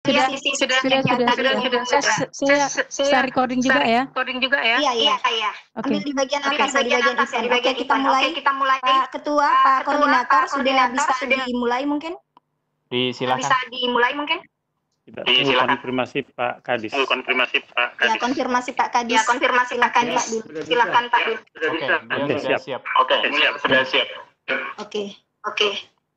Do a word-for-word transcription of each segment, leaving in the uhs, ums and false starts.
Sudah, ya, sisi sudah, sudah, sudah, sudah, sudah, sudah, sudah. sudah. Saya, saya start recording juga ya. Recording juga ya. Iya, iya. iya. Oke. Ambil di bagian Ambil atas, di bagian di bagian atas ya, event. di Oke, bagian kita event. mulai. Oke, kita mulai. Pak Ketua, Pak Pak Ketua, Koordinator, Pak sudah Koordinator, bisa sudah- dimulai mungkin? Silakan. Bisa dimulai mungkin? Kita tunggu konfirmasi Pak Kadis. Tunggu konfirmasi Pak Ya, Kadis. konfirmasi Pak Kadis. Ya, konfirmasi Pak Silakan, Kadis. Pak, dulu. Silakan Pak dulu. Oke, dia Oke, sudah siap. siap. Oke, siap, sudah siap. Oke. Oke.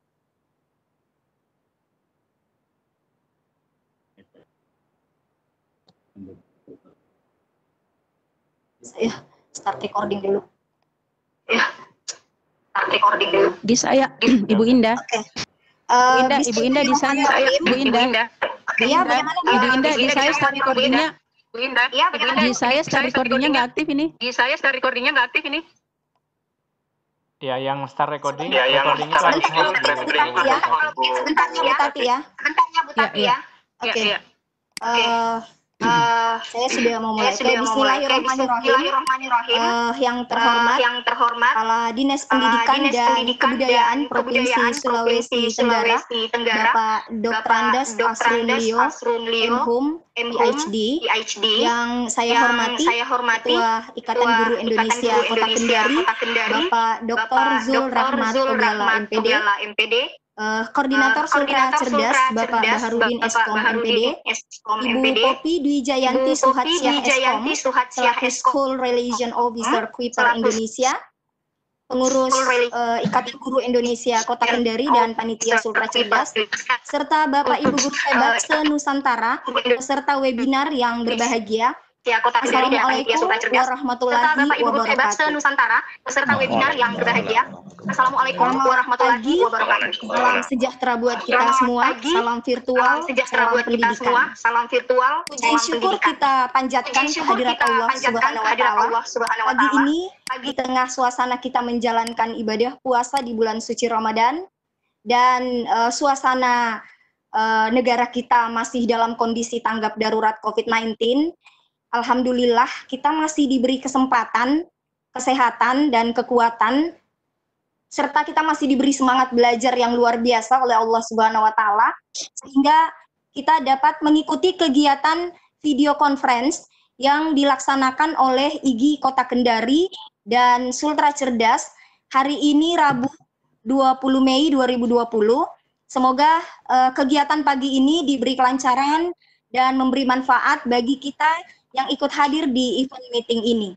Saya start recording dulu. Ya. Start recording dulu. Di saya, Ibu Indah. Oke. Ibu Eh, Indah, Ibu Indah di sana. Ibu Indah. Iya, bagaimana? Ibu Indah di saya start recordingnya. Bu Indah. Iya, bagaimana? Di saya start recordingnya nggak aktif ini. Di saya start recordingnya nggak aktif ini. Ya, yang start recording, Ya, yang recordingnya start harus recording, harus recording, Bu- ya. Bu- Sebentarnya Bu Tati ya. Sebentarnya Bu Tati Ya, ya. Oke. Ya, ya. Eh, Eh, saya sudah mau mulai. saya sudah Oke, mau mulai. Oke, Bismillahirrahmanirrahim. Bismillahirrahmanirrahim. Eh, yang Eh, terhormat, yang terhormat Kepala Dinas Kepala Pendidikan Dinas dan Pendidikan Kebudayaan dan Provinsi Kebudayaan Sulawesi Provinsi Tenggara, Sulawesi Tenggara, Bapak Doktor Andes Doktor Asrun Andes Leo, Asrun Leo, Menhum, M P H D, P H D, yang saya yang hormati, saya hormati, Ketua Ikatan Ketua Guru Ikatan Indonesia Guru Kota Indonesia Kendari, Kota Kendari, Bapak Doktor Bapak Zul Doktor Rahmat Zul Obiala Rahmat M P D, Obiala M P D, eh, Koordinator eh, Sultra Koordinator Cerdas Sultra Bapak Cerdas, Baharudin Bapak Eskom M P D, Baharudin Eskom Ibu M P D, Popi Dwi Jayanti Ibu Popi Suhatsyah Dwi Jayanti Eskom, Suhatsyah selaku Eskom, School Relation Officer Kuiper selaku Indonesia, pengurus School Reli- eh, Ikatan Guru Indonesia Kota Kendari dan Panitia Sultra Cerdas, serta Bapak Ibu Guru Hebat se-Nusantara, peserta webinar yang berbahagia. Ya, Kota Kendari dan Panitia Assalamualaikum Sultra Cerdas, serta warahmatullahi Bapak Ibu Guru Hebat wabarakatuh. se-Nusantara, peserta webinar yang berbahagia. Assalamualaikum warahmatullahi Pagi, wabarakatuh. salam sejahtera buat kita Selamat semua, pagi, salam virtual, Salam sejahtera salam buat kita pendidikan. semua. Salam virtual, Puji salam syukur pendidikan. kita panjatkan Puji syukur kehadirat kita Allah panjatkan Subhanahu wa kehadirat Ta'ala. Allah Subhanahu wa Pagi Ta'ala. ini di tengah suasana kita menjalankan ibadah puasa di bulan suci Ramadan dan eh, suasana eh, negara kita masih dalam kondisi tanggap darurat COVID sembilan belas. Alhamdulillah kita masih diberi kesempatan, kesehatan dan kekuatan, serta kita masih diberi semangat belajar yang luar biasa oleh Allah Subhanahu wa Ta'ala, sehingga kita dapat mengikuti kegiatan video conference yang dilaksanakan oleh I G I Kota Kendari dan Sultra Cerdas hari ini Rabu dua puluh Mei dua ribu dua puluh. Semoga eh, kegiatan pagi ini diberi kelancaran dan memberi manfaat bagi kita yang ikut hadir di event meeting ini.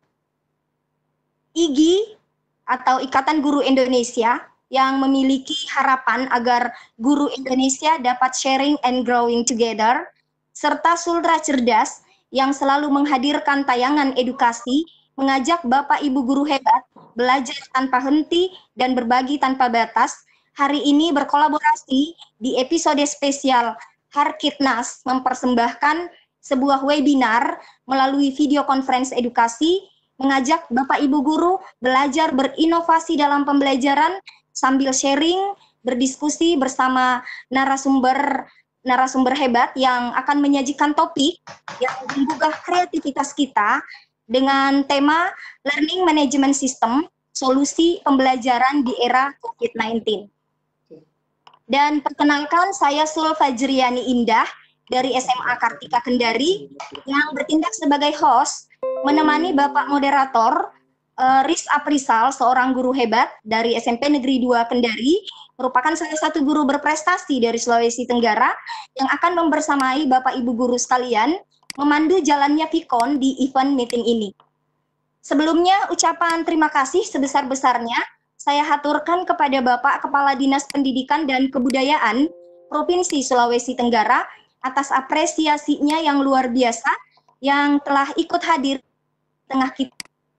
I G I atau Ikatan Guru Indonesia yang memiliki harapan agar guru Indonesia dapat sharing and growing together, serta Sultra Cerdas yang selalu menghadirkan tayangan edukasi, mengajak Bapak Ibu guru hebat belajar tanpa henti dan berbagi tanpa batas, hari ini berkolaborasi di episode spesial Harkitnas mempersembahkan sebuah webinar melalui video conference edukasi, mengajak Bapak Ibu guru belajar berinovasi dalam pembelajaran sambil sharing, berdiskusi bersama narasumber narasumber hebat yang akan menyajikan topik yang menggugah kreativitas kita dengan tema Learning Management System, Solusi Pembelajaran di Era COVID sembilan belas. Dan perkenalkan, saya Sul Fajriani Indah dari S M A Kartika Kendari yang bertindak sebagai host menemani Bapak Moderator uh, Riz Aprisal, seorang guru hebat dari S M P Negeri dua Kendari, merupakan salah satu guru berprestasi dari Sulawesi Tenggara yang akan membersamai Bapak Ibu guru sekalian memandu jalannya Vicon di event meeting ini. Sebelumnya, ucapan terima kasih sebesar-besarnya saya haturkan kepada Bapak Kepala Dinas Pendidikan dan Kebudayaan Provinsi Sulawesi Tenggara atas apresiasinya yang luar biasa yang telah ikut hadir di tengah kita,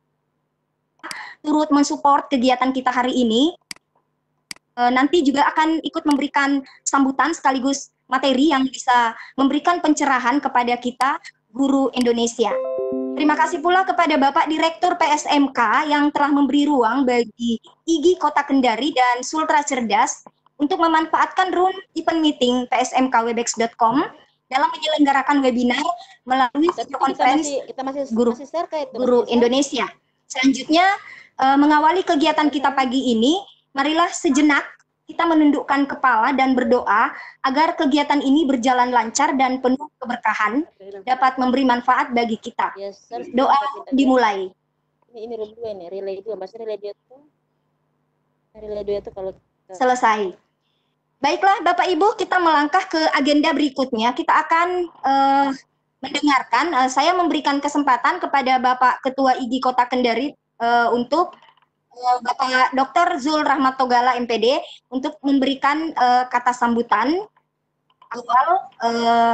turut mensupport kegiatan kita hari ini. E, nanti juga akan ikut memberikan sambutan sekaligus materi yang bisa memberikan pencerahan kepada kita guru Indonesia. Terima kasih pula kepada Bapak Direktur P S M K yang telah memberi ruang bagi I G I Kota Kendari dan Sultra Cerdas untuk memanfaatkan room event meeting P S M K webex dot com dalam menyelenggarakan webinar melalui video conference kita masih, guru, masih share ke itu, guru masih Indonesia. Selanjutnya, uh, mengawali kegiatan kita pagi ini, marilah sejenak kita menundukkan kepala dan berdoa agar kegiatan ini berjalan lancar dan penuh keberkahan, dapat memberi manfaat bagi kita. Doa dimulai. Ini ini room dua nih, relay dua. Maksudnya relay dua itu relay dua itu kalau kita... Selesai. Baiklah Bapak Ibu, kita melangkah ke agenda berikutnya. Kita akan uh, mendengarkan, uh, saya memberikan kesempatan kepada Bapak Ketua I G I Kota Kendari uh, untuk uh, Bapak Doktor Zul Rahmat Togala M P D untuk memberikan uh, kata sambutan awal. Uh,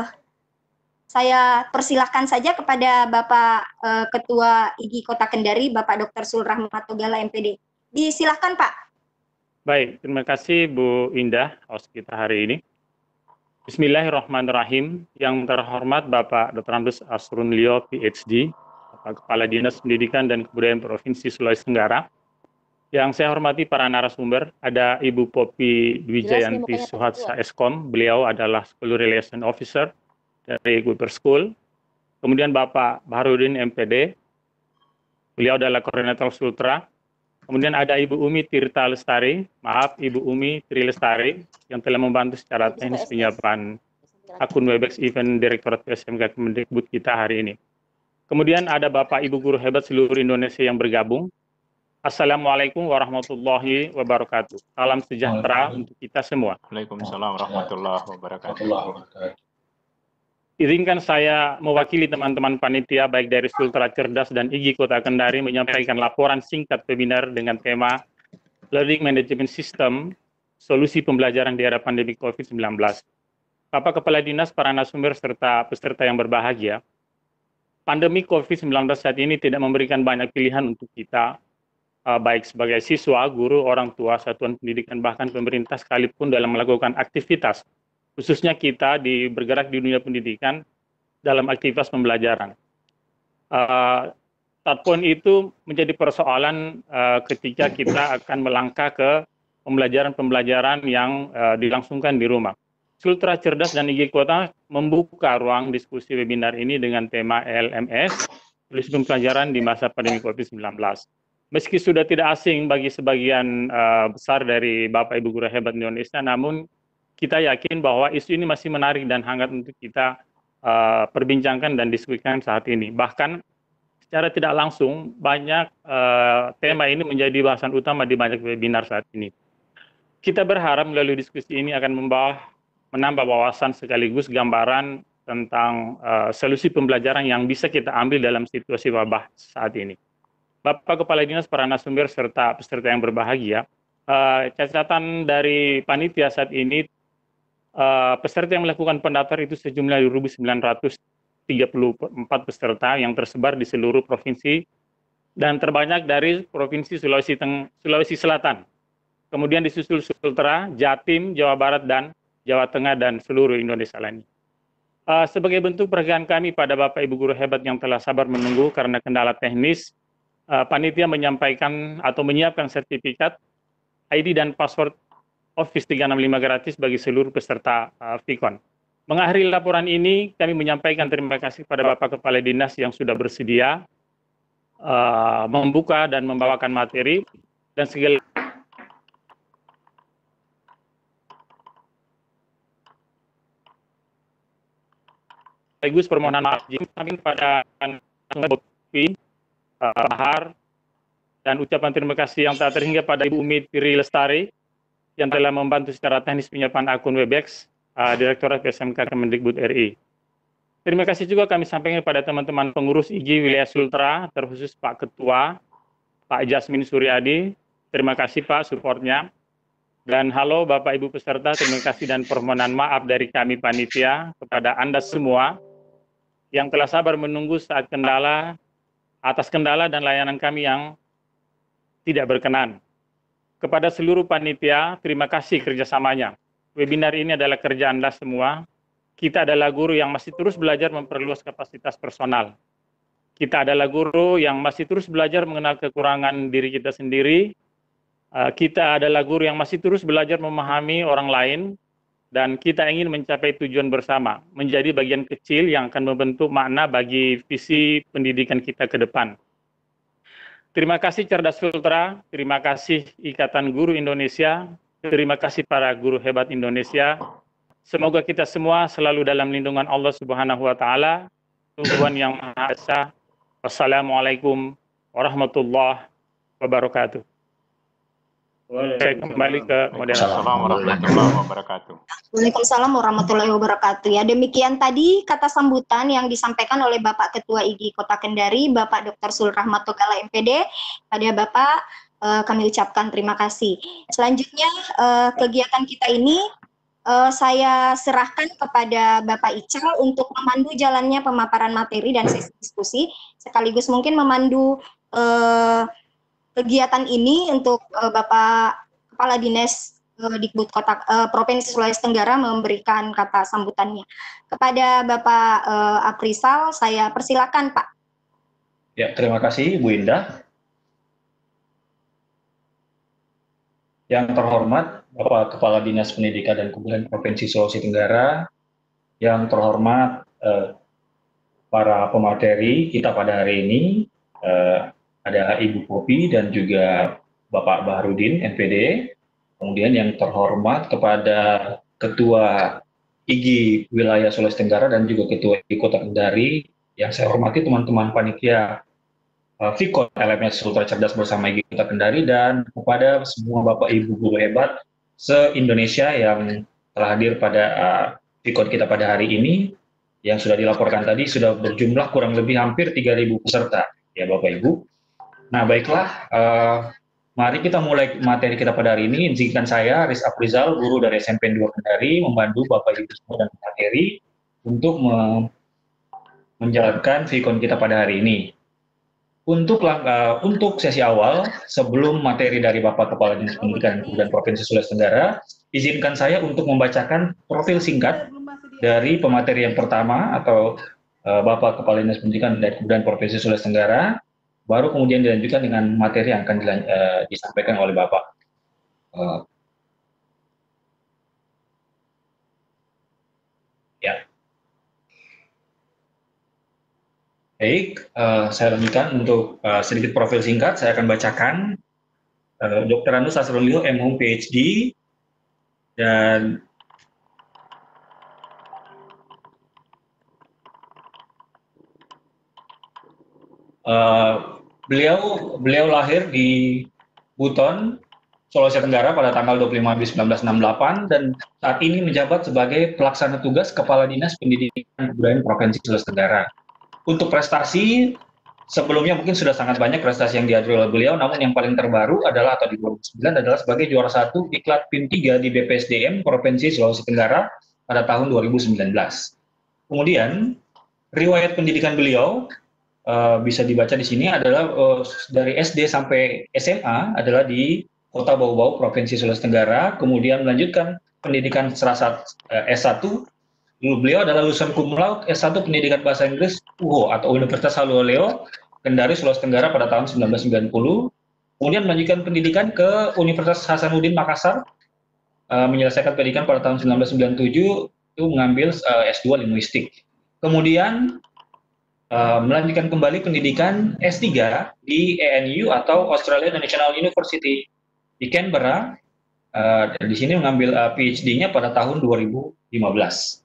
saya persilahkan saja kepada Bapak uh, Ketua I G I Kota Kendari, Bapak Doktor Zul Rahmat Togala M P D. Disilahkan Pak. Baik, terima kasih Bu Indah, host kita hari ini. Bismillahirrahmanirrahim. Yang terhormat Bapak Doktor Andes Asrun Lio, P H D, Bapak Kepala Dinas Pendidikan dan Kebudayaan Provinsi Sulawesi Tenggara. Yang saya hormati para narasumber, ada Ibu Poppy Dwijayanti Suhatsa Eskom, beliau adalah School Relation Officer dari Guper School. Kemudian Bapak Baharudin M P D, beliau adalah Koordinator Sultra. Kemudian ada Ibu Umi Tirta Lestari, maaf Ibu Umi Tri Lestari, yang telah membantu secara teknis penyiapan akun Webex Event Direktorat P S M K Kemendikbud kita hari ini. Kemudian ada Bapak Ibu Guru hebat seluruh Indonesia yang bergabung. Assalamualaikum warahmatullahi wabarakatuh. Salam sejahtera untuk kita semua. Waalaikumsalam warahmatullahi wabarakatuh. Izinkan saya mewakili teman-teman panitia baik dari Sultra Cerdas dan I G I Kota Kendari menyampaikan laporan singkat webinar dengan tema Learning Management System, Solusi Pembelajaran di Era Pandemi COVID sembilan belas. Bapak Kepala Dinas, para narasumber, serta peserta yang berbahagia, pandemi COVID sembilan belas saat ini tidak memberikan banyak pilihan untuk kita, baik sebagai siswa, guru, orang tua, satuan pendidikan, bahkan pemerintah sekalipun dalam melakukan aktivitas. Khususnya kita di bergerak di dunia pendidikan dalam aktivitas pembelajaran. Uh, Start point itu menjadi persoalan uh, ketika kita akan melangkah ke pembelajaran-pembelajaran yang uh, dilangsungkan di rumah. Sultra Cerdas dan I G I Kota membuka ruang diskusi webinar ini dengan tema L M S, Solusi Pembelajaran di Masa Pandemi COVID sembilan belas. Meski sudah tidak asing bagi sebagian uh, besar dari Bapak Ibu Guru hebat Indonesia, namun kita yakin bahwa isu ini masih menarik dan hangat untuk kita uh, perbincangkan dan diskusikan saat ini. Bahkan secara tidak langsung banyak uh, tema ini menjadi bahasan utama di banyak webinar saat ini. Kita berharap melalui diskusi ini akan membawa menambah wawasan sekaligus gambaran tentang uh, solusi pembelajaran yang bisa kita ambil dalam situasi wabah saat ini. Bapak Kepala Dinas, para narasumber serta peserta yang berbahagia, uh, catatan dari panitia saat ini, Uh, peserta yang melakukan pendaftar itu sejumlah dua ribu sembilan ratus tiga puluh empat peserta yang tersebar di seluruh provinsi dan terbanyak dari Provinsi Sulawesi, Teng Sulawesi Selatan. Kemudian disusul Sultra, Jatim, Jawa Barat, dan Jawa Tengah, dan seluruh Indonesia lainnya. Uh, sebagai bentuk perhatian kami pada Bapak Ibu Guru hebat yang telah sabar menunggu karena kendala teknis, uh, panitia menyampaikan atau menyiapkan sertifikat, I D, dan password Office tiga enam lima gratis bagi seluruh peserta uh, Vicon. Mengakhiri laporan ini, kami menyampaikan terima kasih pada Bapak Kepala Dinas yang sudah bersedia uh, membuka dan membawakan materi dan segala sekaligus permohonan maaf kami pada Bopi, uh, Bahar, dan ucapan terima kasih yang tak terhingga pada Ibu Umi Tri Lestari yang telah membantu secara teknis penyiapan akun Webex uh, Direktorat P S M K Kemendikbud R I. Terima kasih juga kami sampaikan kepada teman-teman pengurus I G I wilayah Sultra, terkhusus Pak Ketua, Pak Jasmin Suryadi. Terima kasih Pak supportnya. Dan halo Bapak Ibu peserta, terima kasih dan permohonan maaf dari kami panitia kepada Anda semua yang telah sabar menunggu saat kendala, atas kendala dan layanan kami yang tidak berkenan. Kepada seluruh panitia, terima kasih kerjasamanya. Webinar ini adalah kerja Anda semua. Kita adalah guru yang masih terus belajar memperluas kapasitas personal. Kita adalah guru yang masih terus belajar mengenal kekurangan diri kita sendiri. Kita adalah guru yang masih terus belajar memahami orang lain. Dan kita ingin mencapai tujuan bersama, menjadi bagian kecil yang akan membentuk makna bagi visi pendidikan kita ke depan. Terima kasih Cerdas Sultra, terima kasih Ikatan Guru Indonesia, terima kasih para guru hebat Indonesia. Semoga kita semua selalu dalam lindungan Allah Subhanahu wa taala, Tuhan yang Maha Esa. Wassalamualaikum warahmatullahi wabarakatuh. Saya kembali ke moderator. Assalamualaikum warahmatullahi wabarakatuh. Waalaikumsalam warahmatullahi wabarakatuh. Ya, demikian tadi kata sambutan yang disampaikan oleh Bapak Ketua I G I Kota Kendari, Bapak Doktor Sul Rahmat Togala M P D. Pada Bapak eh, kami ucapkan terima kasih. Selanjutnya eh, kegiatan kita ini eh, saya serahkan kepada Bapak Ical untuk memandu jalannya pemaparan materi dan sesi diskusi, sekaligus mungkin memandu eh, kegiatan ini untuk uh, Bapak Kepala Dinas uh, Dikbud Kota uh, Provinsi Sulawesi Tenggara memberikan kata sambutannya. Kepada Bapak uh, Aprisal, saya persilakan, Pak. Ya, terima kasih Bu Indah. Yang terhormat Bapak Kepala Dinas Pendidikan dan Kebudayaan Provinsi Sulawesi Tenggara, yang terhormat uh, para pemateri kita pada hari ini, uh, ada Ibu Popi dan juga Bapak Baharudin M P D, kemudian yang terhormat kepada Ketua I G I Wilayah Sulawesi Tenggara dan juga Ketua I G I Kota Kendari, yang saya hormati teman-teman panitia uh, Fikon L M S Ultra Cerdas bersama I G I Kota Kendari, dan kepada semua Bapak Ibu guru hebat se-Indonesia yang telah hadir pada uh, Fikon kita pada hari ini, yang sudah dilaporkan tadi sudah berjumlah kurang lebih hampir tiga ribu peserta, ya Bapak Ibu. Nah, baiklah, uh, mari kita mulai materi kita pada hari ini. Izinkan saya, Riz Aprizal, guru dari S M P N dua Kendari, membantu Bapak Ibu semua dan materi untuk me menjalankan Fikon kita pada hari ini. Untuk langkah, untuk sesi awal, sebelum materi dari Bapak Kepala Dinas Pendidikan dan Provinsi Sulawesi Tenggara, izinkan saya untuk membacakan profil singkat dari pemateri yang pertama, atau uh, Bapak Kepala Dinas Pendidikan dan Kebudayaan Provinsi Sulawesi Tenggara, baru kemudian dilanjutkan dengan materi yang akan dilan, uh, disampaikan oleh Bapak. Uh, ya. Baik, uh, saya lanjutkan untuk uh, sedikit profil singkat. Saya akan bacakan. Uh, Doktor Andus Sasrolio, M Hum P H D, dan uh, Beliau beliau lahir di Buton, Sulawesi Tenggara pada tanggal dua puluh lima Agustus seribu sembilan ratus enam puluh delapan, dan saat ini menjabat sebagai Pelaksana Tugas Kepala Dinas Pendidikan dan Kebudayaan Provinsi Sulawesi Tenggara. Untuk prestasi, sebelumnya mungkin sudah sangat banyak prestasi yang diadili oleh beliau, namun yang paling terbaru adalah, atau di dua ribu sembilan, adalah sebagai juara satu Diklat P I M tiga di B P S D M Provinsi Sulawesi Tenggara pada tahun dua ribu sembilan belas. Kemudian, riwayat pendidikan beliau, Uh, bisa dibaca di sini adalah uh, dari S D sampai S M A adalah di Kota Bau-Bau, Provinsi Sulawesi Tenggara, kemudian melanjutkan pendidikan serasat uh, S satu. Dulu beliau adalah lulusan cum laude S satu Pendidikan Bahasa Inggris U H O atau Universitas Haluleo, Kendari, Sulawesi Tenggara pada tahun seribu sembilan ratus sembilan puluh. Kemudian melanjutkan pendidikan ke Universitas Hasanuddin Makassar, uh, menyelesaikan pendidikan pada tahun seribu sembilan ratus sembilan puluh tujuh, itu mengambil uh, S dua Linguistik. Kemudian Uh, melanjutkan kembali pendidikan S tiga di A N U atau Australian National University di Canberra, uh, dan di sini mengambil uh, P H D-nya pada tahun dua ribu lima belas.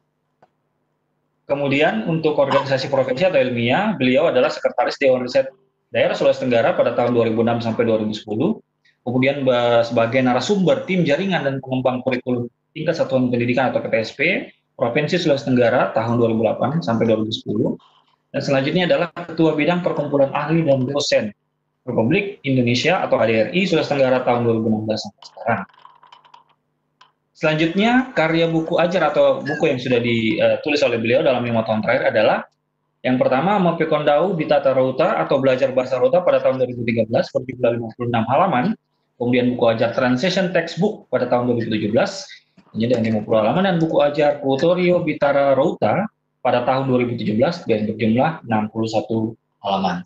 Kemudian untuk organisasi provinsi atau ilmiah, beliau adalah Sekretaris Dewan Riset Daerah Sulawesi Tenggara pada tahun dua ribu enam sampai dua ribu sepuluh. Kemudian uh, sebagai narasumber tim jaringan dan pengembang kurikulum tingkat satuan pendidikan atau K T S P Provinsi Sulawesi Tenggara tahun dua ribu delapan sampai dua ribu sepuluh. Dan selanjutnya adalah Ketua Bidang Perkumpulan Ahli dan Dosen Republik Indonesia atau H D R I Sulawesi Tenggara tahun dua ribu enam belas sampai sekarang. Selanjutnya, karya buku ajar atau buku yang sudah ditulis oleh beliau dalam lima tahun terakhir adalah yang pertama, Mapekondau Bitata Rauta atau Belajar Bahasa Rauta pada tahun dua ribu tiga belas berjumlah lima puluh enam halaman. Kemudian buku ajar Translation Textbook pada tahun dua ribu tujuh belas dengan lima puluh halaman, dan buku ajar Tutorio Bitara Rauta pada tahun dua ribu tujuh belas dan berjumlah enam puluh satu halaman.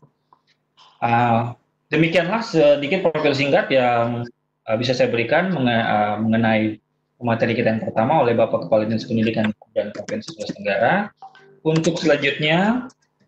Uh, demikianlah sedikit profil singkat yang uh, bisa saya berikan uh, mengenai materi kita yang pertama oleh Bapak Kepala Dinas Pendidikan dan Provinsi Sulawesi Tenggara. Untuk selanjutnya,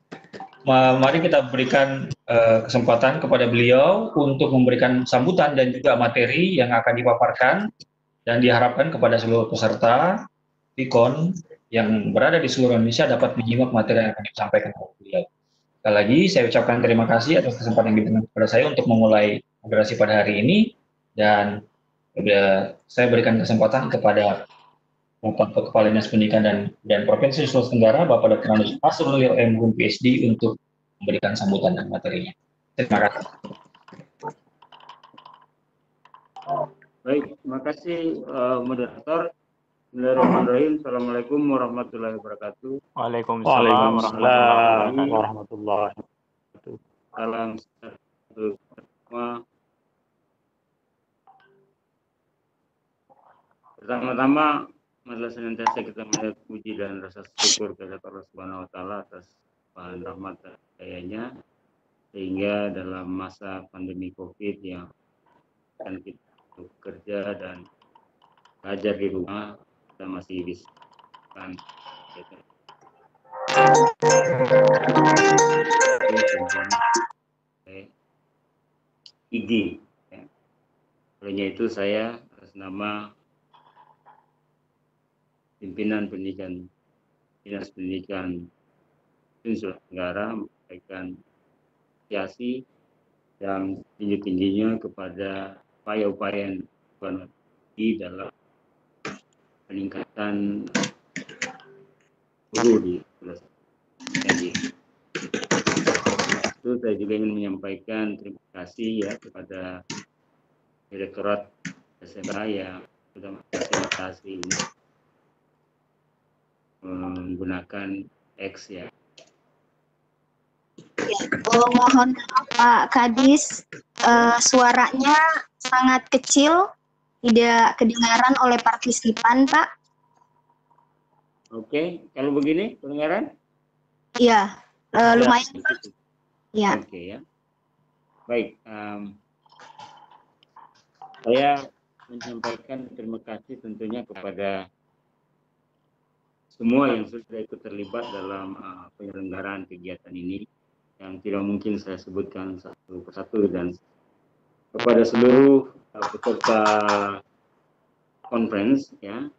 mari kita berikan uh, kesempatan kepada beliau untuk memberikan sambutan dan juga materi yang akan dipaparkan. dan diharapkan kepada seluruh peserta Vikon yang berada di seluruh Indonesia dapat menyimak materi yang akan disampaikan oleh beliau. Sekali lagi saya ucapkan terima kasih atas kesempatan yang diberikan kepada saya untuk memulai moderasi pada hari ini, dan ya, saya berikan kesempatan kepada Bapak Kepala Dinas Pendidikan dan, dan Provinsi Sulawesi Tenggara, Bapak Doktor Andes Asrulil M. Hum, P H D, untuk memberikan sambutan dan materinya. Terima kasih. Baik, terima kasih uh, moderator. Bismillahirrahmanirrahim. Assalamualaikum warahmatullahi wabarakatuh. Waalaikumsalam Waalaikumsalam warahmatullahi wabarakatuh. Salam sejahtera semua. Pertama-tama, marilah senantiasa kita melihat puji dan rasa syukur kepada Allah Subhanahu Wa Taala atas bahan rahmat dan dayanya, sehingga dalam masa pandemi COVID yang akan kita bekerja dan belajar di rumah, kita masih bisa kan I G ya. Olehnya itu saya atas nama pimpinan pendidikan Dinas Pendidikan Sulawesi Tenggara memberikan apresiasi yang tinggi-tingginya kepada upaya-upaya yang dilakukan dalam peningkatan guru di Sulawesi. Itu saya juga ingin menyampaikan terima kasih ya kepada Direktorat S M A yang sudah memfasilitasi ini menggunakan X ya. Ya, oh, mohon maaf Pak Kadis, uh, suaranya sangat kecil, tidak kedengaran oleh partisipan Pak. Oke, kalau begini kedengaran? Iya, uh, lumayan ya, Pak. Ya. Oke ya. Baik, um, saya menyampaikan terima kasih tentunya kepada semua yang sudah ikut terlibat dalam uh, penyelenggaraan kegiatan ini, yang tidak mungkin saya sebutkan satu persatu, dan kepada seluruh uh, peserta conference ya.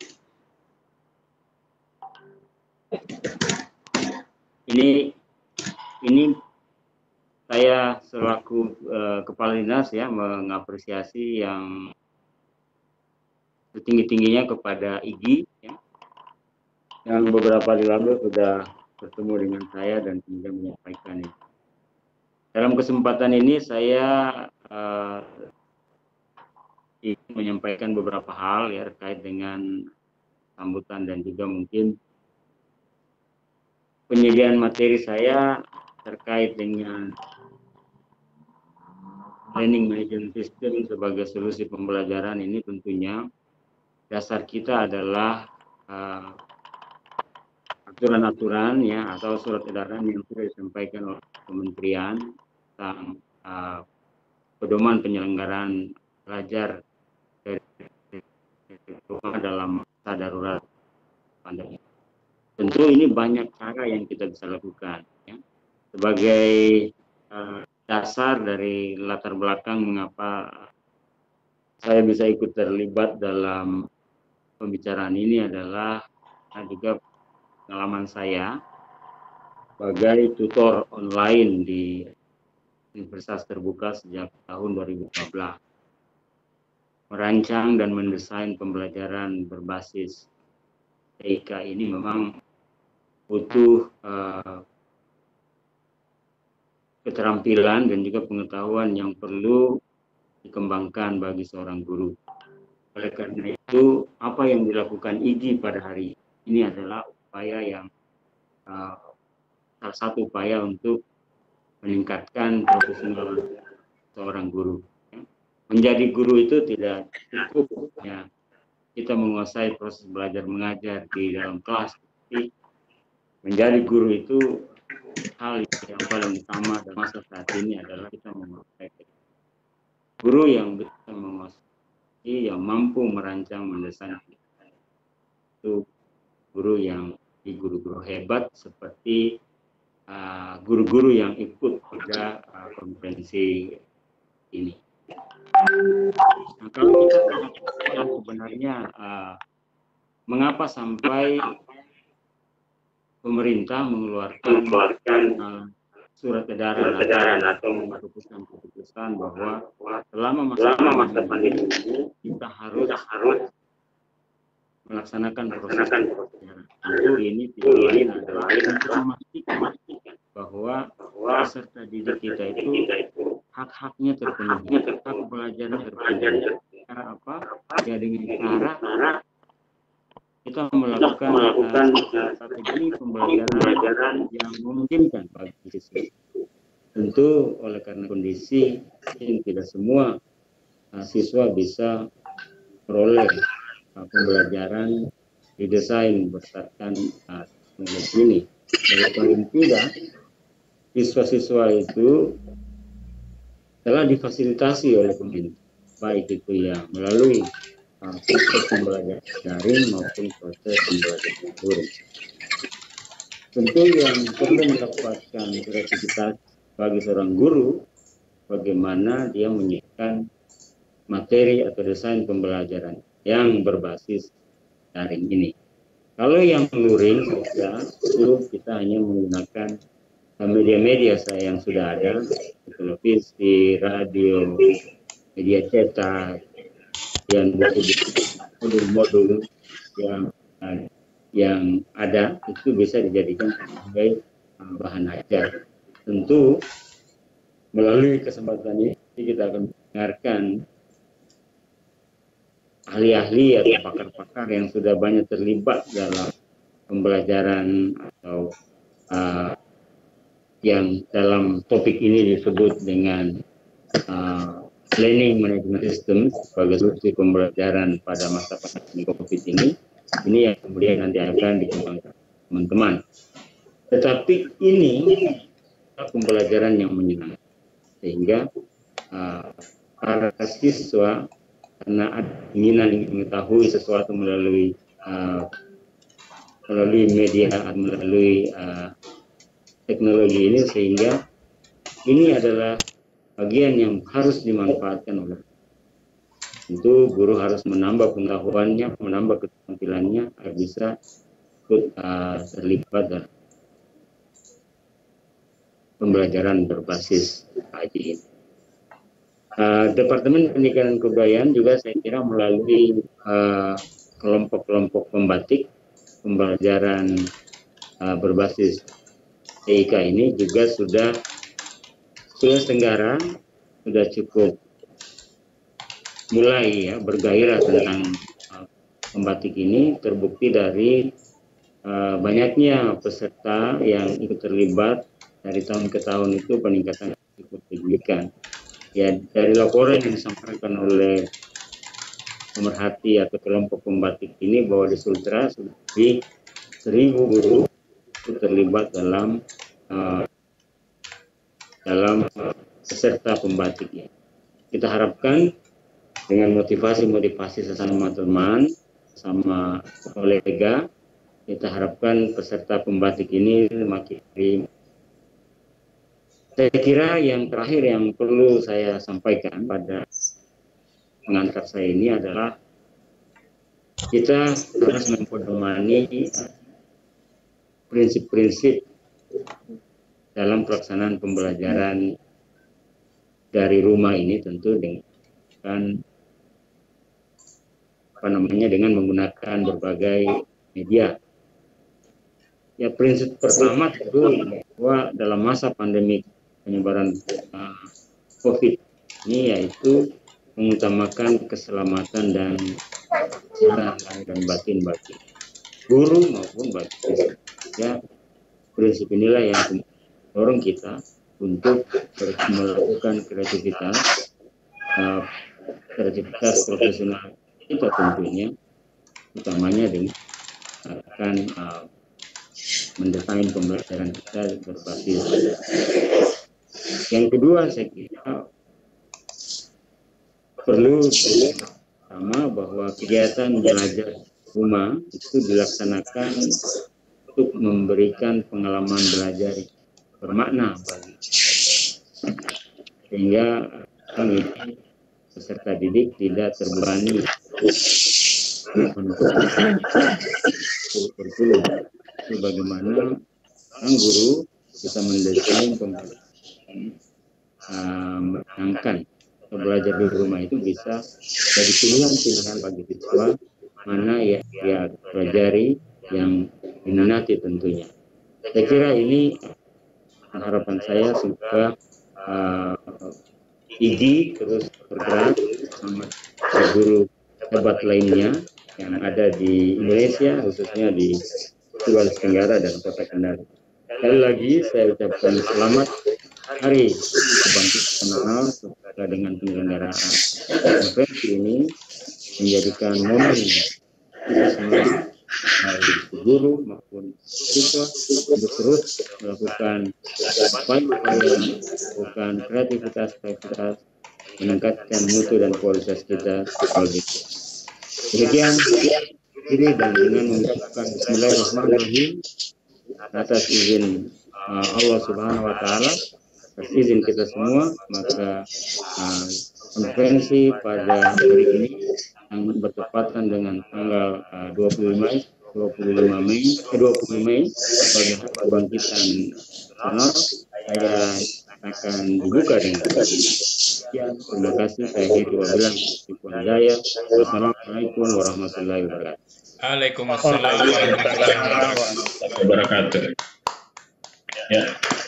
Ini ini saya selaku uh, kepala dinas ya mengapresiasi yang setinggi-tingginya kepada I G ya, yang beberapa hari lalu sudah bertemu dengan saya dan kemudian menyampaikan ini. Dalam kesempatan ini saya uh, ingin menyampaikan beberapa hal ya terkait dengan sambutan dan juga mungkin penyediaan materi saya terkait dengan learning management system sebagai solusi pembelajaran. Ini tentunya dasar kita adalah uh, aturan-aturan ya atau surat edaran yang sudah disampaikan oleh Kementerian tentang uh, pedoman penyelenggaraan belajar dari dalam masa darurat pandemi. Tentu ini banyak cara yang kita bisa lakukan ya. Sebagai uh, dasar dari latar belakang mengapa saya bisa ikut terlibat dalam pembicaraan ini adalah juga pengalaman saya sebagai tutor online di Universitas Terbuka sejak tahun dua ribu lima belas. Merancang dan mendesain pembelajaran berbasis T I K ini memang butuh uh, keterampilan dan juga pengetahuan yang perlu dikembangkan bagi seorang guru. Oleh karena itu, apa yang dilakukan I G pada hari ini adalah upaya yang uh, salah satu upaya untuk meningkatkan profesional seorang guru. Ya. Menjadi guru itu tidak cukup ya kita menguasai proses belajar mengajar di dalam kelas, tapi menjadi guru itu hal yang paling utama dalam masa saat ini adalah kita menguasai guru yang bisa menguasai, yang mampu merancang, mendesain. Itu guru yang di guru-guru hebat seperti guru-guru uh, yang ikut pada uh, konferensi ini. Nah, kalau kita lihat sebenarnya uh, mengapa sampai pemerintah mengeluarkan uh, surat edaran atau keputusan-keputusan bahwa selama masa pandemi ini kita harus melaksanakan proses pembelajaran. Tentu ini tidak lain adalah untuk memastikan bahwa peserta didik kita itu hak-haknya terpenuhi, hak pelajaran terpenuhi. Cara apa? Ya dengan cara kita melakukan, melakukan uh, strategi pembelajaran yang memungkinkan bagi siswa. Tentu oleh karena kondisi yang tidak semua uh, siswa bisa peroleh uh, pembelajaran didesain berdasarkan uh, teknologi ini. Jadi paling tidak siswa-siswa itu telah difasilitasi oleh pemerintah, baik itu ya melalui Uh, proses pembelajaran daring maupun proses pembelajaran luring. Tentu yang perlu mendapatkan kreativitas bagi seorang guru, bagaimana dia menyiapkan materi atau desain pembelajaran yang berbasis daring ini. Kalau yang luring saja, itu kita hanya menggunakan media-media saya yang sudah ada, televisi, radio, media cetak, yang modul-modul yang yang ada itu bisa dijadikan sebagai bahan ajar. Tentu melalui kesempatan ini kita akan mendengarkan ahli-ahli atau pakar-pakar yang sudah banyak terlibat dalam pembelajaran atau uh, yang dalam topik ini disebut dengan uh, Learning Management System sebagai solusi pembelajaran pada masa pandemi COVID ini, ini yang kemudian nanti akan dikembangkan teman-teman. Tetapi ini pembelajaran yang menyenangkan, sehingga uh, para siswa karena ada keinginan ingin mengetahui sesuatu melalui uh, melalui media, melalui uh, teknologi ini, sehingga ini adalah bagian yang harus dimanfaatkan oleh tentu guru harus menambah pengetahuannya, menambah keterampilannya agar bisa ikut uh, terlibat dalam pembelajaran berbasis I T ini. Uh, Departemen Pendidikan dan Kebudayaan juga saya kira melalui kelompok-kelompok uh, pembatik pembelajaran uh, berbasis T I K ini juga sudah Sulawesi Tenggara sudah cukup mulai ya bergairah tentang uh, pembatik ini, terbukti dari uh, banyaknya peserta yang ikut terlibat dari tahun ke tahun itu peningkatan cukup signifikan. Ya, dari laporan yang disampaikan oleh pemerhati atau kelompok pembatik ini bahwa di Sultra sudah lebih seribu guru itu terlibat dalam uh, dalam peserta pembatiknya. Kita harapkan dengan motivasi-motivasi sesama teman, sama kolega, kita harapkan peserta pembatik ini makin. Saya kira yang terakhir yang perlu saya sampaikan pada pengantar saya ini adalah kita harus mempedomani prinsip-prinsip dalam pelaksanaan pembelajaran dari rumah ini, tentu dengan apa namanya dengan menggunakan berbagai media. Ya, prinsip pertama tentu bahwa dalam masa pandemi penyebaran uh, COVID ini yaitu mengutamakan keselamatan dan kesehatan dan batin bagi guru maupun bagi siswa. Ya, prinsip inilah yang dorong kita untuk melakukan kreativitas, uh, kreativitas profesional kita tentunya, utamanya dengan akan uh, mendesain pembelajaran kita berbasis. Yang kedua, saya kira perlu sama bahwa kegiatan belajar rumah itu dilaksanakan untuk memberikan pengalaman belajar bermakna bagi sehingga ini peserta didik tidak terbebani kurikulum. Itu bagaimana sang guru bisa mendesain pembelajaran, uh, menangkan belajar di rumah itu bisa jadi pilihan-pilihan bagi siswa mana ya ya pelajari yang diminati tentunya. Saya kira ini harapan saya supaya uh, I G I terus bergerak sama guru hebat lainnya yang ada di Indonesia, khususnya di Sulawesi Tenggara dan Kota Kendari. Sekali lagi saya ucapkan selamat Hari Kebangkitan Nasional serta dengan penyelenggaraan konferensi ini menjadikan momen kita semua, baik guru maupun siswa, untuk terus melakukan upaya-upaya, melakukan kreativitas-kreativitas, meningkatkan mutu dan kualitas kita sebagai demikian diri dan dengan mengucapkan Bismillahirrahmanirrahim atas izin uh, Allah Subhanahu Wa Taala, atas izin kita semua, maka uh, konferensi pada hari ini yang bertepatan dengan tanggal uh, dua puluh lima Mei sebagai Hari Kebangkitan Nasional, saya akan dibuka dengan sekian. Terima kasih. Saya Hedi Wabilang Hidayah. Wassalamualaikum warahmatullahi wabarakatuh. Waalaikumsalam warahmatullahi wabarakatuh. Ya.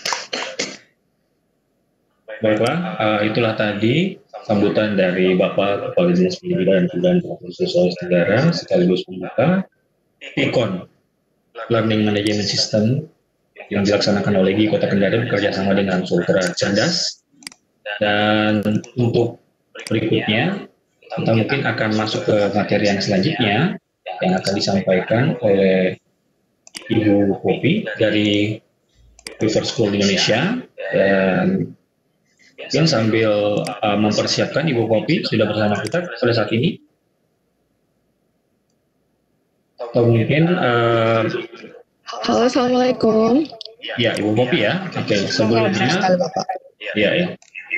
Baiklah, uh, itulah tadi sambutan dari Bapak Kepala Dinas Pendidikan dan Kebudayaan Provinsi Sulawesi Tenggara sekaligus pembuka P I K O N Learning Management System yang dilaksanakan oleh I G I Kota Kendari bekerja sama dengan Sultra Cerdas. Dan untuk berikutnya kita mungkin akan masuk ke materi yang selanjutnya yang akan disampaikan oleh Ibu Popi dari River School Indonesia. Dan mungkin sambil uh, mempersiapkan, Ibu Popi sudah bersama kita pada saat ini. Atau mungkin uh, halo, assalamualaikum. Ya, Ibu Popi ya. Oke, sebelumnya ya ya.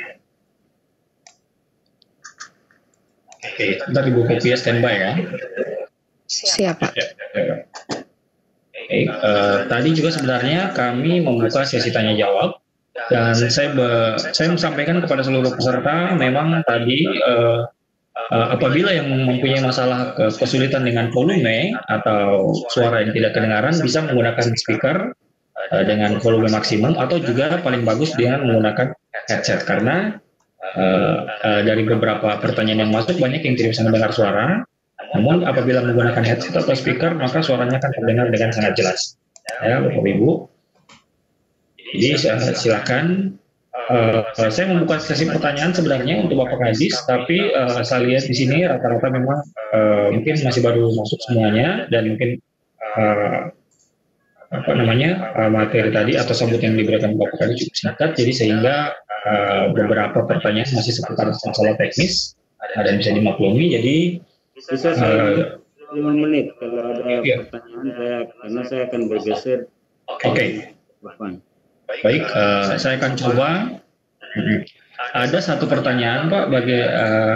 Oke, ntar Ibu Popi ya standby ya. Siap, Pak. Ya, ya, ya. Oke, uh, tadi juga sebenarnya kami membuka sesi tanya jawab. Dan saya be, saya sampaikan kepada seluruh peserta, memang tadi uh, uh, apabila yang mempunyai masalah kesulitan dengan volume atau suara yang tidak kedengaran, bisa menggunakan speaker uh, dengan volume maksimum, atau juga paling bagus dengan menggunakan headset, karena uh, uh, dari beberapa pertanyaan yang masuk banyak yang tidak bisa mendengar suara. Namun apabila menggunakan headset atau speaker, maka suaranya akan terdengar dengan sangat jelas. Ya, Bapak Ibu. Jadi silakan, uh, saya membuka sesi pertanyaan sebenarnya untuk Bapak Kadis, tapi uh, saya lihat di sini rata-rata memang uh, mungkin masih baru masuk semuanya, dan mungkin uh, apa namanya uh, materi tadi atau sambutan yang diberikan Bapak Kadis cukup singkat, jadi sehingga uh, beberapa pertanyaan masih seputar masalah teknis ada yang bisa dimaklumi. Jadi bisa saya uh, lima menit kalau ada iya. pertanyaan saya, karena saya akan bergeser. Oke. Okay. Baik, uh, saya akan coba. Ada satu pertanyaan, Pak, bagi uh,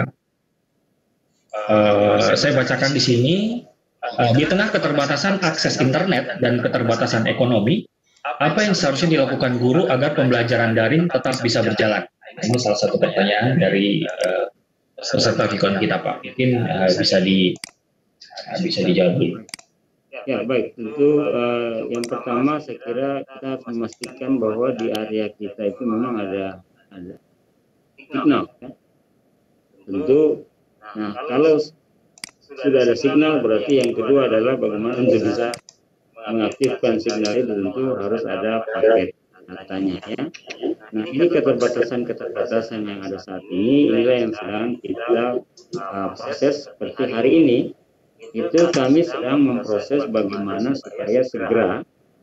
uh, saya bacakan di sini. Uh, di tengah keterbatasan akses internet dan keterbatasan ekonomi, apa yang seharusnya dilakukan guru agar pembelajaran daring tetap bisa berjalan? Ini salah satu pertanyaan dari uh, peserta P I K O N kita, Pak. Mungkin uh, bisa di uh, bisa dijawab dulu. Ya, baik, tentu uh, yang pertama saya kira kita harus memastikan bahwa di area kita itu memang ada ada signal, ya. Tentu, nah kalau sudah ada signal, berarti yang kedua adalah bagaimana untuk bisa mengaktifkan signal itu, tentu harus ada paket datanya, ya. Nah, ini keterbatasan-keterbatasan yang ada saat ini, inilah yang sedang kita uh, proses seperti hari ini. Itu kami sedang memproses bagaimana supaya segera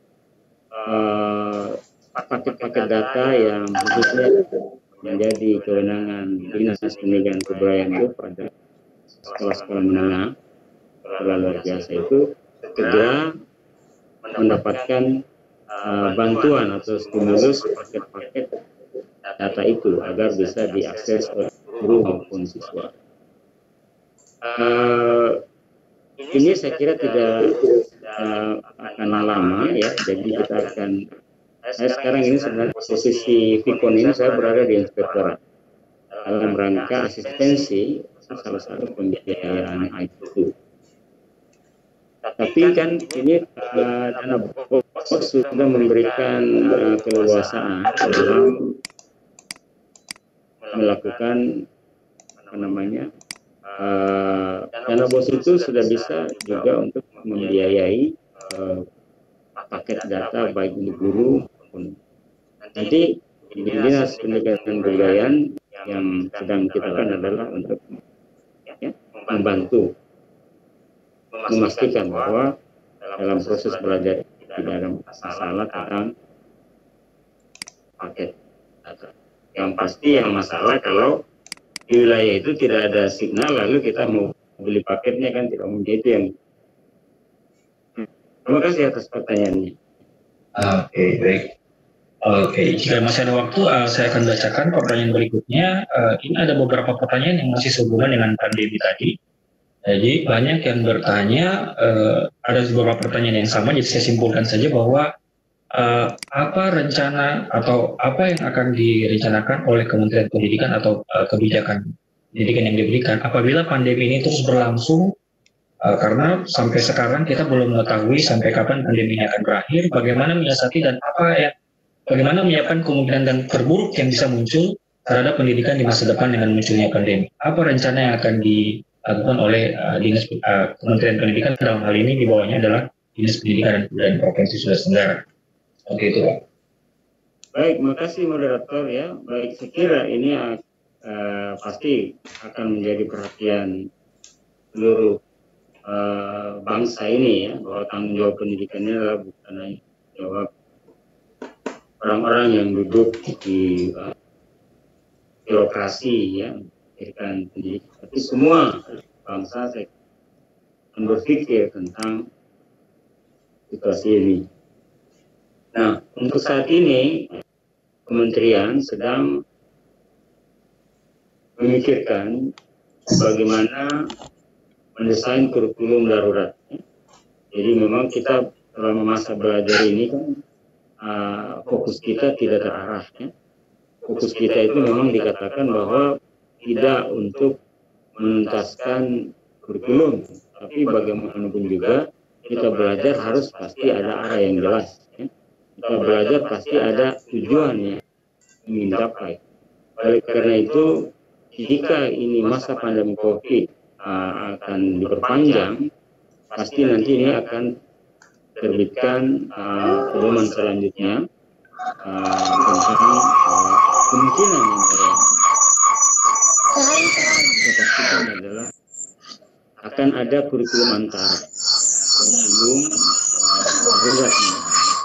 paket-paket uh, data yang khususnya menjadi kewenangan Dinas Pendidikan dan Kebudayaan itu pada sekolah-sekolah menengah sekolah luar biasa itu segera mendapatkan uh, bantuan atau stimulus paket-paket data itu agar bisa diakses oleh guru maupun siswa. Uh, ini saya kira tidak uh, akan lama ya, jadi kita akan, saya sekarang ini sebenarnya posisi Vikon ini saya berada di inspektorat dalam rangka asistensi salah satu pembiayaan I T. Tapi kan ini uh, dana pokok sudah memberikan uh, keleluasaan dalam melakukan apa namanya uh, dana bos itu sudah bisa juga untuk membiayai uh, paket data baik untuk guru maupun nanti di Dinas Pendidikan dan Kebudayaan yang sedang kita lakukan adalah untuk ya, membantu memastikan bahwa dalam proses belajar tidak ada masalah tentang paket data. Yang pasti yang masalah kalau di wilayah itu tidak ada signal lalu kita mau beli paketnya kan tidak mungkin, itu yang. Terima kasih atas pertanyaannya. Oke, okay, baik. Oke, okay. Jika masih ada waktu, uh, saya akan bacakan pertanyaan berikutnya. Uh, ini ada beberapa pertanyaan yang masih sehubungan dengan pandemi tadi. Jadi banyak yang bertanya, uh, ada beberapa pertanyaan yang sama, jadi saya simpulkan saja bahwa uh, apa rencana atau apa yang akan direncanakan oleh Kementerian Pendidikan atau uh, kebijakan pendidikan yang diberikan apabila pandemi ini terus berlangsung, uh, karena sampai sekarang kita belum mengetahui sampai kapan pandemi ini akan berakhir, bagaimana menyiasati dan apa yang, bagaimana menyiapkan kemungkinan dan terburuk yang bisa muncul terhadap pendidikan di masa depan dengan munculnya pandemi. Apa rencana yang akan di dilakukan oleh uh, Dinas uh, Kementerian Pendidikan, dalam hal ini di bawahnya adalah Dinas Pendidikan dan Kebudayaan Provinsi Sulawesi Tenggara. Oke, itu Pak. Baik, makasih moderator ya. Baik, saya kira ini uh, pasti akan menjadi perhatian seluruh uh, bangsa ini ya, bahwa tanggung jawab pendidikannya adalah bukan hanya jawab orang-orang yang duduk di uh, birokrasi ya, pendidikan pendidikan, tapi semua bangsa saya akan berpikir tentang situasi ini. Nah, untuk saat ini kementerian sedang memikirkan bagaimana mendesain kurikulum darurat. Jadi memang kita selama masa belajar ini kan uh, fokus kita tidak terarah. Ya. Fokus kita itu memang dikatakan bahwa tidak untuk menuntaskan kurikulum, tapi bagaimanapun juga kita belajar harus pasti ada arah yang jelas. Ya. Kita belajar pasti ada tujuan yang ingin dicapai. Oleh karena itu, jika ini masa pandemi COVID uh, akan diperpanjang, pasti nanti ini akan terbitkan uh, pengumuman selanjutnya uh, tentang uh, kemungkinan yang ada. Pastikan adalah akan ada kurikulum antara kurikulum darurat uh,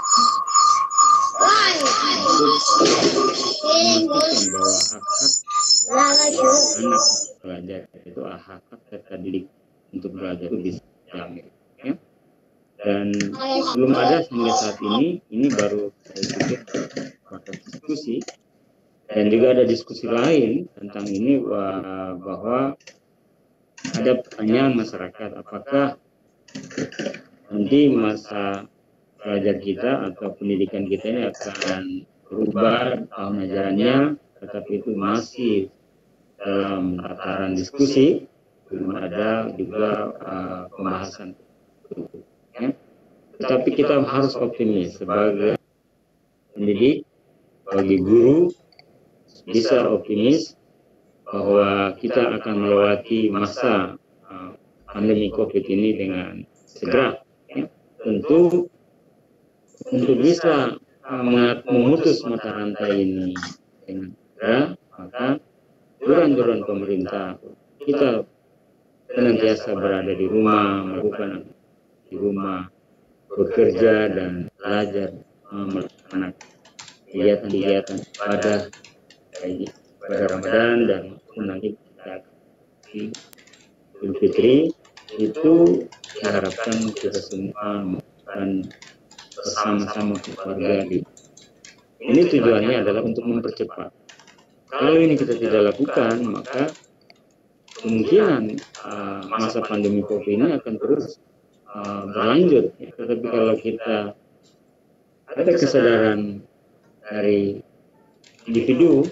memastikan bahwa hak-hak anak belajar itu hak-hak serta didik untuk belajar itu bisa dijamin ya. Dan belum ada hingga saat ini, ini baru saya pikir proses diskusi. Dan juga ada diskusi lain tentang ini bahwa ada pertanyaan masyarakat, apakah nanti masa belajar kita atau pendidikan kita ini akan berubah tahun ajarannya, tetapi itu masih dalam tataran diskusi, belum ada juga uh, pembahasan. Ya. Tetapi kita harus optimis sebagai pendidik, bagi guru, bisa optimis bahwa kita akan melewati masa uh, pandemi COVID ini dengan segera. Ya. Tentu untuk bisa uh, memutus mata rantai ini dengan segera, maka aturan-aturan pemerintah kita senantiasa berada di rumah, melakukan di rumah, bekerja dan belajar, uh, melaksanakan kegiatan-kegiatan pada pada Ramadan dan nanti kita di Idul Fitri, itu diharapkan kita semua akan bersama-sama keluarga. Ini tujuannya adalah untuk mempercepat kalau ini kita tidak lakukan, maka kemungkinan uh, masa pandemi COVID ini akan terus uh, berlanjut. Tetapi kalau kita ada kesadaran dari individu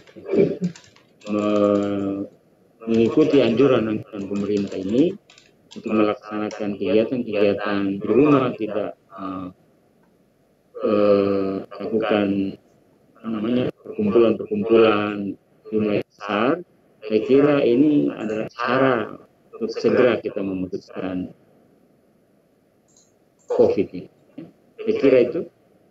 mengikuti anjuran pemerintah ini untuk melaksanakan kegiatan-kegiatan di rumah, tidak uh, uh, lakukan apa namanya perkumpulan-perkumpulan jumlah besar, saya kira ini adalah cara untuk segera kita memutuskan COVID ini. Saya kira itu.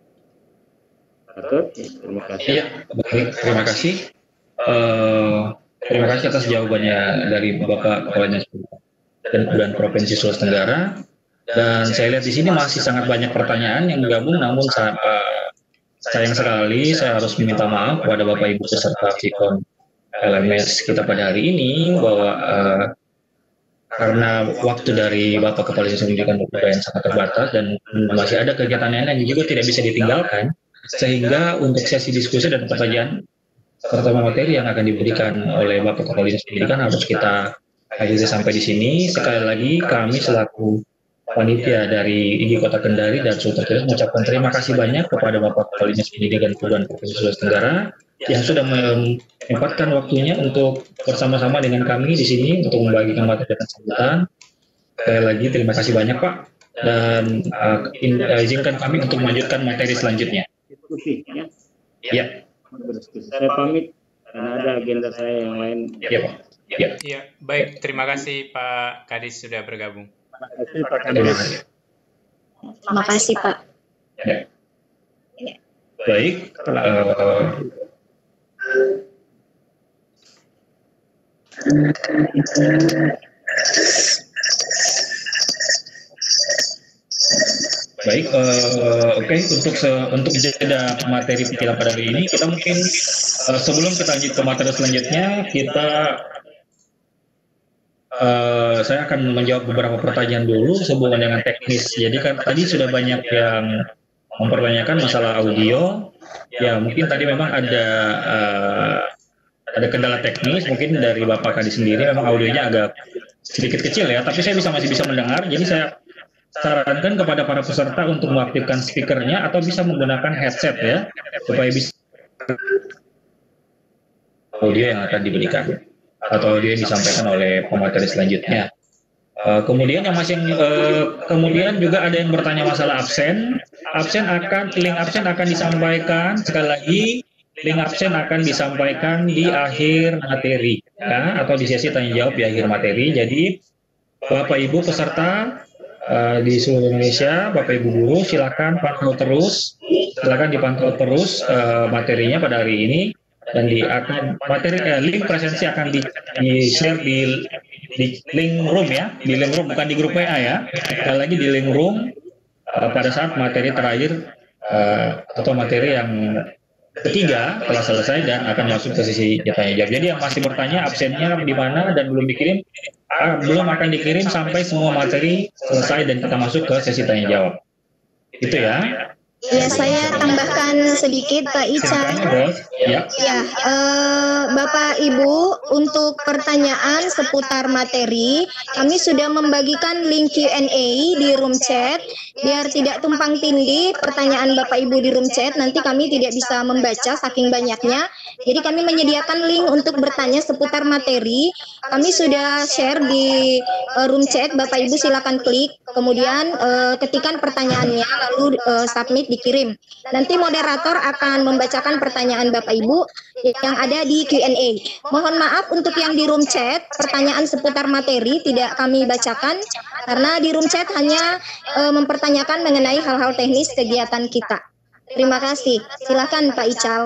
Terima kasih. Ya, baik, terima kasih. Uh, terima kasih atas jawabannya dari Bapak Kepala Dinas dan Kebudayaan Provinsi Sulawesi Tenggara. Dan saya lihat di sini masih sangat banyak pertanyaan yang bergabung, namun saya, uh, sayang sekali saya harus meminta maaf kepada Bapak Ibu peserta Vkon L M S kita pada hari ini bahwa uh, karena waktu dari Bapak Kepala Dinas Pendidikan dan Kebudayaan sangat terbatas dan masih ada kegiatan lain yang juga tidak bisa ditinggalkan, sehingga untuk sesi diskusi dan pertanyaan serta materi yang akan diberikan oleh Bapak Kepala Dinas Pendidikan harus kita akhiri sampai di sini. Sekali lagi kami selaku panitia dari I G I Kota Kendari dan Sultan Terus mengucapkan terima kasih banyak kepada Bapak Kepala Dinas Pendidikan dan Kebudayaan Provinsi Sulawesi Tenggara yang sudah menyempatkan waktunya untuk bersama-sama dengan kami di sini untuk membagikan materi dan sambutan. Sekali lagi terima kasih banyak Pak, dan uh, in, uh, izinkan kami untuk melanjutkan materi selanjutnya. Diskusi, ya. Ya. Saya pamit karena ada agenda saya yang lain. Ya Pak. Ya. Iya, baik. Terima kasih Pak Kadis sudah bergabung. Terima kasih Pak Terima Kadis. kasih. Terima kasih Pak. Ya. Baik. Uh, Baik, uh, oke okay. untuk se untuk jeda materi kita pada hari ini, kita mungkin uh, sebelum kita lanjut ke materi selanjutnya, kita uh, saya akan menjawab beberapa pertanyaan dulu sehubungan dengan teknis. Jadi kan tadi sudah banyak yang mempertanyakan masalah audio. Ya mungkin tadi memang ada uh, ada kendala teknis mungkin dari Bapak Kadis sendiri, memang audionya agak sedikit kecil ya, tapi saya bisa masih bisa mendengar. Jadi saya sarankan kepada para peserta untuk mengaktifkan speakernya atau bisa menggunakan headset ya, supaya bisa audio yang akan diberikan atau audio yang disampaikan oleh pemateri selanjutnya. Uh, kemudian yang masih uh, kemudian juga ada yang bertanya masalah absen. Absen akan link absen akan disampaikan sekali lagi, link absen akan disampaikan di akhir materi ya, atau di sesi tanya jawab di akhir materi. Jadi Bapak Ibu peserta Uh, di seluruh Indonesia, Bapak Ibu guru, silakan pantau terus, silakan dipantau terus uh, materinya pada hari ini, dan di akan materi eh, link presensi akan di, di share di, di link room ya, di link room bukan di grup W A ya, sekali lagi di link room uh, pada saat materi terakhir uh, atau materi yang ketiga telah selesai dan akan masuk ke sesi tanya jawab. Jadi yang masih bertanya absennya di mana dan belum dikirim, ah, belum akan dikirim sampai semua materi selesai dan kita masuk ke sesi tanya jawab. Itu ya. Ya, saya tambahkan sedikit Pak Ica. Ya. Ya, eh, Bapak Ibu, untuk pertanyaan seputar materi, kami sudah membagikan link Q and A di room chat. Biar tidak tumpang tindih pertanyaan Bapak Ibu di room chat, nanti kami tidak bisa membaca saking banyaknya. Jadi kami menyediakan link untuk bertanya seputar materi. Kami sudah share di uh, room chat, Bapak Ibu silakan klik, kemudian uh, ketikkan pertanyaannya, lalu uh, submit dikirim. Nanti moderator akan membacakan pertanyaan Bapak Ibu yang ada di Q and A. Mohon maaf untuk yang di room chat, pertanyaan seputar materi tidak kami bacakan karena di room chat hanya e, mempertanyakan mengenai hal-hal teknis kegiatan kita. Terima kasih. Silakan Pak Ical.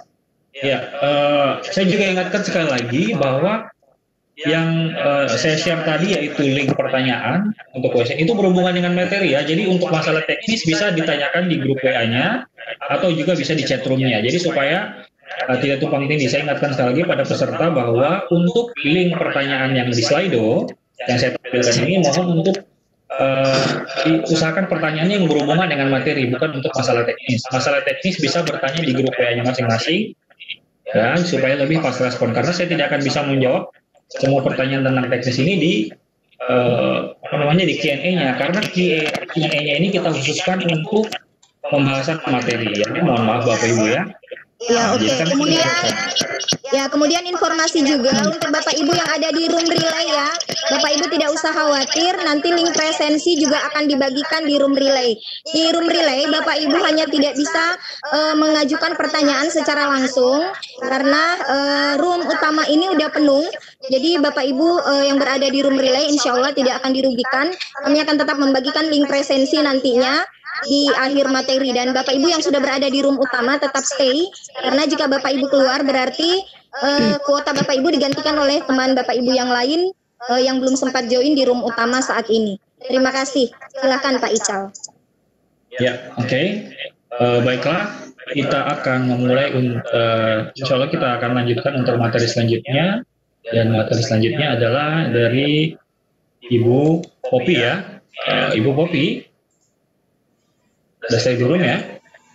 Ya, uh, saya juga ingatkan sekali lagi bahwa yang uh, saya share tadi yaitu link pertanyaan untuk question itu berhubungan dengan materi ya. Jadi untuk masalah teknis bisa ditanyakan di grup W A-nya atau juga bisa di chat room-nya. Jadi supaya uh, tidak tumpang tindih, saya ingatkan sekali lagi pada peserta bahwa untuk link pertanyaan yang di Slido yang saya tampilkan ini mohon untuk uh, diusahakan pertanyaannya yang berhubungan dengan materi, bukan untuk masalah teknis. Masalah teknis bisa bertanya di grup W A-nya masing-masing. ya, supaya lebih pas respon. Karena saya tidak akan bisa menjawab semua pertanyaan tentang teknis ini di uh, apa namanya di Q and A-nya, karena Q and A-nya ini kita khususkan untuk pembahasan materi. Ya, mohon maaf Bapak Ibu ya. Ya, oke. Okay. Kemudian, ya, kemudian informasi juga untuk Bapak Ibu yang ada di room relay ya. Bapak Ibu tidak usah khawatir, nanti link presensi juga akan dibagikan di room relay. Di room relay, Bapak Ibu hanya tidak bisa uh, mengajukan pertanyaan secara langsung, karena uh, room utama ini udah penuh. Jadi Bapak Ibu uh, yang berada di room relay, insya Allah tidak akan dirugikan. Kami akan tetap membagikan link presensi nantinya di akhir materi, dan Bapak Ibu yang sudah berada di room utama tetap stay, karena jika Bapak Ibu keluar berarti uh, kuota Bapak Ibu digantikan oleh teman Bapak Ibu yang lain uh, yang belum sempat join di room utama saat ini. Terima kasih. Silakan Pak Ical. Ya, oke. Okay. Uh, baiklah, kita akan memulai. Uh, insya Allah kita akan lanjutkan untuk materi selanjutnya, dan materi selanjutnya adalah dari Ibu Popi ya. Uh, Ibu Popi. Sudah saya di room ya.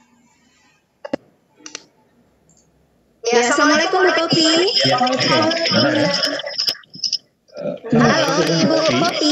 Ya, Assalamualaikum Bu Popi. Ya, oke. Okay. Halo, Ibu Popi.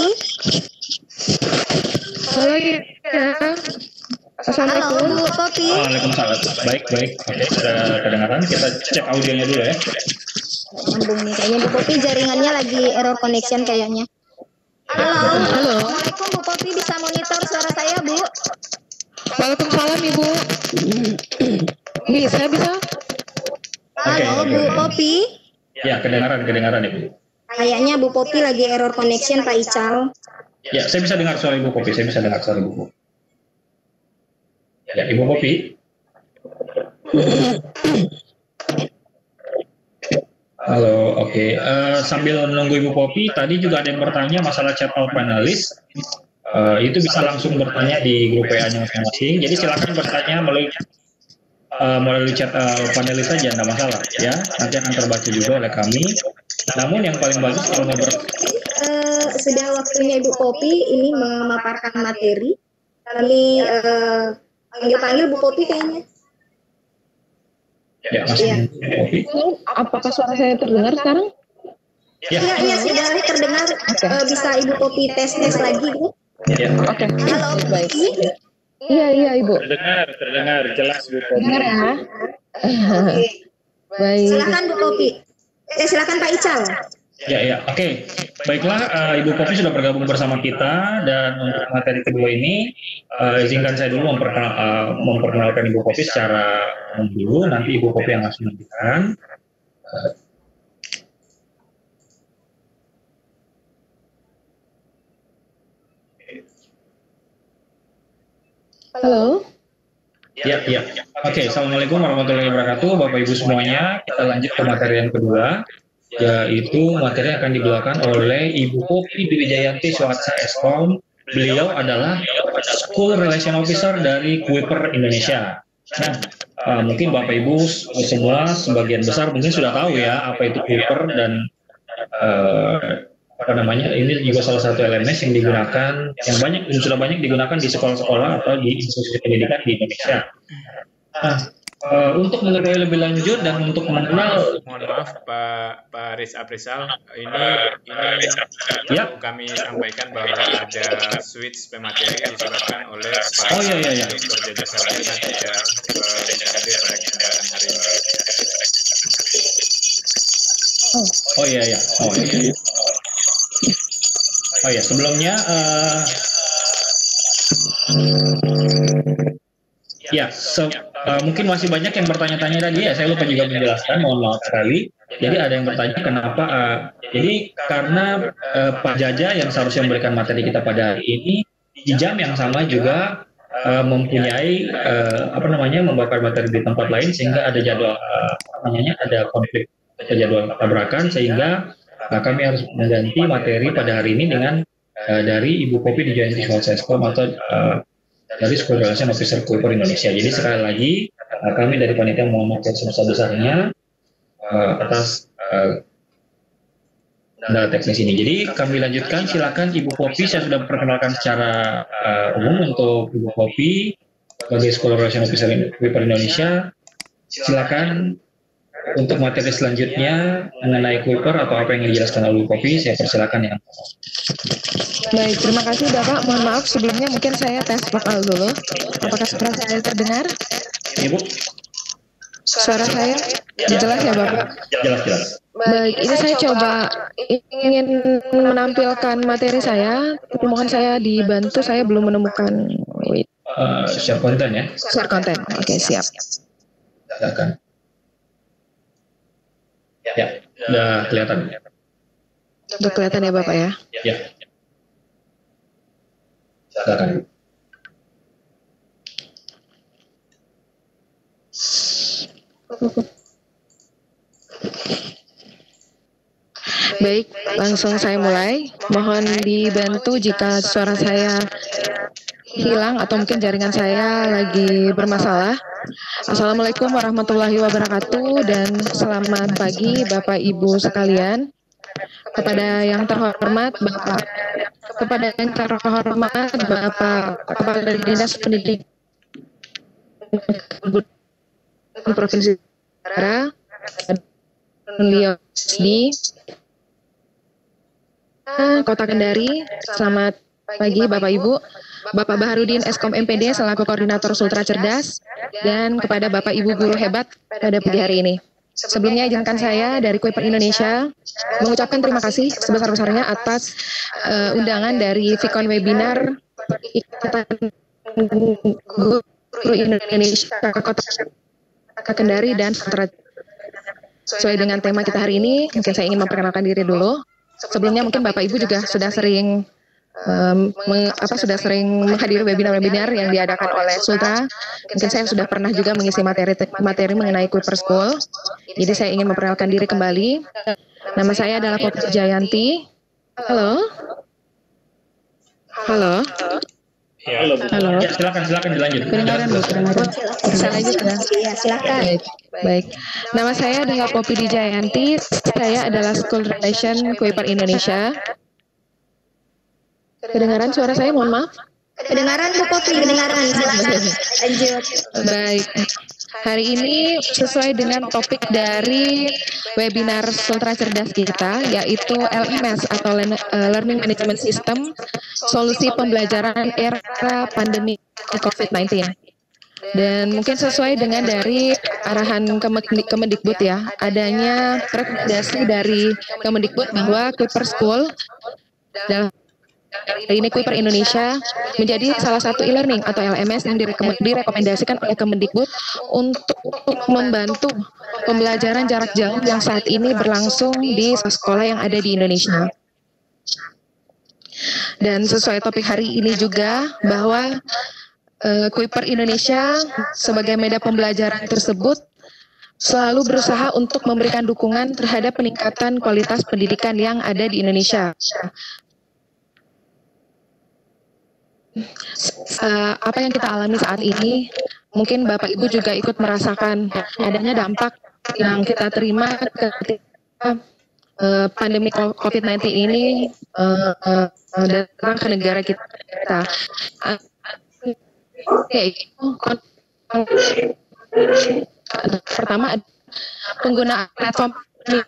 Halo ya. Assalamualaikum. Halo, Bu Popi. Waalaikumsalam. Baik, baik. Oke, sudah kedengaran. Kita cek audionya dulu ya. Nyambung nih, kayaknya Bu Popi jaringannya lagi error connection kayaknya. Halo. Halo. Assalamualaikum Bu Popi, bisa monitor suara saya Bu? Waalaikumsalam Ibu. Bisa, bisa. Halo, Oke, Bu oke. Popi. Ya, kedengaran, kedengaran Ibu. Kayaknya Bu Popi lagi error connection Pak Ical. Ya, saya bisa dengar suara Ibu Popi. Saya bisa dengar suara Ibu Popi. Ya, Ibu Popi. Halo, oke. Okay. Uh, sambil menunggu Ibu Popi, tadi juga ada yang bertanya masalah chat all panelis. Uh, itu bisa langsung bertanya di grup W A-nya masing-masing. Jadi silakan bertanya melalui uh, melalui chat uh, panelis saja, tidak masalah ya. Nanti akan terbaca juga oleh kami. Namun yang paling bagus kalau mau ber Uh, sudah waktunya Ibu Popi ini memaparkan materi. Kami uh, panggil-panggil Bu Popi kayaknya. Ya, masih Iya. Bu Popi. Apakah suara saya terdengar sekarang? Ya, Iya, iya sudah terdengar. Oke. Uh, bisa Ibu Popi tes-tes lagi Bu. ya. Oke. Halo Bu Baik. Popi. Iya, iya Ibu. Terdengar, terdengar jelas Bu Popi. Dengar ya. Oke. Baik. Silakan Bu Popi. Eh, silakan Pak Ical. Ya, ya, oke. Okay. Baiklah, uh, Ibu Popi sudah bergabung bersama kita, dan untuk materi kedua ini, uh, izinkan saya dulu memperkenal, uh, memperkenalkan Ibu Popi secara umum dulu, nanti Ibu Popi yang langsung menunjukkan. Uh, Halo. Ya, ya. Oke, okay. Assalamualaikum warahmatullahi wabarakatuh, Bapak Ibu semuanya. Kita lanjut ke materi yang kedua, yaitu materi yang akan dibawakan oleh Ibu Popi Dwi Jayanti Suhatsa Eskom. Beliau adalah School Relation Officer dari Kuiper Indonesia. Nah, uh, mungkin Bapak Ibu semua sebagian besar mungkin sudah tahu ya apa itu Kuiper, dan uh, apa namanya, ini juga salah satu L M S yang digunakan, yang banyak yang sudah banyak digunakan di sekolah-sekolah atau di institusi pendidikan di Indonesia. Nah, uh, untuk mengetahui lebih lanjut dan untuk mengenal, Mohon maaf Pak Pak Riz Aprisal, ini ini Ya. perlu kami sampaikan bahwa ada switch pemateri yang disebabkan oleh Pak Oh, iya, iya, iya. Doktor Jaja Sarjana tidak eh, bisa hadir pada kesempatan hari ini. oh iya ya, oh iya. iya. Oh ya, sebelumnya uh, ya, se uh, mungkin masih banyak yang bertanya-tanya tadi ya, saya lupa juga menjelaskan, mohon maaf sekali. Jadi ada yang bertanya kenapa, uh, jadi karena uh, Pak Jaja yang seharusnya memberikan materi kita pada hari ini, di jam yang sama juga uh, mempunyai, uh, apa namanya, membawakan materi di tempat lain, sehingga ada jadwal, uh, apa namanya, ada konflik, ada jadwal tabrakan, sehingga Nah, kami harus mengganti materi pada hari ini dengan uh, dari Ibu Popi Dwi Jayanti Suhatsa Eskom atau uh, dari School Relation Officer Kuiper Indonesia. Jadi sekali lagi uh, kami dari panitia mohon maaf yang sebesar-besarnya uh, atas uh, data teknis ini. Jadi kami lanjutkan, silakan Ibu Popi. Saya sudah perkenalkan secara uh, umum untuk Ibu Popi sebagai School Relation Officer Kuiper Indonesia. Silakan Untuk materi selanjutnya mengenai Kuiper atau apa yang dijelaskan oleh Kopi, saya persilakan ya. Baik, terima kasih Bapak. Mohon maaf sebelumnya mungkin saya tes vokal dulu. Apakah suara saya terdengar? Ibu? Suara saya jelas ya Bapak? Jelas, jelas. Baik, ini saya coba ingin menampilkan materi saya, tapi mohon saya dibantu, saya belum menemukan. Wait. Uh, share konten ya? Share konten, oke okay, siap. Silakan. Ya, udah kelihatan. Udah kelihatan ya Bapak ya? Ya. Silakan. Baik, langsung saya mulai. Mohon dibantu jika suara saya hilang atau mungkin jaringan saya lagi bermasalah. Assalamualaikum warahmatullahi wabarakatuh dan selamat pagi Bapak Ibu sekalian. Kepada yang terhormat Bapak, kepada yang terhormat Bapak Kepala Dinas Pendidikan Provinsi Tenggara, beliau di Kota Kendari. Selamat pagi Bapak Ibu. Bapak Baharudin Eskom M P D selaku Koordinator Sultra Cerdas, dan kepada Bapak Ibu guru hebat pada pagi hari ini. Sebelumnya izinkan saya dari Kuiper Indonesia mengucapkan terima kasih sebesar-besarnya atas uh, undangan dari Vkon Webinar Ikatan Guru Indonesia Kota Kendari dan Sultra. Sesuai dengan tema kita hari ini, mungkin saya ingin memperkenalkan diri dulu. Sebelumnya mungkin Bapak Ibu juga sudah sering Um, meng, apa sudah sering menghadiri webinar-webinar yang diadakan oleh Sultra. Mungkin saya sudah pernah juga mengisi materi materi mengenai Kuiper School. Jadi saya ingin memperkenalkan diri kembali. Nama saya adalah Poppy Jayanti. Halo. Halo. Ya, halo. Halo. Ya, silakan silakan dilanjut. Kedengaran Bu, kedengaran. Bisa lanjut ya? Iya, silakan. Baik. Baik. Nama saya adalah Poppy Jayanti. Saya adalah School Relation Kuiper Indonesia. Kedengaran suara saya, mohon maaf. Kedengaran Bu Poppy, kedengaran. Lanjut. Baik. Hari ini sesuai dengan topik dari webinar Sultra Cerdas kita, yaitu L M S atau Learning Management System, solusi pembelajaran era pandemi COVID sembilan belas. Dan mungkin sesuai dengan dari arahan Kemendikbud ya, adanya rekomendasi dari Kemendikbud bahwa Kuiper School dalam hari ini Kuiper Indonesia menjadi salah satu e-learning atau L M S yang direkomendasikan oleh Kemendikbud untuk membantu pembelajaran jarak jauh yang saat ini berlangsung di sekolah yang ada di Indonesia. Dan sesuai topik hari ini juga bahwa uh, Kuiper Indonesia sebagai media pembelajaran tersebut selalu berusaha untuk memberikan dukungan terhadap peningkatan kualitas pendidikan yang ada di Indonesia. Uh, apa yang kita alami saat ini, mungkin Bapak Ibu juga ikut merasakan adanya dampak yang kita terima ketika uh, pandemi COVID sembilan belas ini uh, uh, datang ke negara kita. Uh, okay. Pertama, penggunaan platform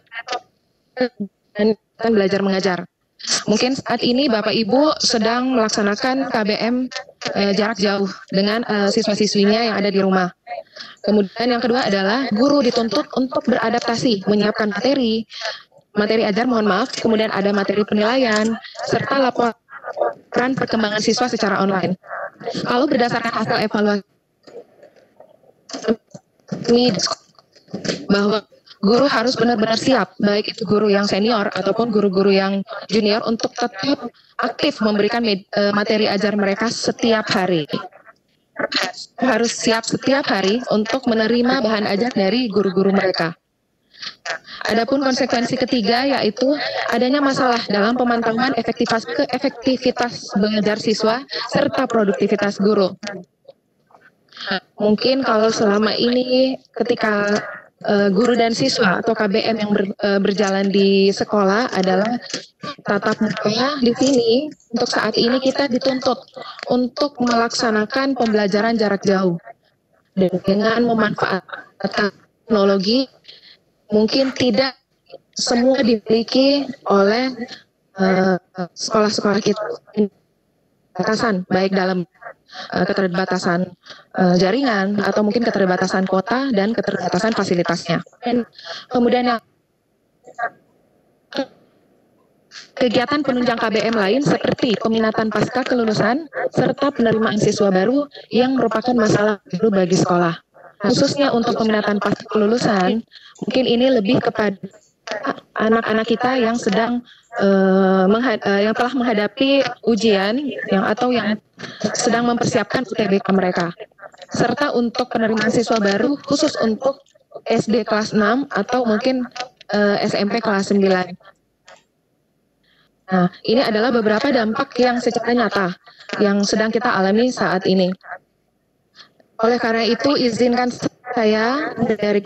dan belajar mengajar. Mungkin saat ini Bapak Ibu sedang melaksanakan K B M eh, jarak jauh dengan eh, siswa-siswinya yang ada di rumah. Kemudian yang kedua adalah guru dituntut untuk beradaptasi, menyiapkan materi, materi ajar mohon maaf, kemudian ada materi penilaian, serta laporan perkembangan siswa secara online. Kalau berdasarkan hasil evaluasi ini bahwa guru harus benar-benar siap, baik itu guru yang senior ataupun guru-guru yang junior, untuk tetap aktif memberikan materi ajar mereka setiap hari. Harus siap setiap hari untuk menerima bahan ajar dari guru-guru mereka. Adapun konsekuensi ketiga yaitu adanya masalah dalam pemantauan efektivitas, efektivitas belajar siswa serta produktivitas guru. Mungkin kalau selama ini ketika Uh, guru dan siswa atau K B M yang ber, uh, berjalan di sekolah adalah tatap muka, di sini untuk saat ini kita dituntut untuk melaksanakan pembelajaran jarak jauh dengan memanfaatkan teknologi mungkin tidak semua dimiliki oleh uh, sekolah-sekolah kita, batasan baik dalam uh, keterbatasan uh, jaringan atau mungkin keterbatasan kuota dan keterbatasan fasilitasnya. Dan kemudian yang kegiatan penunjang K B M lain seperti peminatan pasca kelulusan serta penerimaan siswa baru yang merupakan masalah baru bagi sekolah. Khususnya untuk peminatan pasca kelulusan, mungkin ini lebih kepada anak-anak kita yang sedang uh, menghad- uh, yang telah menghadapi ujian yang atau yang sedang mempersiapkan U T B K mereka. Serta untuk penerimaan siswa baru khusus untuk S D kelas enam atau mungkin uh, S M P kelas sembilan. Nah, ini adalah beberapa dampak yang secara nyata yang sedang kita alami saat ini. Oleh karena itu, izinkan saya dari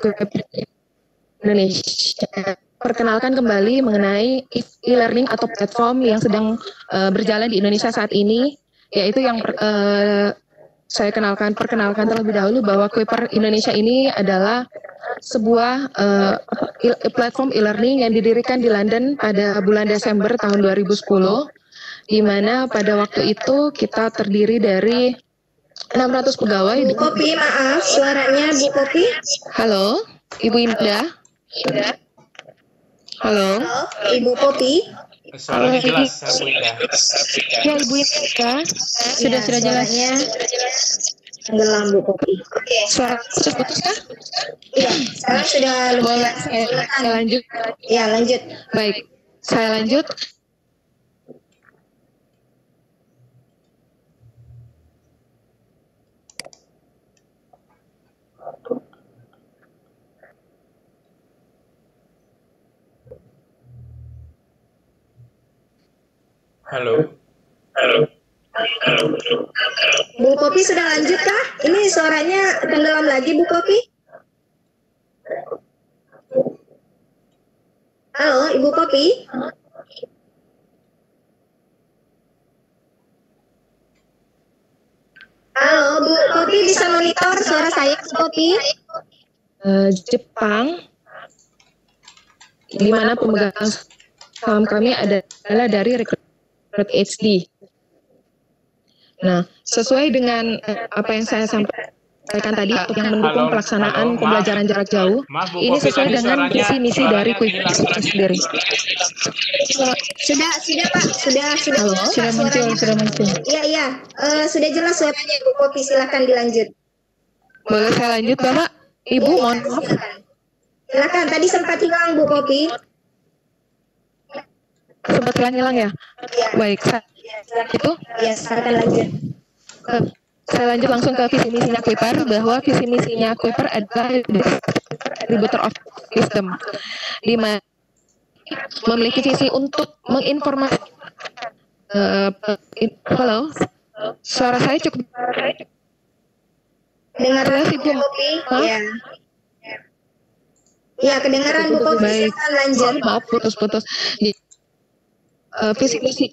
Indonesia perkenalkan kembali mengenai e-learning atau platform yang sedang uh, berjalan di Indonesia saat ini, yaitu yang uh, saya kenalkan perkenalkan terlebih dahulu bahwa Kuiper Indonesia ini adalah sebuah uh, platform e-learning yang didirikan di London pada bulan Desember tahun dua ribu sepuluh, di mana pada waktu itu kita terdiri dari enam ratus pegawai. Bu Popi, maaf, suaranya Bu Popi. Halo, Ibu Indah. Halo. Halo, Ibu Popi. Suaranya jelas, Bu Indah. Ya, Ibu Indah. Sudah Ya, sudah jelas. suaranya tenggelam Bu Popi. Oke. Suara putus-putus kah? Iya, sekarang sudah lebih Boleh jelas. saya, saya lanjut. Ya, lanjut. Baik, saya lanjut. Halo. Halo. Bu Popi sudah lanjut kah? Ini suaranya tenggelam lagi Bu Popi. Halo, Ibu Popi. Halo, Bu Popi bisa monitor suara saya, Bu Popi? Uh, Jepang, di mana pemegang saham kami adalah dari Recruit H D. Nah, sesuai dengan uh, apa yang saya sampaikan tadi yang mendukung Halo, pelaksanaan halo, pembelajaran jarak jauh, Maaf, Bu ini Popi, sesuai tadi dengan suaranya- visi misi suaranya dari Kuiper hilang itu tadi. sendiri. Sudah, sudah Pak, sudah, sudah. Halo, jelas, sudah Pak, muncul, suaranya. sudah muncul. Iya, iya, Eh, sudah jelas suaranya Bu Popi, silakan dilanjut. Boleh saya lanjut, Bapak? Ibu, Iya, mohon maaf. silakan. Silakan, tadi sempat hilang Bu Popi. Sempat hilang-hilang ya? Iya. Baik, saya, itu Ya, silakan lanjut. eh, saya lanjut langsung ke visi misinya Kuiper, bahwa visi misinya Kuiper adalah distributor of wisdom, di mana memiliki visi untuk menginformasi. Uh, halo, suara saya cukup Kedengaran jelas, Bu Ibu? Popi? Hah? Iya. Iya, kedengaran Bu Popi, Baik. silakan lanjut. Maaf, putus-putus. Jadi, uh, visi misi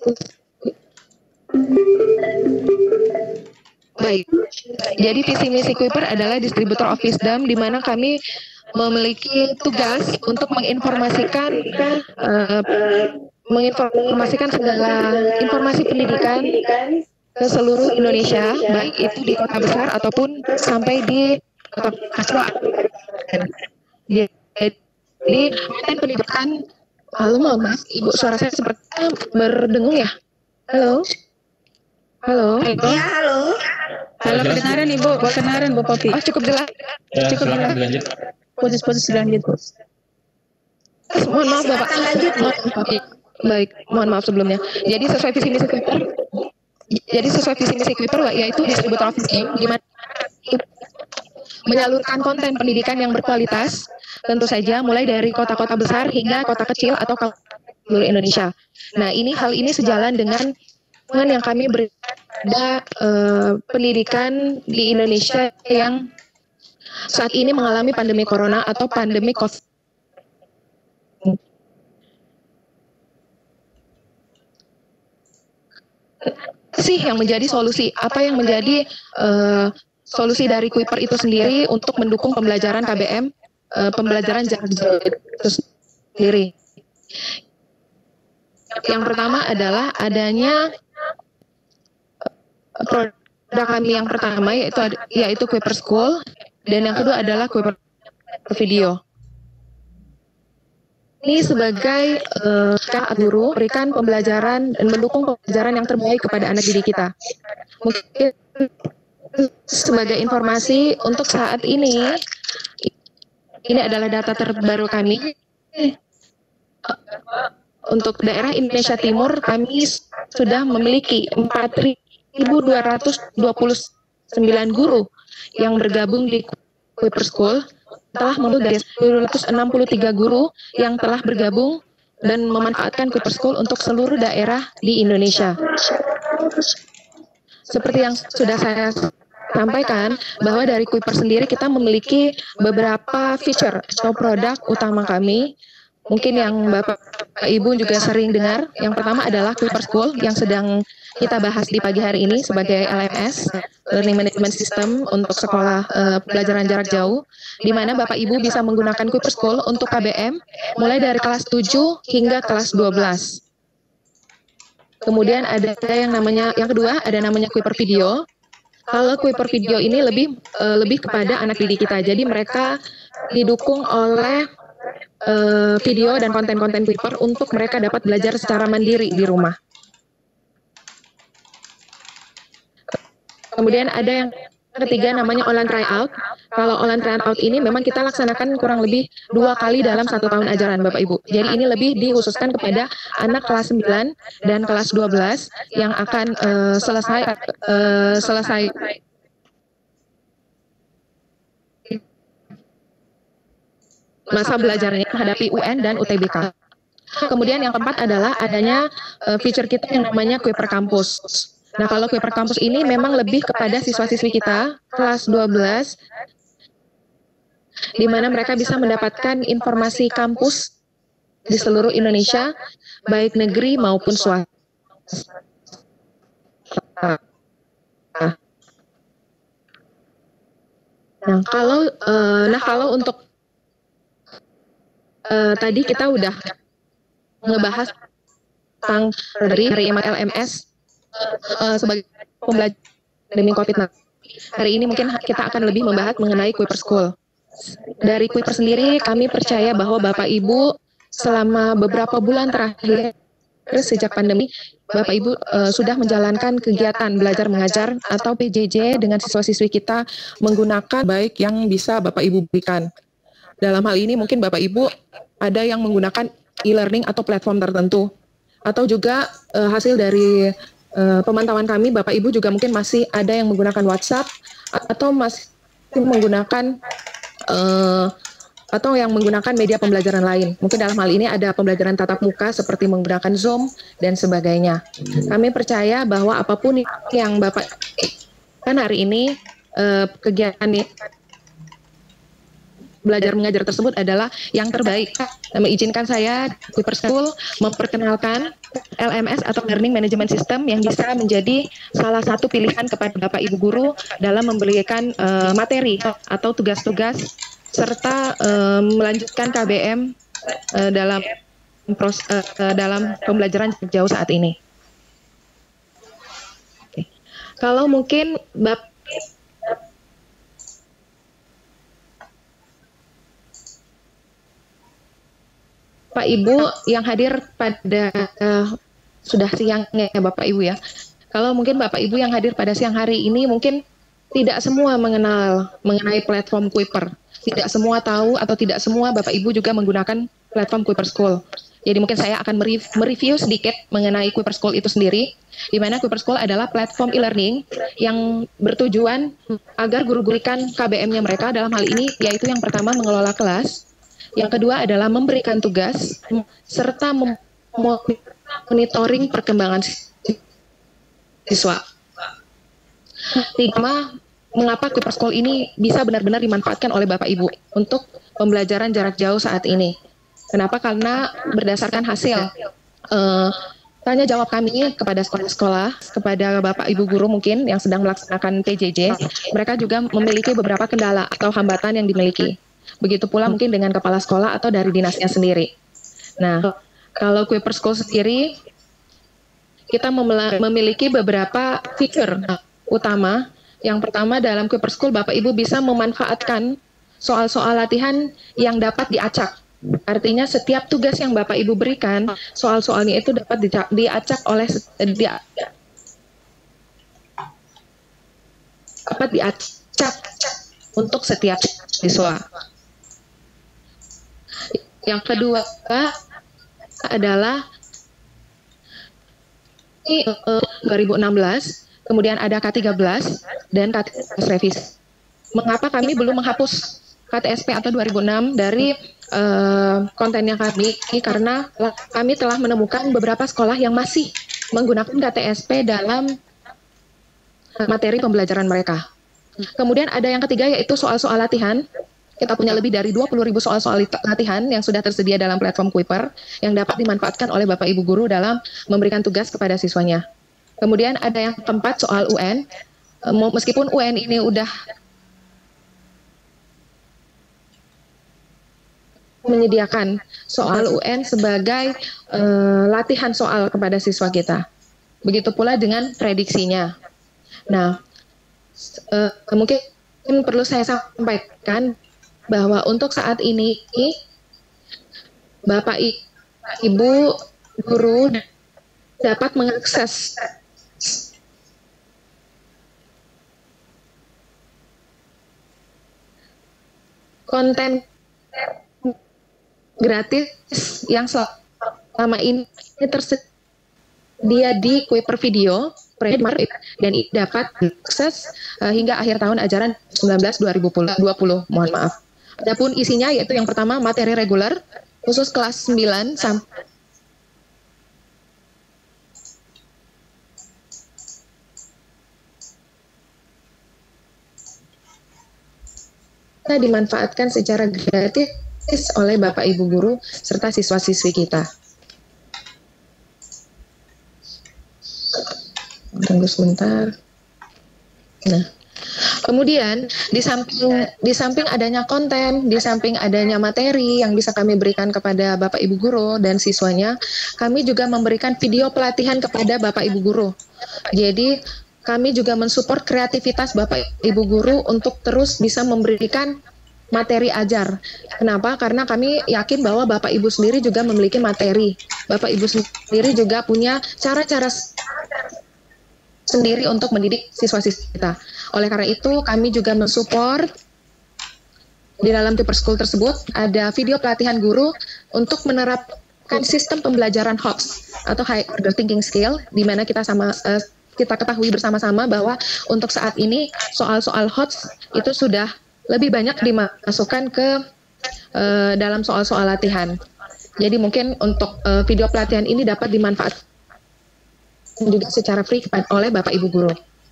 Baik. Jadi visi misi Kuiper adalah distributor of wisdom, di mana kami memiliki tugas untuk menginformasikan uh, menginformasikan segala informasi pendidikan ke seluruh Indonesia, baik itu di kota besar ataupun sampai di kota kecil. Jadi konten pendidikan. Halo, mohon maaf, Ibu, suara saya sepertinya berdengung ya. Halo. Halo. Iya, halo. Halo, kedengaran Ibu, kedengaran Bu Popi. Oh, cukup jelas. Ya, Cukup silakan jelas. dilanjut. Putus-putus lanjut. Eh, Mohon maaf, Bapak. Silakan lanjut. Mohon maaf. Baik, mohon maaf sebelumnya. Jadi sesuai visi misi Kuiper, jadi sesuai visi misi Kuiper yaitu distributor of wisdom, di mana menyalurkan konten pendidikan yang berkualitas, tentu saja mulai dari kota-kota besar hingga kota kecil atau seluruh Indonesia. Nah, ini hal ini sejalan dengan dukungan yang kami beri pada eh, pendidikan di Indonesia yang saat ini mengalami pandemi corona atau pandemi COVID. Sih yang menjadi solusi, apa yang menjadi uh, solusi dari Kuiper itu sendiri untuk mendukung pembelajaran K B M uh, pembelajaran jarak jauh itu sendiri. Yang pertama adalah adanya produk kami yang pertama yaitu yaitu Kuiper School, dan yang kedua adalah Kuiper Video. Ini sebagai uh, guru berikan pembelajaran dan mendukung pembelajaran yang terbaik kepada anak didik kita. Mungkin sebagai informasi untuk saat ini, ini adalah data terbaru kami. Untuk daerah Indonesia Timur, kami sudah memiliki empat ribu dua ratus dua puluh sembilan guru yang bergabung di Kuiper School, telah memulai dari dua ratus enam puluh tiga guru yang telah bergabung dan memanfaatkan Kuiper School untuk seluruh daerah di Indonesia. Seperti yang sudah saya sampaikan, bahwa dari Kuiper sendiri kita memiliki beberapa feature atau produk utama kami. Mungkin yang Bapak Ibu juga sering dengar. Yang pertama adalah Kuiper School yang sedang kita bahas di pagi hari ini sebagai L M S, Learning Management System untuk sekolah uh, pelajaran jarak jauh, di mana Bapak Ibu bisa menggunakan Kuiper School untuk K B M mulai dari kelas tujuh hingga kelas dua belas. Kemudian ada yang namanya, yang kedua ada namanya Kuiper Video. Kalau Kuiper Video ini lebih uh, lebih kepada anak didik kita. Jadi mereka didukung oleh uh, video dan konten-konten Kuiper untuk mereka dapat belajar secara mandiri di rumah. Kemudian ada yang ketiga namanya online tryout. Kalau online tryout ini memang kita laksanakan kurang lebih dua kali dalam satu tahun ajaran Bapak Ibu. Jadi ini lebih dikhususkan kepada anak kelas sembilan dan kelas dua belas yang akan uh, selesai uh, selesai masa belajarnya menghadapi U N dan U T B K. Kemudian yang keempat adalah adanya uh, feature kita yang namanya Kuiper Campus. Nah, kalau Kuiper Campus ini memang lebih kepada siswa-siswi kita kelas dua belas, di mana mereka bisa mendapatkan informasi kampus di seluruh Indonesia, baik negeri maupun swasta. Nah, kalau uh, nah kalau untuk uh, tadi kita udah ngebahas tentang dari dari L M S Uh, sebagai pembelajaran pandemi COVID sembilan belas. Hari ini mungkin kita akan lebih membahas mengenai Kuiper School. Dari Kuiper sendiri, kami percaya bahwa Bapak Ibu selama beberapa bulan terakhir sejak pandemi, Bapak Ibu uh, sudah menjalankan kegiatan belajar mengajar atau P J J dengan siswa-siswi kita menggunakan baik yang bisa Bapak Ibu berikan. Dalam hal ini mungkin Bapak Ibu ada yang menggunakan e-learning atau platform tertentu, atau juga uh, hasil dari Uh, pemantauan kami, Bapak Ibu juga mungkin masih ada yang menggunakan WhatsApp atau masih menggunakan uh, atau yang menggunakan media pembelajaran lain. Mungkin dalam hal ini ada pembelajaran tatap muka seperti menggunakan Zoom dan sebagainya. Kami percaya bahwa apapun yang Bapak kan hari ini uh, kegiatan ini belajar mengajar tersebut adalah yang terbaik. Nah, mengizinkan saya Kuiper School memperkenalkan L M S atau Learning Management System yang bisa menjadi salah satu pilihan kepada Bapak Ibu guru dalam memberikan uh, materi atau tugas-tugas serta uh, melanjutkan K B M uh, dalam pros, uh, uh, dalam pembelajaran jarak jauh saat ini. Oke. Kalau mungkin Bapak Pak Ibu yang hadir pada uh, sudah siangnya ya Bapak Ibu ya. Kalau mungkin Bapak Ibu yang hadir pada siang hari ini mungkin tidak semua mengenal mengenai platform Kuiper. Tidak semua tahu atau tidak semua Bapak Ibu juga menggunakan platform Kuiper School. Jadi mungkin saya akan mereview sedikit mengenai Kuiper School itu sendiri, di mana Kuiper School adalah platform e-learning yang bertujuan agar guru-guru kan K B M-nya mereka dalam hal ini yaitu yang pertama mengelola kelas. Yang kedua adalah memberikan tugas serta monitoring perkembangan siswa. Tiga, mengapa Kuiper School ini bisa benar-benar dimanfaatkan oleh Bapak Ibu untuk pembelajaran jarak jauh saat ini? Kenapa? Karena berdasarkan hasil uh, tanya jawab kami kepada sekolah-sekolah, kepada Bapak Ibu guru mungkin yang sedang melaksanakan P J J, mereka juga memiliki beberapa kendala atau hambatan yang dimiliki. begitu pula mungkin dengan kepala sekolah atau dari dinasnya sendiri. Nah, kalau Kuiper School sendiri, kita memiliki beberapa fitur utama. Yang pertama, dalam Kuiper School, Bapak Ibu bisa memanfaatkan soal-soal latihan yang dapat diacak. Artinya setiap tugas yang Bapak Ibu berikan, soal-soalnya itu dapat diacak oleh di, dapat diacak untuk setiap siswa. Yang kedua adalah ini uh, dua ribu enam belas, kemudian ada K tiga belas dan K tiga belas revisi. Mengapa kami belum menghapus K T S P atau dua ribu enam dari uh, kontennya kami? Karena kami telah menemukan beberapa sekolah yang masih menggunakan K T S P dalam materi pembelajaran mereka. Kemudian ada yang ketiga yaitu soal-soal latihan. Kita punya lebih dari dua puluh ribu soal-soal latihan yang sudah tersedia dalam platform Kuiper yang dapat dimanfaatkan oleh Bapak Ibu Guru dalam memberikan tugas kepada siswanya. Kemudian ada yang keempat soal U N. Meskipun U N ini udah menyediakan soal U N sebagai uh, latihan soal kepada siswa kita. Begitu pula dengan prediksinya. Nah, uh, mungkin perlu saya sampaikan bahwa untuk saat ini Bapak Ibu Guru dapat mengakses konten gratis yang selama ini tersedia di Kuiper Video dan dapat diakses uh, hingga akhir tahun ajaran sembilan belas dua ribu dua puluh. Mohon maaf. Adapun isinya yaitu yang pertama materi reguler khusus kelas sembilan sampai dimanfaatkan secara gratis oleh Bapak Ibu Guru serta siswa-siswi kita. Tunggu sebentar. Nah, kemudian di samping di samping adanya konten, di samping adanya materi yang bisa kami berikan kepada Bapak Ibu Guru dan siswanya, kami juga memberikan video pelatihan kepada Bapak Ibu Guru. Jadi kami juga mensupport kreativitas Bapak Ibu Guru untuk terus bisa memberikan materi ajar. Kenapa? Karena kami yakin bahwa Bapak Ibu sendiri juga memiliki materi. Bapak Ibu sendiri juga punya cara-cara sendiri untuk mendidik siswa-siswa kita. Oleh karena itu, kami juga mensupport di dalam Kuiper School tersebut ada video pelatihan guru untuk menerapkan sistem pembelajaran H O T S atau High Order Thinking Skill, di mana kita sama uh, kita ketahui bersama-sama bahwa untuk saat ini soal-soal H O T S itu sudah lebih banyak dimasukkan ke uh, dalam soal-soal latihan. Jadi mungkin untuk uh, video pelatihan ini dapat dimanfaatkan juga secara free oleh Bapak Ibu Guru.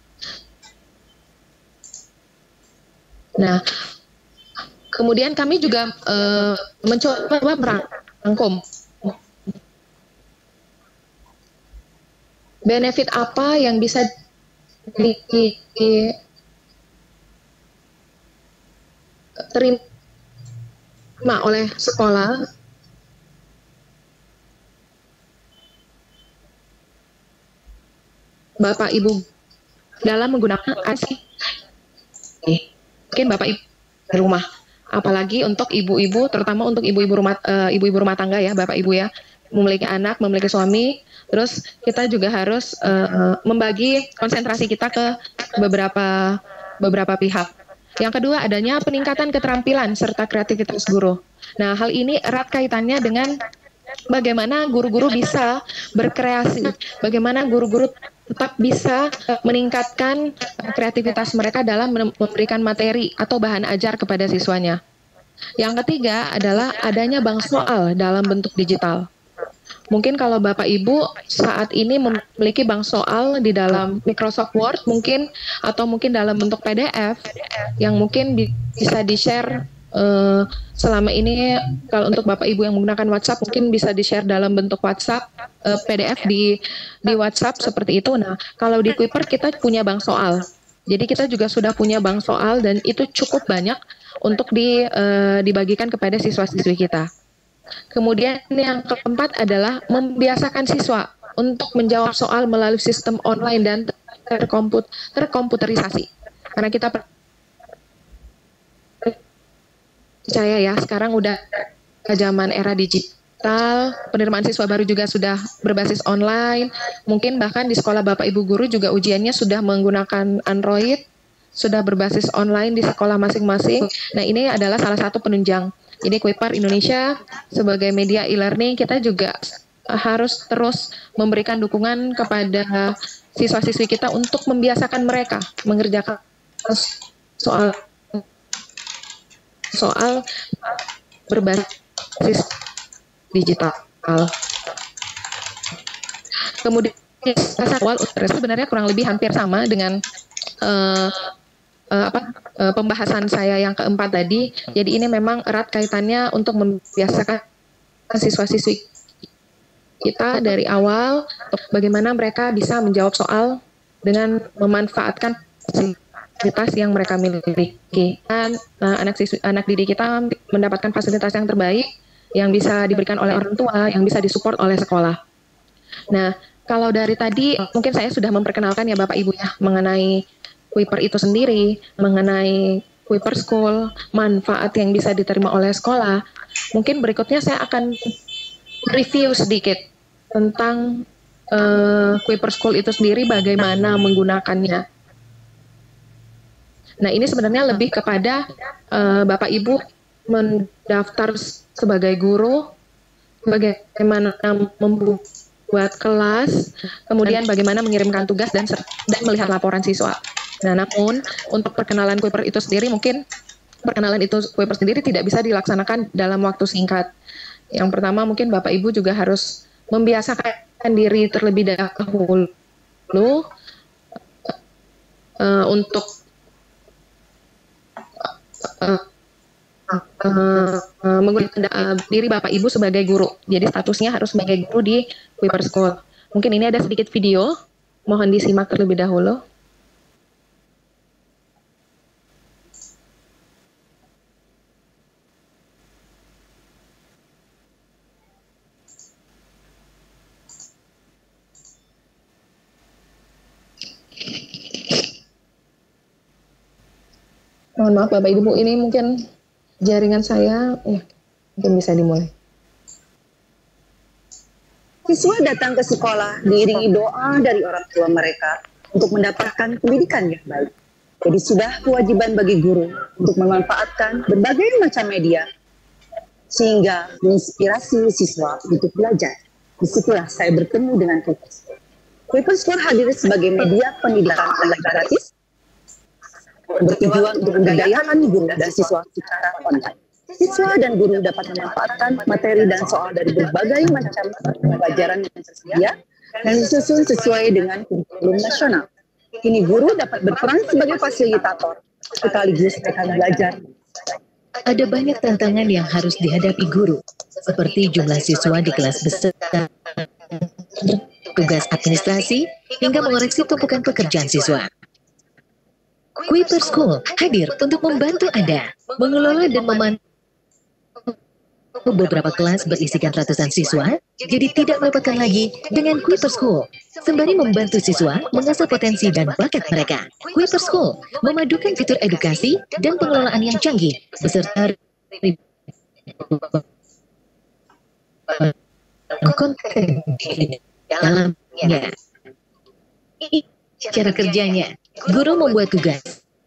Nah, kemudian kami juga uh, mencoba merangkum benefit apa yang bisa diterima oleh sekolah Bapak Ibu dalam menggunakan A C. Mungkin Bapak Ibu di rumah, apalagi untuk ibu-ibu, terutama untuk ibu-ibu rumah uh, ibu-ibu rumah tangga ya, Bapak Ibu ya, memiliki anak, memiliki suami, terus kita juga harus uh, membagi konsentrasi kita ke beberapa beberapa pihak. Yang kedua, adanya peningkatan keterampilan serta kreativitas guru. Nah, hal ini erat kaitannya dengan bagaimana guru-guru bisa berkreasi, bagaimana guru-guru tetap bisa meningkatkan kreativitas mereka dalam memberikan materi atau bahan ajar kepada siswanya. Yang ketiga adalah adanya bank soal dalam bentuk digital. Mungkin kalau Bapak Ibu saat ini memiliki bank soal di dalam Microsoft Word mungkin, atau mungkin dalam bentuk P D F yang mungkin bisa di-share. Uh, selama ini kalau untuk Bapak Ibu yang menggunakan WhatsApp mungkin bisa di-share dalam bentuk WhatsApp, uh, P D F di di WhatsApp seperti itu. Nah, kalau di Kuiper kita punya bank soal. Jadi kita juga sudah punya bank soal dan itu cukup banyak untuk di, uh, dibagikan kepada siswa-siswi kita. Kemudian yang keempat adalah membiasakan siswa untuk menjawab soal melalui sistem online dan terkomput, terkomputerisasi. Karena kita percaya ya, sekarang udah zaman era digital, penerimaan siswa baru juga sudah berbasis online. Mungkin bahkan di sekolah Bapak Ibu guru juga ujiannya sudah menggunakan Android, sudah berbasis online di sekolah masing-masing. Nah, ini adalah salah satu penunjang. Jadi Kuiper Indonesia sebagai media e-learning, kita juga harus terus memberikan dukungan kepada siswa-siswi kita untuk membiasakan mereka mengerjakan soal soal berbasis digital. Kemudian awal sebenarnya kurang lebih hampir sama dengan uh, uh, apa uh, pembahasan saya yang keempat tadi. Jadi ini memang erat kaitannya untuk membiasakan siswa-siswi kita dari awal bagaimana mereka bisa menjawab soal dengan memanfaatkan fasilitas yang mereka miliki. Dan uh, anak siswi, anak didik kita mendapatkan fasilitas yang terbaik yang bisa diberikan oleh orang tua, yang bisa disupport oleh sekolah. Nah, kalau dari tadi mungkin saya sudah memperkenalkan ya Bapak Ibu ya mengenai Kuiper itu sendiri, mengenai Kuiper School, manfaat yang bisa diterima oleh sekolah. Mungkin berikutnya saya akan review sedikit tentang uh, Kuiper School itu sendiri, bagaimana menggunakannya. Nah, ini sebenarnya lebih kepada uh, Bapak Ibu mendaftar sebagai guru, bagaimana membuat kelas, kemudian bagaimana mengirimkan tugas dan dan melihat laporan siswa. Nah, namun untuk perkenalan Kuiper itu sendiri, mungkin perkenalan itu Kuiper sendiri tidak bisa dilaksanakan dalam waktu singkat. Yang pertama mungkin Bapak Ibu juga harus membiasakan diri terlebih dahulu uh, untuk uh, uh, uh, menggunakan uh, diri Bapak Ibu sebagai guru. Jadi statusnya harus sebagai guru di Kuiper School. Mungkin ini ada sedikit video, mohon disimak terlebih dahulu. Mohon maaf Bapak Ibu, ini mungkin jaringan saya, ya, mungkin bisa dimulai. Siswa datang ke sekolah diiringi doa dari orang tua mereka untuk mendapatkan pendidikan yang baik. Jadi sudah kewajiban bagi guru untuk memanfaatkan berbagai macam media sehingga menginspirasi siswa untuk belajar. Disitulah saya bertemu dengan Kuiper School. Kuiper School hadir sebagai media pendidikan online gratis bertujuan untuk memberdayakan guru dan siswa secara online. Siswa dan guru dapat memanfaatkan materi dan soal dari berbagai macam pelajaran yang tersedia dan disusun sesuai dengan kurikulum nasional. Kini guru dapat berperan sebagai fasilitator sekaligus rekan belajar. Ada banyak tantangan yang harus dihadapi guru, seperti jumlah siswa di kelas besar, tugas administrasi, hingga mengoreksi tumpukan pekerjaan siswa. Kuiper School hadir untuk membantu Anda mengelola dan memantau beberapa kelas berisikan ratusan siswa, jadi tidak merepotkan lagi dengan Kuiper School. Sembari membantu siswa mengasah potensi dan bakat mereka, Kuiper School memadukan fitur edukasi dan pengelolaan yang canggih, beserta konten di dalamnya. Cara kerjanya, guru membuat tugas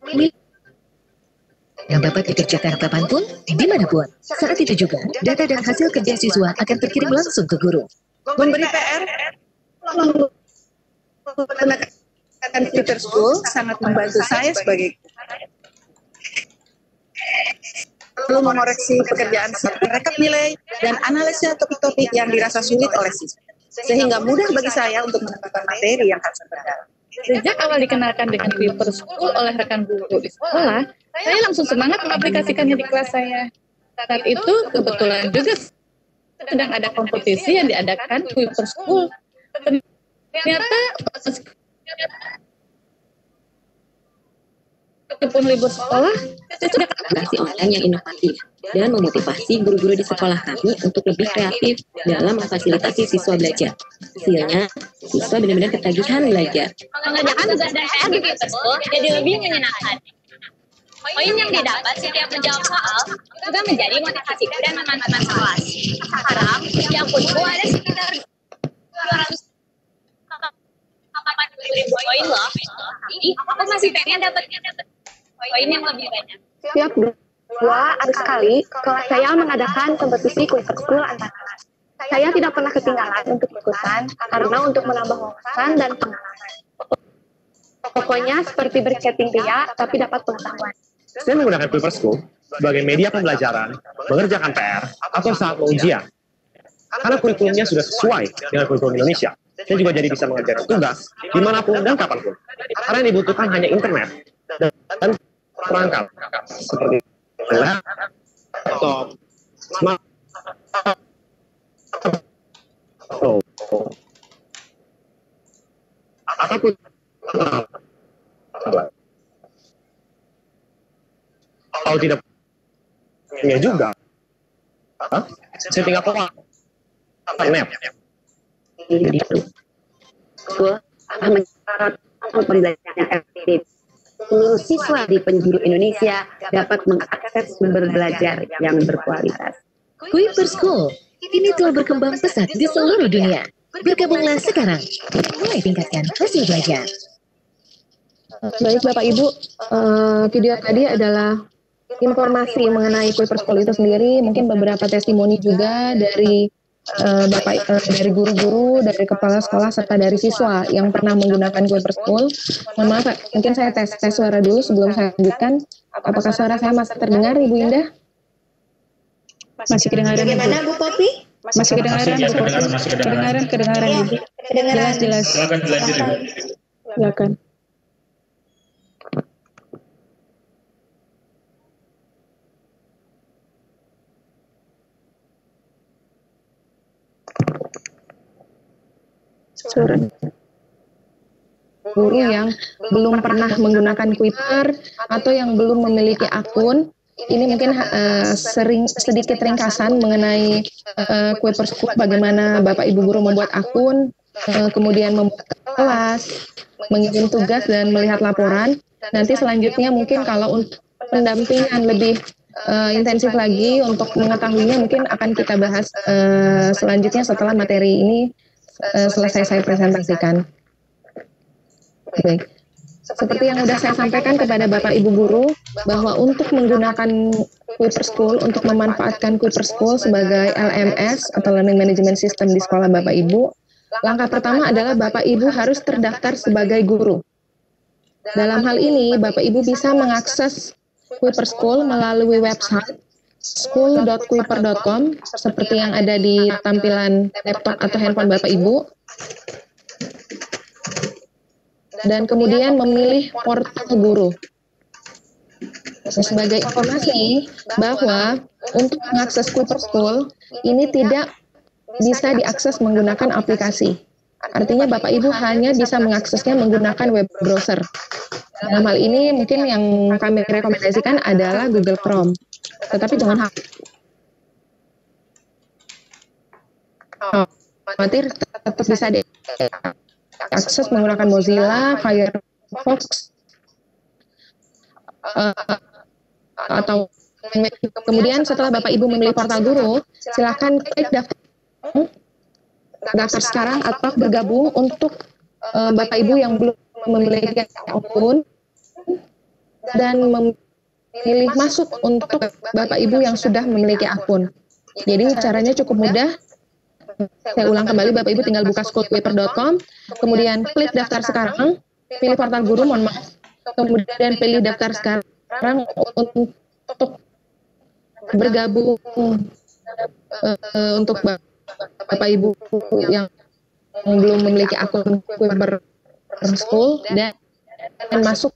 yang dapat dikerjakan kapanpun, dimanapun. Saat itu juga, data dan hasil kerja siswa akan terkirim langsung ke guru. Memberi P R, menggunakan Kuiper School sangat membantu saya sebagai perlu mengoreksi pekerjaan merekap nilai dan analisa topik-topik yang dirasa sulit oleh siswa, sehingga mudah bagi saya untuk menemukan materi yang harus berdalam. Sejak awal dikenalkan dengan Kuiper School oleh rekan guru di sekolah, saya langsung semangat mengaplikasikannya di kelas saya. Saat itu kebetulan juga sedang ada kompetisi yang diadakan Kuiper School. Ternyata meskipun libur sekolah, saya sudah aplikasi online yang inovatif dan memotivasi guru-guru di sekolah kami untuk lebih kreatif dalam memfasilitasi siswa belajar. Hasilnya, siswa benar-benar ketagihan belajar. Mengerjakan tugas dan P R di Kuiperschool jadi lebih menyenangkan. Poin yang didapat setiap menjawab soal juga menjadi motivasiku dan teman-teman kelas. Sekarang, di akunku ada sekitar dua ratus delapan puluh ribu poin loh. Jadi, aku masih pengen dapat poin yang lebih banyak. Setiap dua atau sekali, kelas saya mengadakan kompetisi Kuiperschool antar kelas. Saya tidak pernah ketinggalan untuk ikutan karena untuk menambah wawasan dan pengalaman. Pokoknya seperti berchatting ria, tapi dapat pengetahuan. Saya menggunakan Kuiperschool sebagai media pembelajaran, mengerjakan P R, atau saat mau ujian. Karena kurikulumnya sudah sesuai dengan kurikulum Indonesia, saya juga jadi bisa mengerjakan tugas dimanapun dan kapanpun. Karena yang dibutuhkan hanya internet dan perangkat seperti laptop, smartphone, ataupun kalau tidak punya juga, Hah? saya tinggal keluar internet. Jadi itu, school mencatat pembelajaran efektif. Seluruh siswa di penjuru Indonesia dapat mengakses sumber belajar yang berkualitas. Kuiperschool kini telah berkembang pesat di seluruh dunia. Bergabunglah sekarang dan mulai tingkatkan hasil belajar. Baik Bapak Ibu, uh, video tadi adalah informasi mengenai Kuiperschool itu sendiri, mungkin beberapa testimoni juga dari uh, Bapak uh, dari guru-guru, dari kepala sekolah serta dari siswa yang pernah menggunakan Kuiperschool. Mohon maaf, mungkin saya tes tes suara dulu sebelum saya lanjutkan. Apakah suara saya masih terdengar, Ibu Indah? Masih kedengaran. Bagaimana Bu Popi? Masih kedengaran, Masih, Bu Popi? kedengaran, masih kedengaran. Kedengaran, kedengaran, Ya, Ibu. kedengaran. Jelas, jelas. Silakan dilanjut, Ibu. Silakan. Suara guru yang belum pernah menggunakan Kuiper atau yang belum memiliki akun, ini mungkin uh, sering sedikit ringkasan mengenai uh, Kuiperschool, bagaimana Bapak Ibu guru membuat akun, uh, kemudian membuat kelas, mengirim tugas dan melihat laporan. Nanti selanjutnya mungkin kalau untuk pendampingan lebih uh, intensif lagi untuk mengetahuinya mungkin akan kita bahas uh, selanjutnya setelah materi ini uh, selesai saya presentasikan. Baik. Seperti yang sudah saya sampaikan kepada Bapak Ibu guru, bahwa untuk menggunakan Kuiperschool, untuk memanfaatkan Kuiperschool sebagai L M S atau Learning Management System di sekolah Bapak Ibu, langkah pertama adalah Bapak Ibu harus terdaftar sebagai guru. Dalam hal ini, Bapak Ibu bisa mengakses Kuiperschool melalui website school dot kuiper dot com seperti yang ada di tampilan laptop atau handphone Bapak Ibu. Dan kemudian memilih portal guru. Sebagai informasi bahwa untuk mengakses Kuiperschool ini tidak bisa diakses menggunakan aplikasi. Artinya Bapak Ibu hanya bisa mengaksesnya menggunakan web browser. Dalam hal ini mungkin yang kami rekomendasikan adalah Google Chrome. Tetapi jangan khawatir, tetap bisa di akses menggunakan Mozilla, Firefox, uh, atau kemudian setelah Bapak Ibu memilih portal guru, silakan klik daftar, daftar sekarang atau bergabung untuk uh, Bapak Ibu yang belum memiliki akun dan memilih masuk untuk Bapak Ibu yang sudah memiliki akun. Jadi caranya cukup mudah. Saya ulang kembali, Bapak Ibu tinggal buka school kuiper dot com, kemudian klik daftar sekarang, pilih portal guru, mohon maaf, kemudian pilih daftar sekarang untuk bergabung uh, untuk Bapak Ibu yang belum memiliki akun Kuiperschool dan, dan masuk.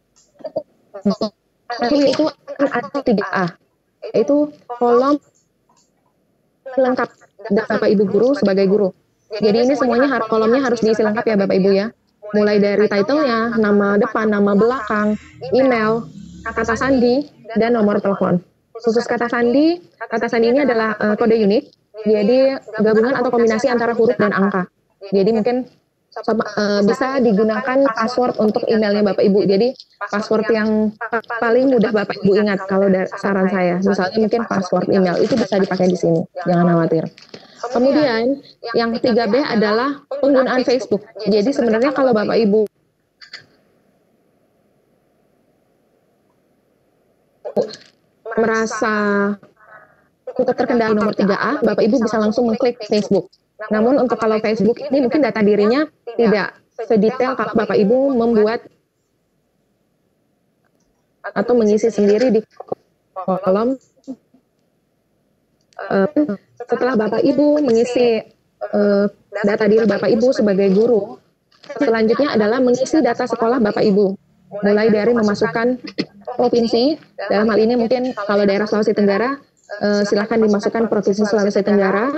Itu ada tiga A, yaitu kolom lengkap Bapak Ibu guru sebagai guru. Jadi ini semuanya harus kolomnya harus diisi lengkap ya Bapak Ibu ya. mulai dari title-nya, nama depan, nama belakang, email, kata sandi, dan nomor telepon. Khusus kata sandi, kata sandi ini adalah uh, kode unik, jadi gabungan atau kombinasi antara huruf dan angka. Jadi mungkin uh, bisa digunakan password untuk emailnya Bapak Ibu. Jadi password yang paling mudah Bapak Ibu ingat kalau dari saran saya. Misalnya mungkin password email itu bisa dipakai di sini. Jangan khawatir. Kemudian yang tiga B adalah penggunaan Facebook. Jadi sebenarnya kalau Bapak Ibu merasa cukup terkendali nomor tiga A, Bapak Ibu bisa langsung mengklik Facebook. Namun untuk kalau Facebook ini mungkin data dirinya tidak sedetail kalau Bapak Ibu membuat atau mengisi sendiri di kolom. Uh, setelah Bapak Ibu mengisi uh, data diri Bapak Ibu sebagai guru, selanjutnya adalah mengisi data sekolah Bapak Ibu. Mulai dari memasukkan provinsi, dalam hal ini mungkin kalau daerah Sulawesi Tenggara, uh, silakan dimasukkan Provinsi Sulawesi Tenggara.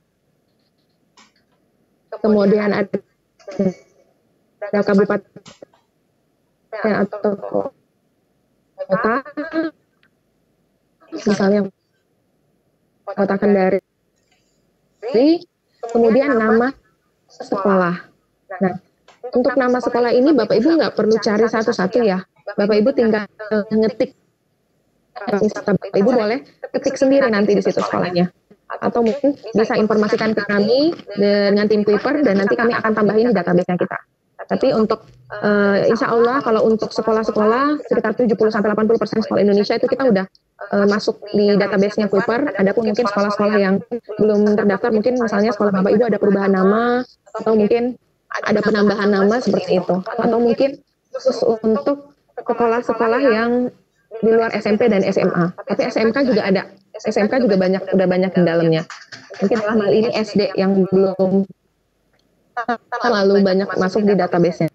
Kemudian ada kabupaten atau kota, misalnya Kota Kendari, kemudian nama sekolah. Nah, untuk nama sekolah ini Bapak Ibu nggak perlu cari satu-satu ya. Bapak Ibu tinggal ngetik. Bapak Ibu boleh ketik sendiri nanti di situ sekolahnya. Atau mungkin bisa informasikan ke kami dengan tim Kuiper dan nanti kami akan tambahin di database-nya kita. Tapi untuk uh, insya Allah kalau untuk sekolah-sekolah sekitar tujuh puluh sampai delapan puluh persen sekolah Indonesia itu kita udah uh, masuk di database-nya Kuiper. Adapun mungkin sekolah-sekolah yang belum terdaftar, mungkin misalnya sekolah Bapak Ibu ada perubahan nama atau mungkin ada penambahan nama seperti itu. Atau mungkin khusus untuk sekolah-sekolah yang di luar S M P dan S M A. Tapi S M K juga ada. S M K juga banyak, udah banyak di dalamnya. Mungkin dalam hal ini S D yang belum terlalu banyak masuk di database-nya.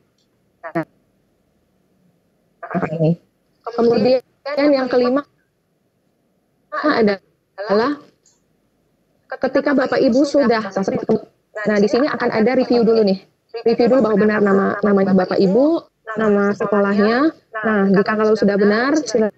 Nah, ini. Kemudian yang kelima adalah ketika Bapak Ibu sudah, nah di sini akan ada review dulu nih. Review dulu bahwa benar nama namanya Bapak Ibu, nama sekolahnya. Nah, jika kalau sudah benar,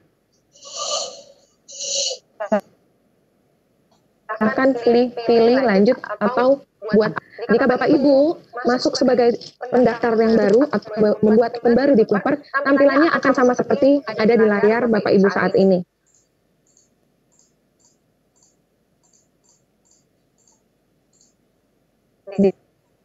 silakan pilih pilih lanjut atau buat. Jika Bapak Ibu masuk sebagai pendaftar yang baru atau membuat akun baru di Kuiper, tampilannya akan sama seperti ada di layar Bapak Ibu saat ini. Di,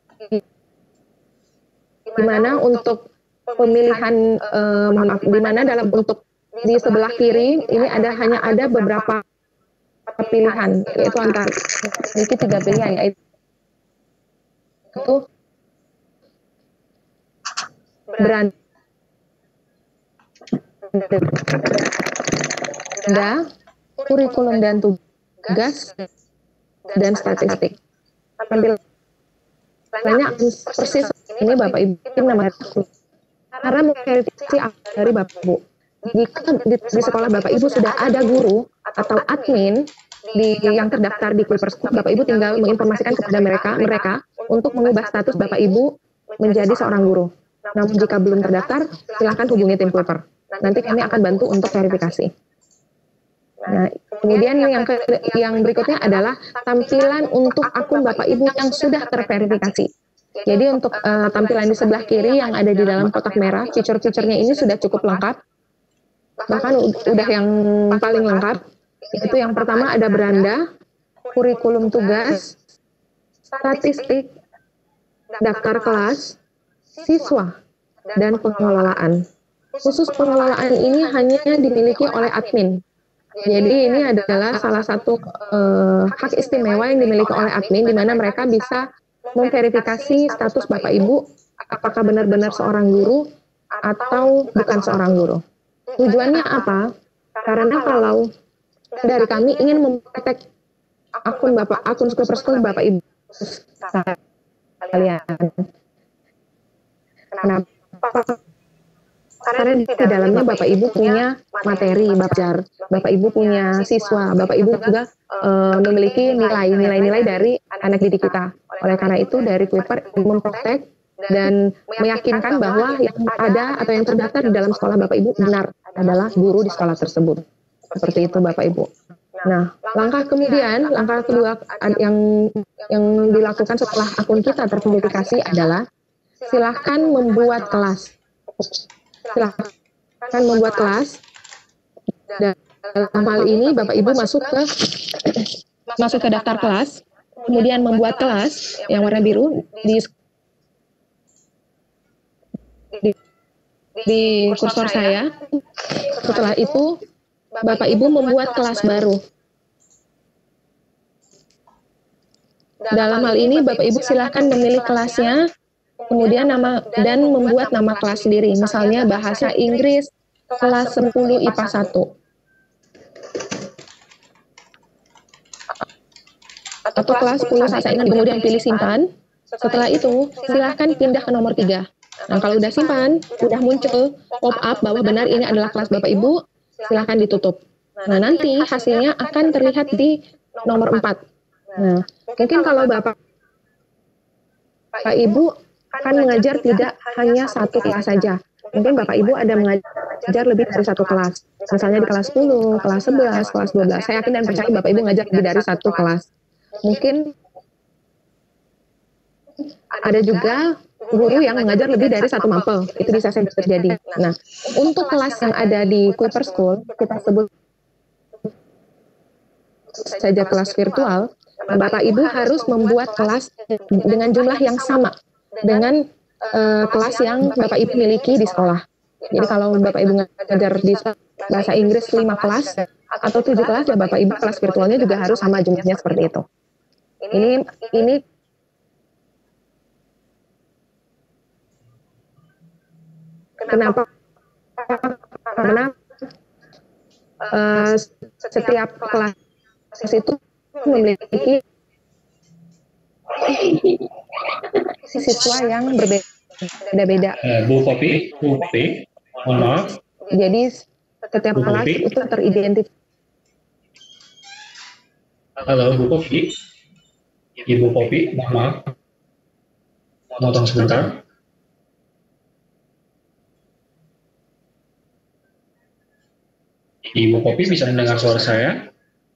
di mana untuk pemilihan, eh, mohon maaf, di mana dalam untuk di sebelah kiri ini ada hanya ada beberapa pilihan, yaitu antara memiliki tiga pilihan, yaitu itu beranda, kurikulum dan tugas, dan statistik. Tampilannya persis ini Bapak Ibu nama karena memverifikasi dari Bapak Ibu. Jika di, di sekolah Bapak Ibu sudah ada guru atau admin di yang terdaftar di Kuiper School, Bapak Ibu tinggal menginformasikan kepada mereka mereka untuk mengubah status Bapak Ibu menjadi seorang guru. Namun jika belum terdaftar, silakan hubungi tim Kuiper. Nanti kami akan bantu untuk verifikasi. Nah, kemudian yang ke, yang berikutnya adalah tampilan untuk akun Bapak Ibu yang sudah terverifikasi. Jadi untuk uh, tampilan di sebelah kiri yang ada di dalam kotak merah, fitur-fiturnya ini sudah cukup lengkap. Bahkan udah yang paling lengkap. Itu yang pertama ada beranda, kurikulum tugas, statistik, daftar kelas, siswa, dan pengelolaan. Khusus pengelolaan ini hanya dimiliki oleh admin. Jadi ini adalah salah satu uh, hak istimewa yang dimiliki oleh admin, di mana mereka bisa memverifikasi status Bapak Ibu, apakah benar-benar seorang guru atau bukan seorang guru. Tujuannya apa? Karena kalau dari kami ingin memprotek akun Bapak, akun Kuiper School Bapak Ibu kalian. Kenapa? Karena di dalamnya Bapak Ibu punya materi belajar, Bapak Ibu punya siswa, Bapak Ibu juga uh, memiliki nilai, nilai-nilai dari anak didik kita. Oleh karena itu dari Kuiper memprotek dan meyakinkan bahwa yang ada atau yang terdaftar di dalam sekolah Bapak Ibu benar adalah guru di sekolah tersebut. Seperti itu Bapak Ibu. Nah, langkah kemudian, langkah kedua yang yang dilakukan setelah akun kita terverifikasi adalah silahkan membuat kelas. Silahkan membuat kelas. Dan dalam hal ini Bapak Ibu masuk ke masuk ke daftar kelas, kemudian membuat kelas yang warna biru di di, di kursor saya. Setelah itu Bapak Ibu membuat kelas baru. Dalam hal ini Bapak Ibu silakan memilih kelasnya, kemudian nama dan membuat nama kelas sendiri. Misalnya bahasa Inggris kelas sepuluh I P A satu. Atau kelas sepuluh bahasa Inggris, kemudian pilih simpan. Setelah itu silahkan pindah ke nomor tiga. Nah, kalau udah simpan, udah muncul pop-up bahwa benar ini adalah kelas Bapak Ibu, silahkan ditutup. Nah, nanti hasilnya akan terlihat di nomor empat. Nah, mungkin kalau Bapak, Bapak Ibu akan mengajar tidak hanya satu kelas saja. Mungkin Bapak Ibu ada mengajar lebih dari satu kelas. Misalnya di kelas sepuluh, kelas sebelas, kelas dua belas. Saya yakin dan percaya Bapak Ibu mengajar lebih dari satu kelas. Mungkin ada juga guru yang mengajar lebih dari satu mapel, itu bisa saja terjadi. Nah, untuk kelas yang ada di Kuiper School, kita sebut saja kelas virtual, Bapak Ibu harus membuat kelas dengan jumlah yang sama dengan uh, kelas yang Bapak Ibu miliki di sekolah. Jadi kalau Bapak Ibu mengajar di bahasa Inggris lima kelas atau tujuh kelas, ya Bapak Ibu kelas virtualnya juga harus sama jumlahnya seperti itu. Ini ini kenapa? Karena uh, setiap kelas itu memiliki siswa yang berbeda-beda. Uh, Bu Popi, Bu Popi, mohon maaf. Jadi setiap Bu kelas Popi. itu teridentifikasi. Halo Bu Popi, Ibu Popi, mohon maaf. Motong sebentar. Ibu Popi bisa mendengar suara saya?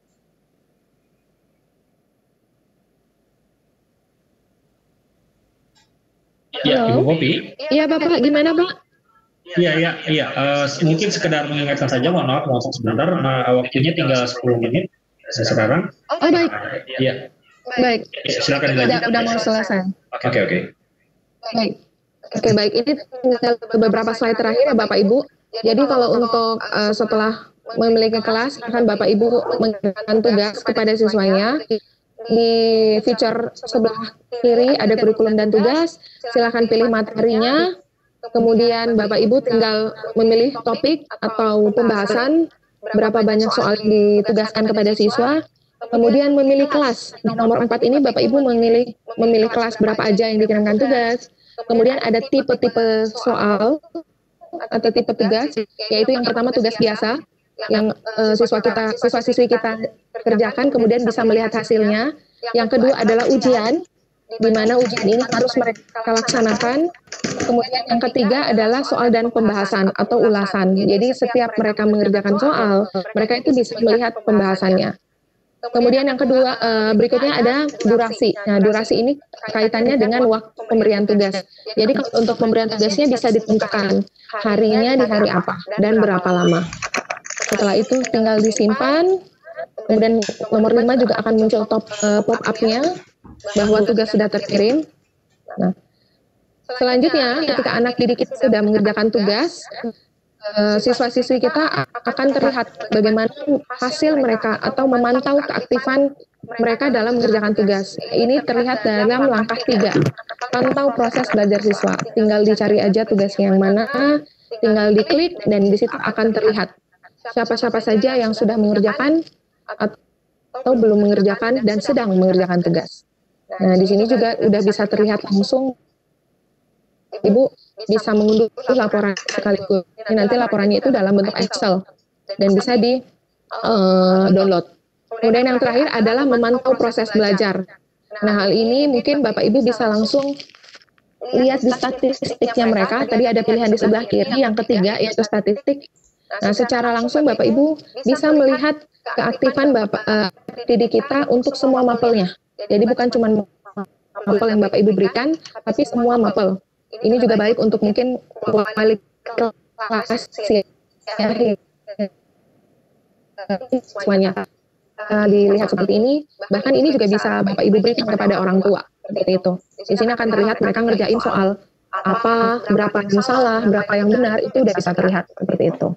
Ya, Ibu Popi. Iya Bapak, gimana Pak? Iya, iya, iya. Uh, mungkin sekedar mengingatkan saja, mohon maaf, motong sebentar. Uh, waktunya tinggal sepuluh menit sekarang. Oh baik. Iya. Baik. Ya, silakan Udah, dilanjut. udah mau selesai. Oke, oke. Baik. Oke, baik. Ini tinggal beberapa slide terakhir ya Bapak Ibu. Jadi kalau untuk uh, setelah memiliki kelas, akan Bapak Ibu memberikan tugas kepada siswanya. Di feature sebelah kiri ada kurikulum dan tugas. Silakan pilih materinya. Kemudian Bapak Ibu tinggal memilih topik atau pembahasan, berapa banyak soal yang ditugaskan kepada siswa. Kemudian memilih kelas. Di nomor empat ini Bapak Ibu memilih memilih kelas berapa aja yang dikirimkan tugas. Kemudian ada tipe-tipe soal atau tipe tugas, yaitu yang pertama tugas biasa yang uh, siswa kita siswa-siswi kita kerjakan, kemudian bisa melihat hasilnya. Yang kedua adalah ujian, di mana ujian ini harus mereka laksanakan. Kemudian yang ketiga adalah soal dan pembahasan atau ulasan. Jadi setiap mereka mengerjakan soal, mereka itu bisa melihat pembahasannya. Kemudian yang kedua, uh, berikutnya ada durasi. Nah, durasi ini kaitannya dengan waktu pemberian tugas. Jadi untuk pemberian tugasnya bisa ditentukan harinya di hari apa dan berapa lama. Setelah itu tinggal disimpan. Kemudian nomor lima juga akan muncul top uh, pop-up-nya bahwa tugas sudah terkirim. Nah, selanjutnya ketika anak didik kita sudah mengerjakan tugas, uh, siswa-siswi kita akan terlihat bagaimana hasil mereka atau memantau keaktifan mereka dalam mengerjakan tugas. Ini terlihat dalam langkah tiga, pantau proses belajar siswa. Tinggal dicari aja tugasnya yang mana, tinggal diklik dan di situ akan terlihat siapa-siapa saja yang sudah mengerjakan atau belum mengerjakan dan sedang mengerjakan tugas. Nah, di sini juga udah bisa terlihat langsung. Ibu bisa mengunduh laporan sekaligus. Ini nanti laporannya itu dalam bentuk Excel dan bisa di uh, download. Kemudian yang terakhir adalah memantau proses belajar. Nah, hal ini mungkin Bapak Ibu bisa langsung lihat di statistiknya mereka, tadi ada pilihan di sebelah kiri, yang ketiga yaitu statistik. Nah, secara langsung Bapak Ibu bisa melihat keaktifan Bapak uh, didik kita untuk semua mapelnya. Jadi bukan cuma mapel yang Bapak Ibu berikan, tapi semua mapel. Ini juga baik untuk mungkin wali kelas ya, semuanya. Uh, dilihat seperti ini, bahkan ini juga bisa Bapak Ibu berikan kepada orang tua, seperti itu. Di sini akan terlihat mereka ngerjain soal apa, berapa yang salah, berapa yang benar, itu udah bisa terlihat seperti itu.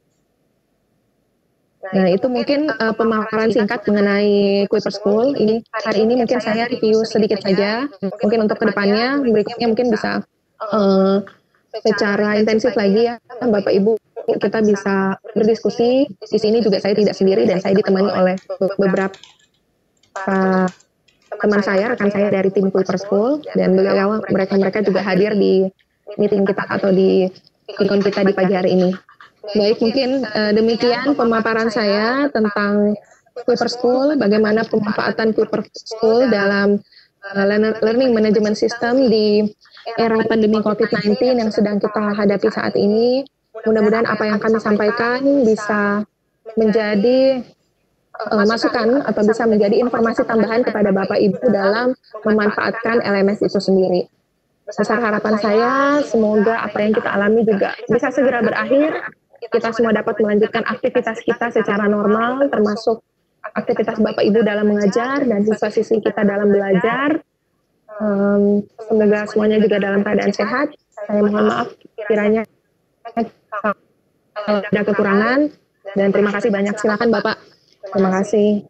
Nah, itu mungkin uh, pemaparan singkat mengenai Kuiper School. Ini hari ini mungkin saya review sedikit saja. Mungkin untuk kedepannya, berikutnya mungkin bisa uh, secara intensif lagi ya, Bapak Ibu. Kita bisa berdiskusi. Di sini juga saya tidak sendiri dan saya ditemani oleh beberapa uh, teman saya, rekan saya dari tim Kuiper School, dan beliau mereka-mereka juga hadir di meeting kita atau di ikon kita di pagi hari ini. Baik, mungkin uh, demikian pemaparan saya tentang Kuiper School, bagaimana pemanfaatan Kuiper School dalam uh, learning management system di era pandemi covid sembilan belas yang sedang kita hadapi saat ini. Mudah-mudahan apa yang kami sampaikan bisa menjadi uh, masukan atau bisa menjadi informasi tambahan kepada Bapak Ibu dalam memanfaatkan L M S itu sendiri. Besar harapan saya, semoga apa yang kita alami juga bisa segera berakhir. Kita semua dapat melanjutkan aktivitas kita secara normal, termasuk aktivitas Bapak Ibu dalam mengajar dan siswa-siswi kita dalam belajar. Um, semoga semuanya juga dalam keadaan sehat. Saya mohon maaf kiranya kalau ada kekurangan, dan terima kasih banyak. Silakan Bapak. Terima kasih.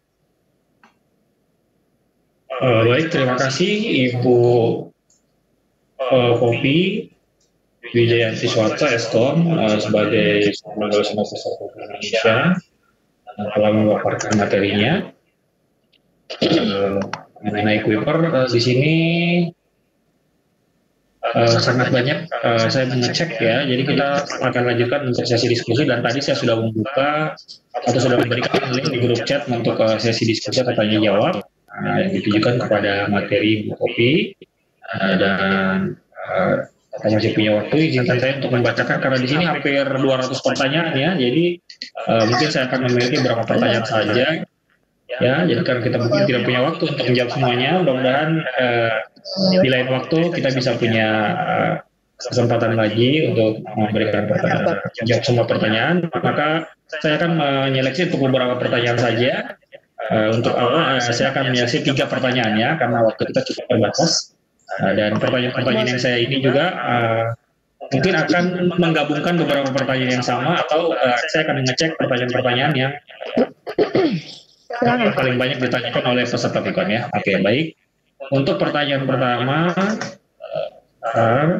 Uh, baik, terima kasih Ibu uh, Popi Wijayanti Suwarta, Eskom, uh, sebagai Lembaga Profesor Indonesia uh, telah memaparkan materinya uh, mengenai Kuiper. Uh, di sini Uh, sangat banyak uh, saya mengecek ya, jadi kita akan lanjutkan untuk sesi diskusi, dan tadi saya sudah membuka atau sudah memberikan link di grup chat untuk uh, sesi diskusi atau tanya jawab uh, yang ditujukan kepada materi Bu Popi, uh, dan uh, kita masih punya waktu, izinkan saya untuk membacakan karena di sini hampir dua ratus pertanyaan ya, jadi uh, mungkin saya akan memiliki beberapa pertanyaan saja ya, jadi karena kita mungkin tidak punya waktu untuk menjawab semuanya, mudah-mudahan uh, di lain waktu kita bisa punya uh, kesempatan lagi untuk memberikan pertanyaan, jawab semua pertanyaan. Maka saya akan menyeleksi untuk beberapa pertanyaan saja. Uh, untuk awal, uh, saya akan menyeleksi tiga pertanyaannya karena waktu kita cukup terbatas. Uh, dan pertanyaan-pertanyaan yang saya ini juga uh, mungkin akan menggabungkan beberapa pertanyaan yang sama, atau uh, saya akan mengecek pertanyaan-pertanyaan yang uh, paling banyak ditanyakan oleh peserta pikon ya. Oke, okay, baik. Untuk pertanyaan pertama, uh,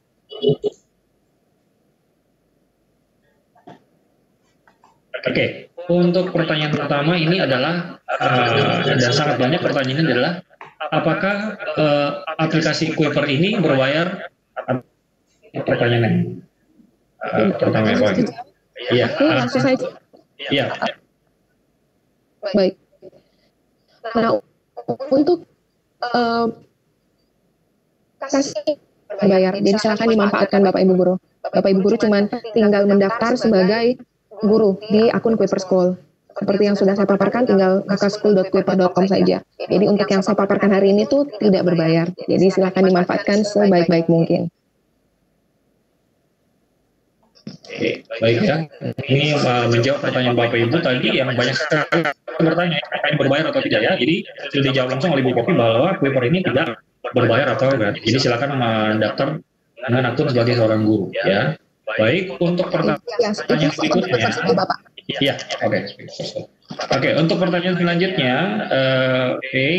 oke, okay. Untuk pertanyaan pertama ini adalah, uh, dan sangat banyak pertanyaan ini adalah, apakah uh, aplikasi Kuiper ini berbayar? Pertanyaan uh, pertama apa? Iya, langsung saja. Iya. Baik. Nah, untuk Uh, kasih bayar, jadi silakan dimanfaatkan Bapak Ibu Guru. Bapak Ibu Guru cuma tinggal mendaftar sebagai guru di akun Kuiper School. Seperti yang sudah saya paparkan, tinggal buka school dot kuiper dot com saja. Jadi untuk yang saya paparkan hari ini tuh tidak berbayar. Jadi silakan dimanfaatkan sebaik-baik mungkin. Oke, baik ya. Ini uh, menjawab pertanyaan Bapak Ibu tadi yang banyak sekali bertanya apakah ini berbayar atau tidak ya. Jadi sudah dijawab langsung oleh Bu Popi bahwa Kuiper ini tidak berbayar atau gratis. Jadi silakan mendaftar dengan akun sebagai seorang guru ya. Baik, untuk pertanyaan berikutnya. Iya, oke. Oke, untuk pertanyaan selanjutnya, uh, oke. Okay.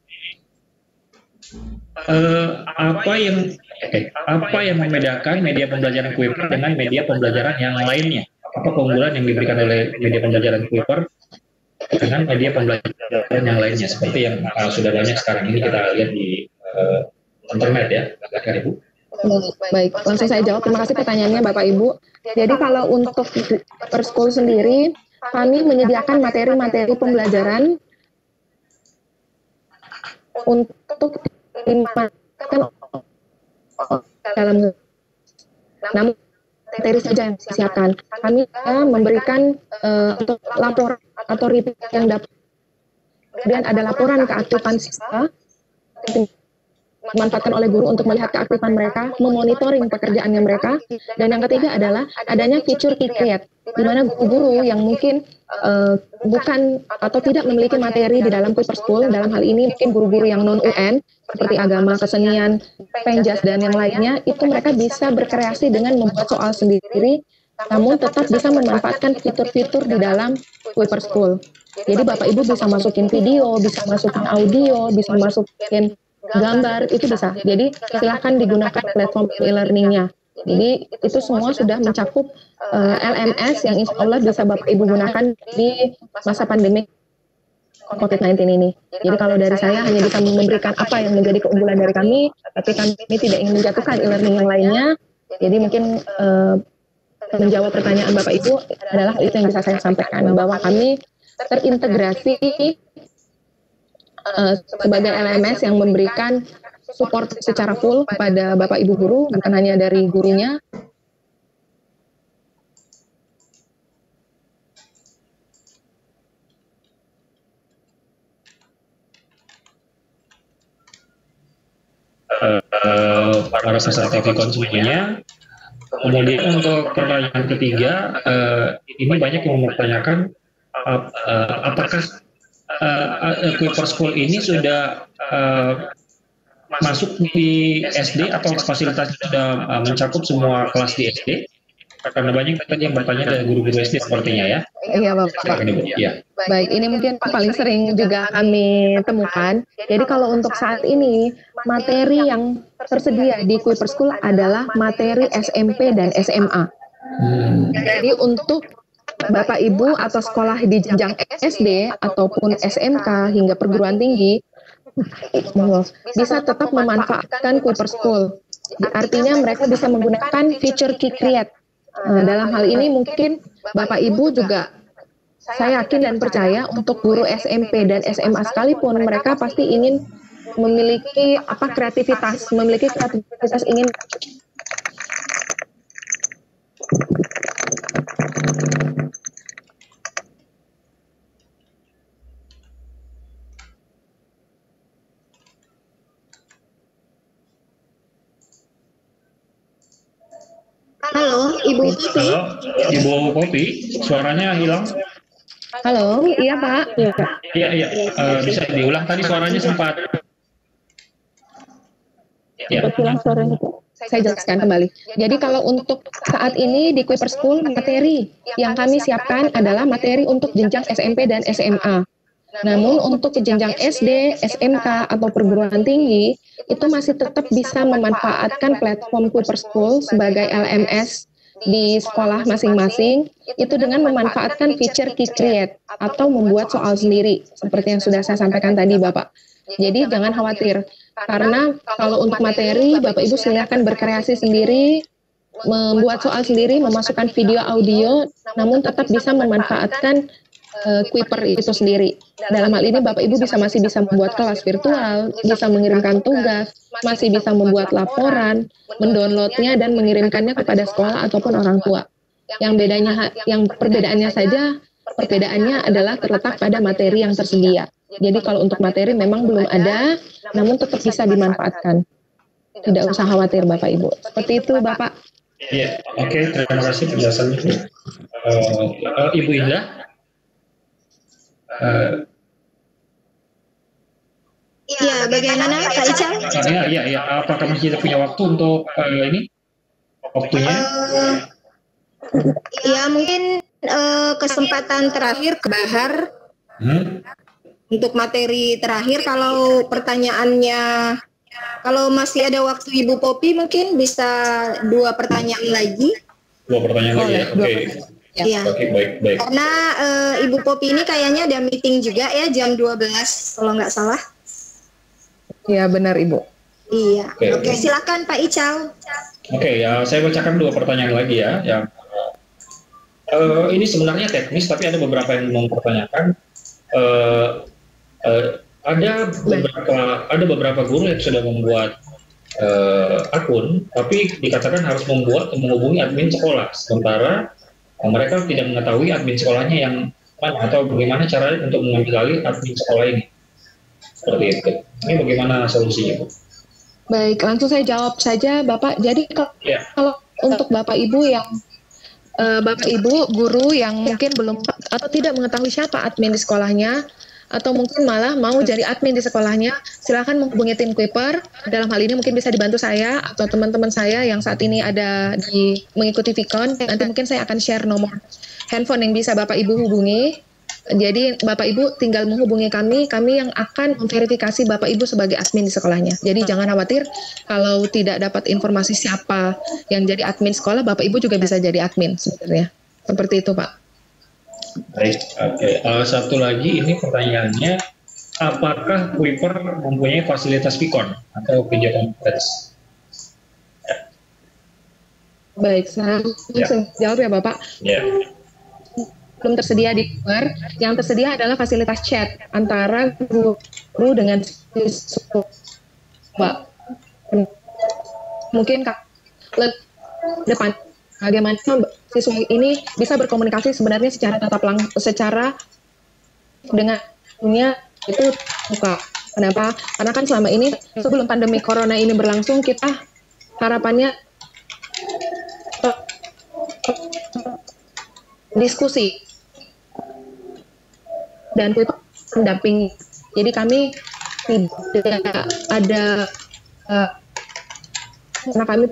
Uh, apa yang okay, apa yang membedakan media pembelajaran Kuiper dengan media pembelajaran yang lainnya? Apa keunggulan yang diberikan oleh media pembelajaran Kuiper dengan media pembelajaran yang lainnya? Seperti yang uh, sudah banyak sekarang ini kita lihat di uh, internet ya, silakan Ibu. Baik, langsung saya jawab. Terima kasih pertanyaannya Bapak Ibu. Jadi kalau untuk Kuiper School sendiri, kami menyediakan materi-materi pembelajaran untuk dimanfaatkan dalam. Namun materi saja yang disiapkan. Kami memberikan uh, untuk laporan atau report yang dapat. Kemudian ada laporan keaktifan siswa dimanfaatkan oleh guru untuk melihat keaktifan mereka, memonitoring pekerjaannya mereka, dan yang ketiga adalah adanya fitur Kikriat, di mana guru-guru yang mungkin uh, bukan atau tidak memiliki materi di dalam Kuiper School, dalam hal ini mungkin guru-guru yang non-U N, seperti agama, kesenian, penjas, dan yang lainnya, itu mereka bisa berkreasi dengan membuat soal sendiri, namun tetap bisa memanfaatkan fitur-fitur di dalam Kuiper School. Jadi Bapak Ibu bisa masukin video, bisa masukin audio, bisa masukin gambar, itu bisa. Jadi silahkan digunakan platform e-learningnya. Jadi itu semua sudah mencakup uh, L M S yang insya Allah bisa Bapak Ibu gunakan di masa pandemi COVID sembilan belas ini. Jadi kalau dari saya hanya bisa memberikan apa yang menjadi keunggulan dari kami, tapi kami tidak ingin menjatuhkan e-learning yang lainnya. Jadi mungkin uh, menjawab pertanyaan Bapak Ibu adalah itu yang bisa saya sampaikan, bahwa kami terintegrasi Uh, sebagai L M S yang memberikan support secara full kepada Bapak Ibu guru, bukan hanya dari gurunya. Uh, uh, para peserta Vikon semuanya. Kemudian untuk pertanyaan ketiga, uh, ini banyak yang mempertanyakan uh, uh, apakah Uh, Kuiper School ini sudah uh, masuk di S D atau fasilitas sudah uh, mencakup semua kelas di S D? Karena banyak tadi yang bertanya dari guru-guru S D sepertinya ya. Iya Bapak. Ya. Baik, ini mungkin paling sering juga kami temukan. Jadi kalau untuk saat ini materi yang tersedia di Kuiper School adalah materi S M P dan S M A. Hmm. Jadi untuk Bapak Ibu atau sekolah di jenjang S D ataupun S M K hingga perguruan tinggi bisa tetap memanfaatkan Kuiper School. Artinya mereka bisa menggunakan fitur Kikriat. Nah, dalam hal ini mungkin Bapak Ibu juga saya yakin dan percaya untuk guru S M P dan S M A sekalipun mereka pasti ingin memiliki apa kreativitas, memiliki kreativitas ingin Halo, Ibu Popi. Halo, Ibu Popi, suaranya hilang. Halo, iya Pak. Iya, iya. Uh, bisa diulang tadi suaranya sempat. Ya. Ulang suaranya. Saya jelaskan kembali. Jadi kalau untuk saat ini di Kuiper School materi yang kami siapkan adalah materi untuk jenjang S M P dan S M A. Namun untuk jenjang S D, S M K atau perguruan tinggi itu masih tetap bisa memanfaatkan platform Kuiper School sebagai L M S di sekolah masing-masing itu dengan memanfaatkan fitur Kikriat atau membuat soal sendiri seperti yang sudah saya sampaikan tadi Bapak. Jadi jangan khawatir karena kalau untuk materi Bapak Ibu silakan berkreasi sendiri, membuat soal sendiri, memasukkan video audio, namun tetap bisa memanfaatkan Uh, Kuiper itu sendiri. Dalam hal ini Bapak Ibu bisa masih bisa membuat kelas virtual, bisa mengirimkan tugas, masih bisa membuat laporan, mendownloadnya dan mengirimkannya kepada sekolah ataupun orang tua. Yang bedanya, yang perbedaannya saja, perbedaannya adalah terletak pada materi yang tersedia. Jadi kalau untuk materi memang belum ada, namun tetap bisa dimanfaatkan. Tidak usah khawatir Bapak Ibu. Seperti itu Bapak. Iya, oke, okay, terima kasih penjelasannya. Uh, uh, Ibu Indah. Uh, ya, bagaimana Pak Ical? Uh, ya, ya, ya. Apakah masih kita punya waktu untuk uh, ini? Waktunya? Uh, ya, mungkin uh, kesempatan terakhir ke Bahar. Hmm? Untuk materi terakhir, kalau pertanyaannya, kalau masih ada waktu Ibu Popi, mungkin bisa dua pertanyaan lagi. Dua pertanyaan lagi ya, oke. Okay. Iya. Oke, baik, baik. Karena uh, Ibu Popi ini kayaknya ada meeting juga ya jam dua belas kalau nggak salah. Iya, benar Ibu. Iya. Oke, okay. Okay, silakan Pak Ical. Oke, okay, ya saya bacakan dua pertanyaan lagi ya. Yang uh, ini sebenarnya teknis, tapi ada beberapa yang mempertanyakan. Uh, uh, ada beberapa ada beberapa guru yang sudah membuat uh, akun, tapi dikatakan harus membuat menghubungi admin sekolah. Sementara uh, mereka tidak mengetahui admin sekolahnya yang mana atau bagaimana cara untuk mengambil alih admin sekolah ini. Seperti itu. Ini bagaimana solusinya, Bu? Baik, langsung saya jawab saja, Bapak. Jadi kalau, Ya. kalau untuk Bapak Ibu yang uh, Bapak Ibu guru yang mungkin belum atau tidak mengetahui siapa admin di sekolahnya, atau mungkin malah mau jadi admin di sekolahnya, silakan menghubungi tim Kuiper. Dalam hal ini mungkin bisa dibantu saya atau teman-teman saya yang saat ini ada di mengikuti Vkon. Nanti mungkin saya akan share nomor handphone yang bisa Bapak Ibu hubungi. Jadi Bapak Ibu tinggal menghubungi kami, kami yang akan memverifikasi Bapak Ibu sebagai admin di sekolahnya. Jadi jangan khawatir kalau tidak dapat informasi siapa yang jadi admin sekolah, Bapak Ibu juga bisa jadi admin sebenarnya. Seperti itu, Pak. Baik, oke. Okay. Uh, satu lagi ini pertanyaannya, apakah Kuiper mempunyai fasilitas Vkon atau video conference? Baik, saya Ya. langsung jawab ya Bapak. Ya. Belum tersedia di Kuiper, yang tersedia adalah fasilitas chat antara guru dengan siswa. Pak, mungkin Kak, le- depan bagaimana siswa ini bisa berkomunikasi sebenarnya secara tatap langsung, secara dengan dunia itu buka. Kenapa? Karena kan selama ini sebelum pandemi corona ini berlangsung, kita harapannya diskusi dan itu mendampingi. Jadi kami tidak ada uh, karena kami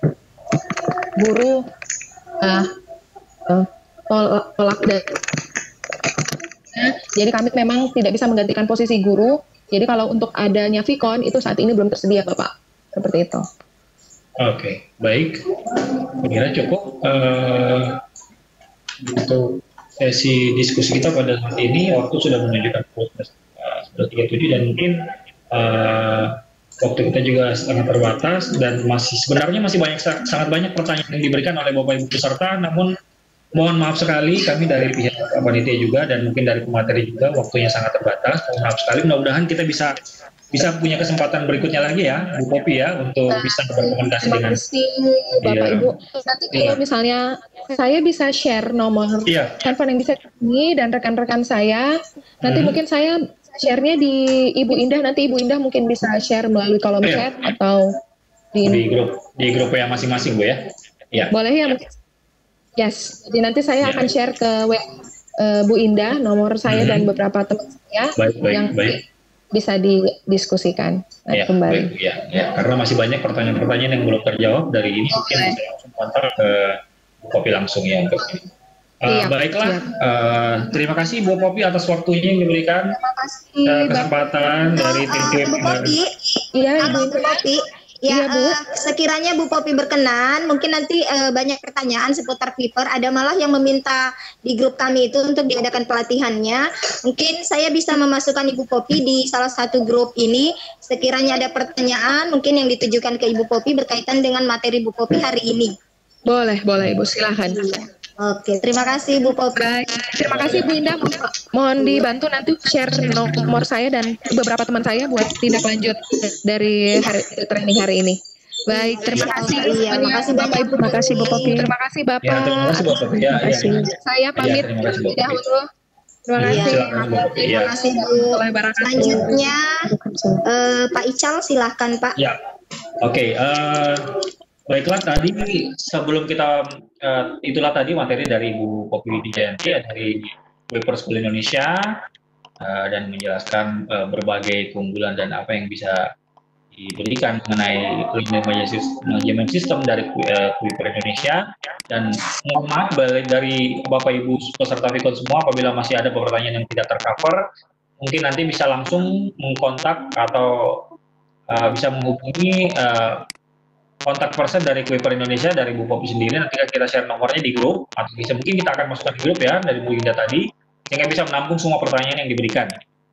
guru uh, uh, tol- tolak dan jadi kami memang tidak bisa menggantikan posisi guru. Jadi kalau untuk adanya Vkon itu saat ini belum tersedia, Bapak. Seperti itu. Oke, baik. Kira cukup uh, untuk sesi diskusi kita pada saat ini. Waktu sudah menunjukkan pukul sudah tiga puluh tujuh dan mungkin uh, waktu kita juga sangat terbatas dan masih sebenarnya masih banyak sangat banyak pertanyaan yang diberikan oleh Bapak Ibu peserta. Namun mohon maaf sekali kami dari pihak panitia juga dan mungkin dari pemateri juga waktunya sangat terbatas. Mohon maaf sekali. Mudah-mudahan kita bisa bisa punya kesempatan berikutnya lagi ya, Bu Popi ya, untuk bisa berkomunikasi Terima dengan kasih Bapak Iya. Ibu. Nanti kalau Iya. misalnya saya bisa share nomor Iya. handphone yang bisa ini dan rekan-rekan saya. Nanti Hmm. mungkin saya share-nya di Ibu Indah. Nanti Ibu Indah mungkin bisa share melalui kolom Iya. chat atau di, di grup di grup yang masing-masing, Bu ya. Ya. boleh ya mungkin. Yes. Jadi nanti saya Ya. akan share ke W eh, Bu Indah nomor saya Hmm. dan beberapa teman saya Baik, baik, yang baik. bisa didiskusikan nah, Ya, kembali. baik, ya, ya. Karena masih banyak pertanyaan-pertanyaan yang belum terjawab dari ini, mungkin Boleh. bisa langsung antar ke Bu Popi langsung ya untuk ini. Uh, Siap, baiklah, siap. uh, terima kasih Bu Popi atas waktunya yang diberikan, Terima kasih, uh, Bapak. kesempatan dari tim Uh, tim. Bu Popi, Iya, halo Ibu Bu Popi. Ya, Iya, Bu. eh, sekiranya Bu Popi berkenan, mungkin nanti eh, banyak pertanyaan seputar Kuiper. Ada malah yang meminta di grup kami itu untuk diadakan pelatihannya. Mungkin saya bisa memasukkan Ibu Popi di salah satu grup ini. Sekiranya ada pertanyaan, mungkin yang ditujukan ke Ibu Popi berkaitan dengan materi Bu Popi hari ini. Boleh, boleh Ibu, silakan. Oke, terima kasih Bu Popi. Baik, terima kasih Bu Indah. Mo- Mohon dibantu nanti share nomor saya dan beberapa teman saya buat tindak lanjut dari hari, training hari ini. Baik, terima kasih. Iya, terima kasih Bapak Ibu. Terima kasih, Bu Popi. Terima kasih Bapak. Ya, terima kasih Bu Popi. Ya, Terima kasih. ya, ya. Saya pamit Ya, terima kasih, Bu terlebih Popi. dahulu. Terima Iya, kasih. silakan, Bu Popi. Ya. Terima kasih Bu. Selanjutnya eh, Pak Ical, silahkan Pak. Ya, oke. eh, baiklah tadi sebelum kita eh, itulah tadi materi dari Ibu Popi Widijanti ya, dari Kuiper School Indonesia eh, dan menjelaskan eh, berbagai keunggulan dan apa yang bisa diberikan mengenai learning management system dari uh, Kuiper Indonesia. Dan mohon maaf balik dari Bapak Ibu peserta Vkon semua apabila masih ada pertanyaan yang tidak tercover, mungkin nanti bisa langsung mengkontak atau uh, bisa menghubungi uh, kontak person dari Kuiper Indonesia, dari Bu Popi sendiri. Nanti kita share nomornya di grup, atau bisa mungkin kita akan masukkan di grup ya dari Bu Indah tadi, sehingga bisa menampung semua pertanyaan yang diberikan.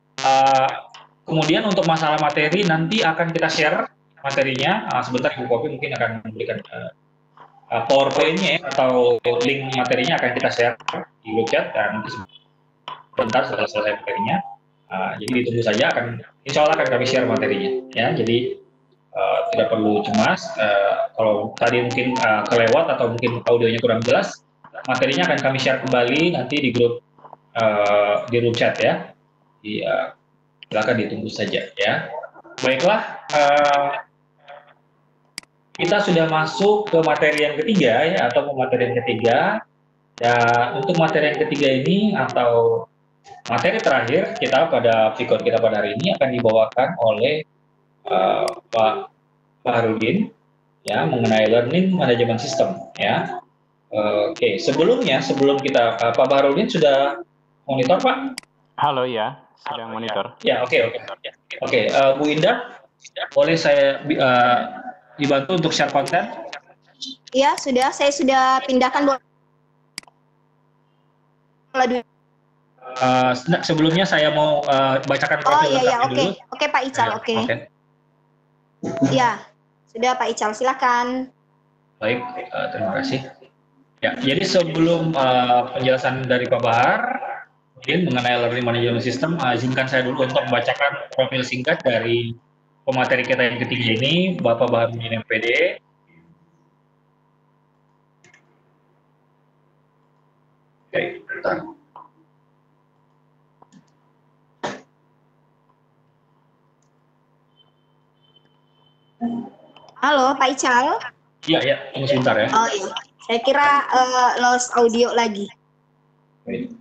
Uh, kemudian untuk masalah materi nanti akan kita share materinya. Uh, sebentar Bu Popi mungkin akan memberikan uh, uh, PowerPoint-nya ya, atau link materinya akan kita share di grup chat dan nanti sebentar setelah selesai materinya. Uh, jadi ditunggu saja, akan insya Allah akan kami share materinya ya. Jadi uh, tidak perlu cemas. Uh, kalau tadi mungkin uh, kelewat atau mungkin audionya kurang jelas, materinya akan kami share kembali nanti di grup uh, di room chat ya. Di, uh, silakan ditunggu saja ya. Baiklah, uh, kita sudah masuk ke materi yang ketiga ya, atau ke materi yang ketiga. Dan untuk materi yang ketiga ini atau materi terakhir kita pada fikon kita pada hari ini akan dibawakan oleh uh, Pak Baharudin ya, mengenai learning management system ya. Uh, Oke, okay. sebelumnya sebelum kita uh, Pak Baharudin sudah monitor Pak? Halo ya, sedang monitor. Ya, oke oke oke. Bu Indah, boleh saya uh, dibantu untuk share konten? Iya, sudah. Saya sudah pindahkan bola. Uh, sebelumnya saya mau uh, bacakan profil. Oh iya iya, oke. Okay. Oke okay, Pak Ical, oke. Okay. Okay. Ya, sudah Pak Ical, silakan. Baik, uh, terima kasih. Ya, jadi sebelum uh, penjelasan dari Pak Bahar mungkin mengenai learning management system, uh, izinkan saya dulu untuk membacakan profil singkat dari pemateri kita yang ketiga ini, Bapak Baharudin M P D. Oke, bentar. Halo, Pak Ical. Iya, ya, tunggu sebentar ya. Oh iya, saya kira uh, lost audio lagi. Baik.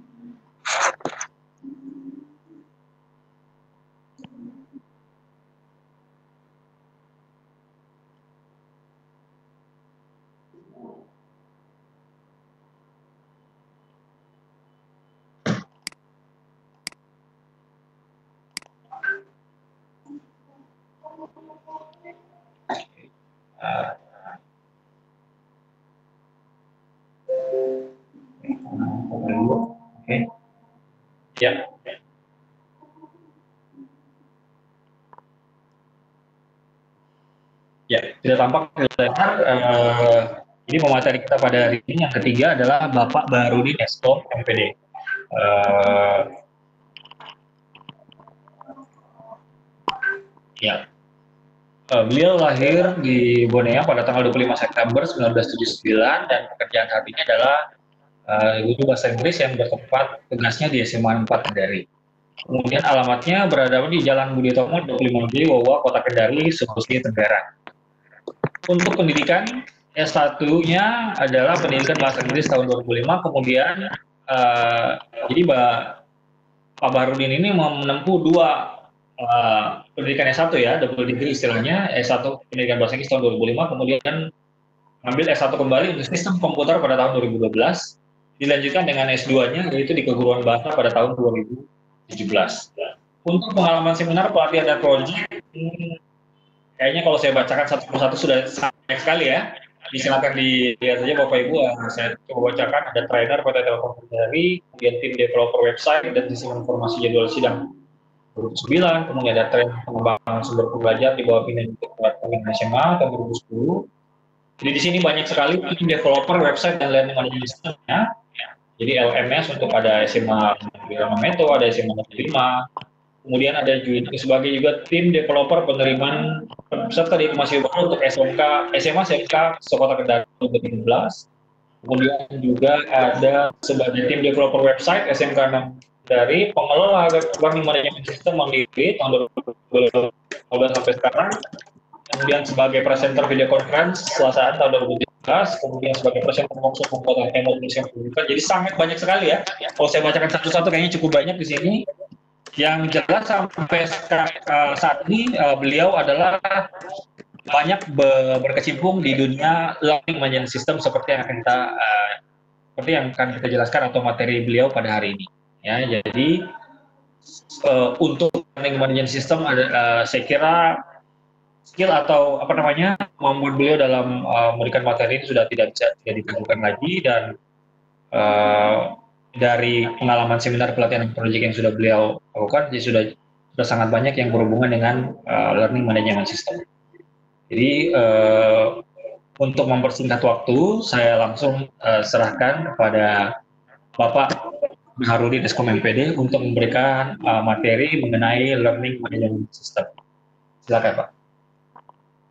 Uh, Oke, okay. Ya. Ya, tidak tampak terdengar. Uh, ini pemateri kita pada hari ini yang ketiga adalah Bapak Baharudin Eskom M P D. Uh, ya. Uh, beliau lahir di Bonea pada tanggal dua puluh lima September seribu sembilan ratus tujuh puluh sembilan dan pekerjaan harinya adalah uh, guru bahasa Inggris yang bertempat tugasnya di S M A empat Kendari. Kemudian alamatnya berada di Jalan Budi Utomo dua puluh lima B, Wawa, Kota Kendari, Sulawesi Tenggara. Untuk pendidikan S satu-nya adalah pendidikan bahasa Inggris tahun dua ribu lima, kemudian uh, jadi Mbak Pak Baharudin ini menempuh dua Uh, pendidikan S satu ya, double degree istilahnya, S satu pendidikan bahasa Inggris tahun dua ribu lima, kemudian ambil S satu kembali untuk sistem komputer pada tahun dua ribu dua belas, dilanjutkan dengan S dua-nya yaitu di keguruan bahasa pada tahun dua ribu tujuh belas. Untuk pengalaman seminar, pelatihan dan proyek, hmm, kayaknya kalau saya bacakan satu persatu sudah banyak sekali ya. Silakan dilihat saja Bapak Ibu, saya coba bacakan. Ada trainer P T Telkom Kendari, kemudian tim developer website dan sistem informasi jadwal sidang dua ribu sembilan, kemudian ada tren pengembangan sumber pembelajar di bawah pimpinan Kementerian S M A tahun dua ribu sepuluh. Jadi di sini banyak sekali tim developer website dan learning management system-nya. Jadi L M S untuk ada S M A Meto, ada S M A lima. Kemudian ada juga sebagai juga tim developer penerimaan peserta diplomasi baru untuk S M K, S M A S M K Sekota Kendari dua ribu tujuh belas. Kemudian juga ada sebagai tim developer website S M K enam dari pengelola learning management system Mandiri tahun dua ribu dua belas sampai sekarang. Kemudian sebagai presenter video conference Selasaan tahun dua ribu tujuh belas, kemudian sebagai presenter workshop pembuatan keynote Indonesia Pendidikan. Jadi sangat banyak sekali ya. Kalau saya bacakan satu-satu kayaknya cukup banyak di sini. Yang jelas sampai saat ini beliau adalah banyak berkecimpung di dunia learning management system seperti yang akan kita seperti yang akan kita jelaskan atau materi beliau pada hari ini. Ya, jadi uh, untuk learning management system ada, uh, saya kira skill atau apa namanya kemampuan beliau dalam uh, memberikan materi ini sudah tidak bisa tidak diragukan lagi, dan uh, dari pengalaman seminar pelatihan dan proyek yang sudah beliau lakukan, jadi sudah sudah sangat banyak yang berhubungan dengan uh, learning management system. Jadi uh, untuk mempersingkat waktu, saya langsung uh, serahkan kepada Bapak Baharudin Eskom M P D untuk memberikan uh, materi mengenai learning management system. Silakan Pak.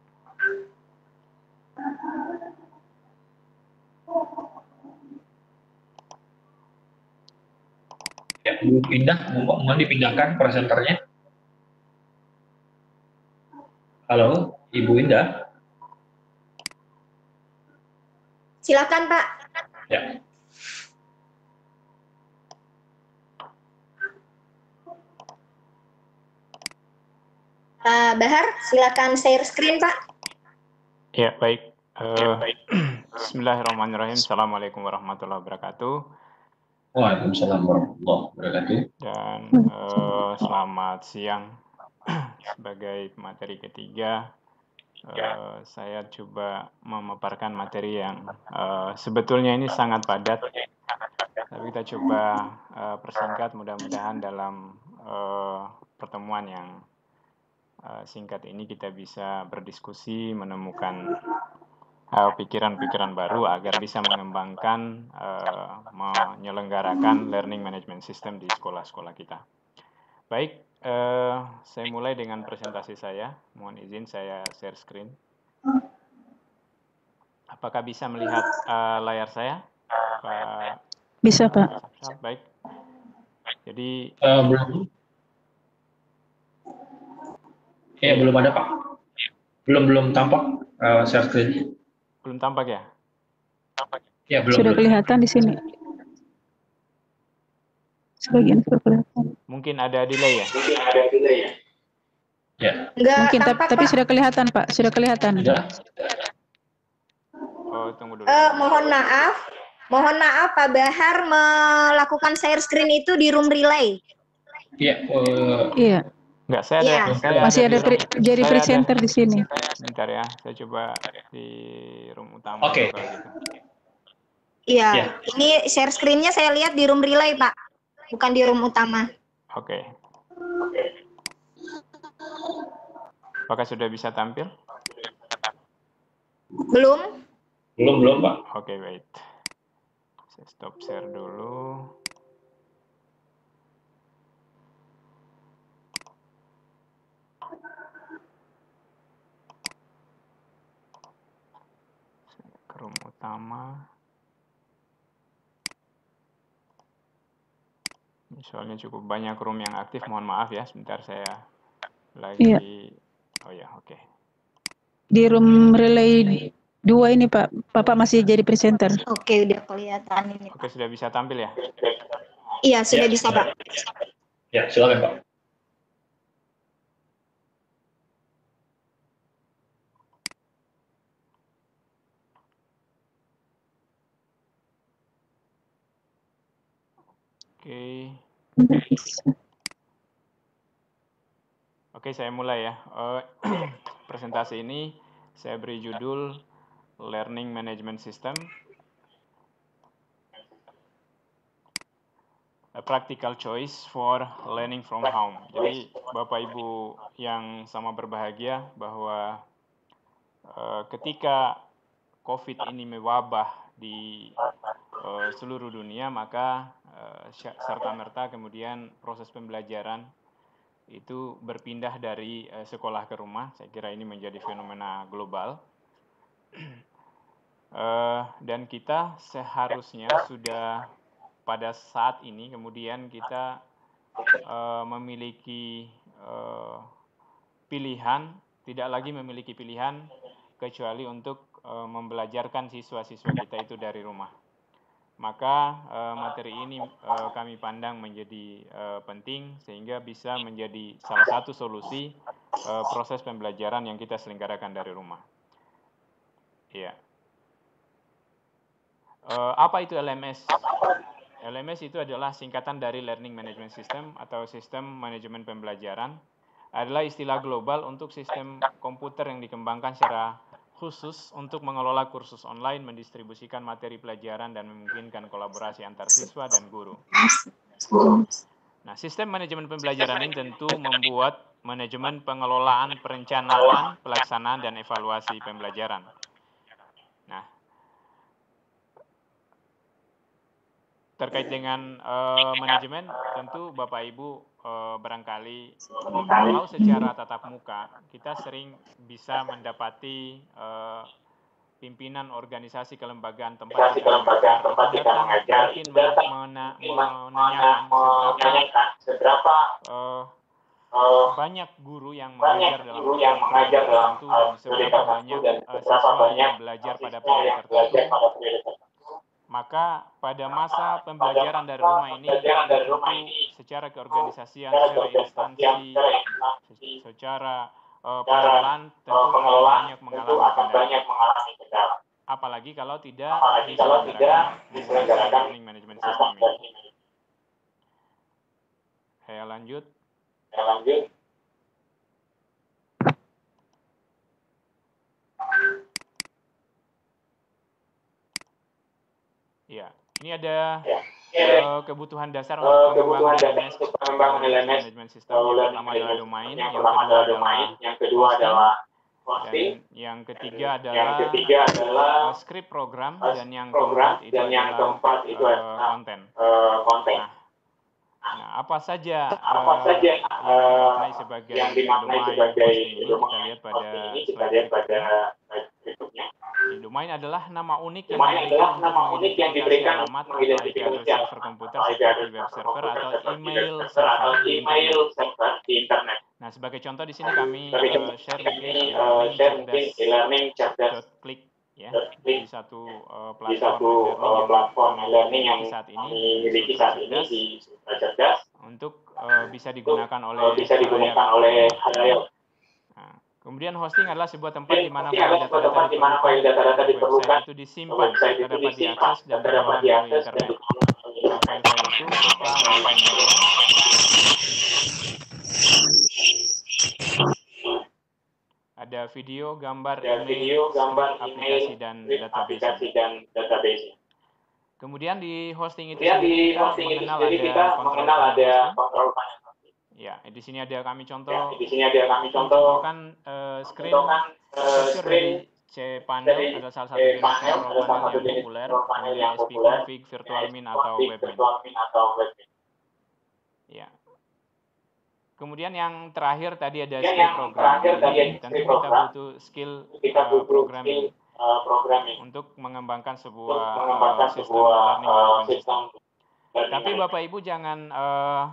Ya, Bu Indah, mo- mohon dipindahkan presenternya. Halo, Ibu Indah. Silakan Pak. Ya. Pak Bahar, silakan share screen Pak. Ya, baik. Uh, Bismillahirrahmanirrahim. Assalamualaikum warahmatullahi wabarakatuh. Waalaikumsalam warahmatullahi wabarakatuh. Dan uh, selamat siang. Sebagai materi ketiga, uh, saya coba memaparkan materi yang uh, sebetulnya ini sangat padat. Tapi kita coba uh, persingkat, mudah-mudahan dalam uh, pertemuan yang uh, singkat ini kita bisa berdiskusi, menemukan pikiran-pikiran uh, baru agar bisa mengembangkan, uh, menyelenggarakan learning management system di sekolah-sekolah kita. Baik, uh, saya mulai dengan presentasi saya. Mohon izin saya share screen. Apakah bisa melihat uh, layar saya, Pak? Bisa, Pak. Baik. Jadi uh, belum. Ya, belum ada, Pak. Belum belum tampak uh, share screen. Belum tampak ya? Ya, belum. Sudah kelihatan di sini. Sebagian sudah kelihatan. Mungkin ada delay ya? Mungkin ada delay ya? Ya. Enggak, mungkin tampak, tapi Pak. Sudah kelihatan, Pak. Sudah kelihatan. Sudah. Oh, tunggu dulu. Uh, mohon maaf. Mohon maaf Pak Bahar melakukan share screen itu di room relay. Iya. Uh, iya. Enggak, saya ada. Iya. Saya Masih ada, ada di jadi presenter di sini. Bentar ya, saya coba di room utama. Oke. Okay. Gitu. Iya, yeah. Ini share screen-nya saya lihat di room relay Pak, bukan di room utama. Oke. Okay. Apakah sudah bisa tampil? Belum. Belum, belum Pak. Oke, okay, wait. Saya stop share dulu. Ke room utama. Soalnya cukup banyak room yang aktif, mohon maaf ya, sebentar saya lagi. Iya. Oh ya, oke. Okay. Di room relay dua ini Pak, Bapak masih jadi presenter. Oke, udah kelihatan ini. Oke, sudah bisa tampil ya? Iya, sudah ya. Bisa Pak. Ya, silakan Pak. Oke. Oke, saya mulai ya. Uh, presentasi ini saya beri judul Learning Management System, a practical choice for learning from home. Jadi Bapak Ibu yang sama berbahagia bahwa uh, ketika COVID ini mewabah di uh, seluruh dunia, maka uh, serta-merta kemudian proses pembelajaran itu berpindah dari uh, sekolah ke rumah. Saya kira ini menjadi fenomena global. Uh, dan kita seharusnya sudah pada saat ini kemudian kita uh, memiliki uh, pilihan, tidak lagi memiliki pilihan kecuali untuk uh, membelajarkan siswa-siswa kita itu dari rumah. Maka uh, materi ini uh, kami pandang menjadi uh, penting sehingga bisa menjadi salah satu solusi uh, proses pembelajaran yang kita selenggarakan dari rumah. Iya. Uh, apa itu L M S? L M S itu adalah singkatan dari Learning Management System atau Sistem Manajemen Pembelajaran. Adalah istilah global untuk sistem komputer yang dikembangkan secara khusus untuk mengelola kursus online, mendistribusikan materi pelajaran, dan memungkinkan kolaborasi antar siswa dan guru. Nah, sistem manajemen pembelajaran ini tentu membuat manajemen pengelolaan, perencanaan, pelaksanaan, dan evaluasi pembelajaran. Nah, terkait dengan uh, manajemen, tentu Bapak Ibu uh, barangkali kalau secara tatap muka kita sering bisa mendapati uh, pimpinan organisasi kelembagaan tempat kita mengajar itu datang mungkin menanyakan seberapa uh, Uh, banyak guru yang mengajar dalam guru yang mengajar dalam tertentu dan seberapa banyak uh, siswa yang belajar pada periode tertentu. Maka pada masa pembelajaran dari rumah ini, tentu secara keorganisasian, secara instansi, secara uh, pengelolaan tentu banyak mengalami kendala. Apalagi kalau tidak diselenggarakan learning management system ini. Saya lanjut. Saya lanjut. Ya, ini ada ya. uh, kebutuhan dasar uh, untuk pengembangan L M S management system. Yang pertama adalah domain, yang kedua adalah yang kedua adalah hosting, dan yang ketiga adalah, yang ketiga adalah uh, script program, dan yang keempat itu dan yang keempat itu uh, konten. Uh, konten. Nah, Nah, apa saja apa uh, saja uh, yang dimaknai sebagai yang dimaknai domain sebagai hosting ini kita lihat pada ini kita lihat pada berikutnya. Domain adalah nama unik yang diberikan nama unik yang diberikan alamat atau I P address server komputer seperti web server atau email server atau email server di internet. Nah, sebagai contoh di sini kami uh, share mungkin e-learning cerdas.klik ya di satu uh, platform, di satu, uh, platform learning yang saat ini dimiliki saat ini di Cerdas untuk uh, bisa digunakan oleh bisa digunakan oleh nah, kemudian hosting adalah sebuah tempat di mana file data-data diperlukan, data-data diperlukan itu disimpan, dapat diakses dan dapat diakses dari internet. File-file itu berupa ada video, gambar, ada email, video, gambar, aplikasi, email, dan database. Aplikasi dan database. Kemudian di hosting itu Kemudian sendiri kita mengenal ada kita mengenal ada kontrol panel. Ya, di sini ada kami contoh. Ya, di sini ada kami contoh. Kan uh, screen, uh, screen cPanel adalah salah satu jenis kontrol panel yang populer. Kemudian S P config, virtual min atau webmin. Ya. Kemudian yang terakhir tadi ada skill program. Jadi tentu kita butuh skill uh, programming uh, untuk mengembangkan sebuah uh, sistem learning management system. Tapi Bapak Ibu jangan uh,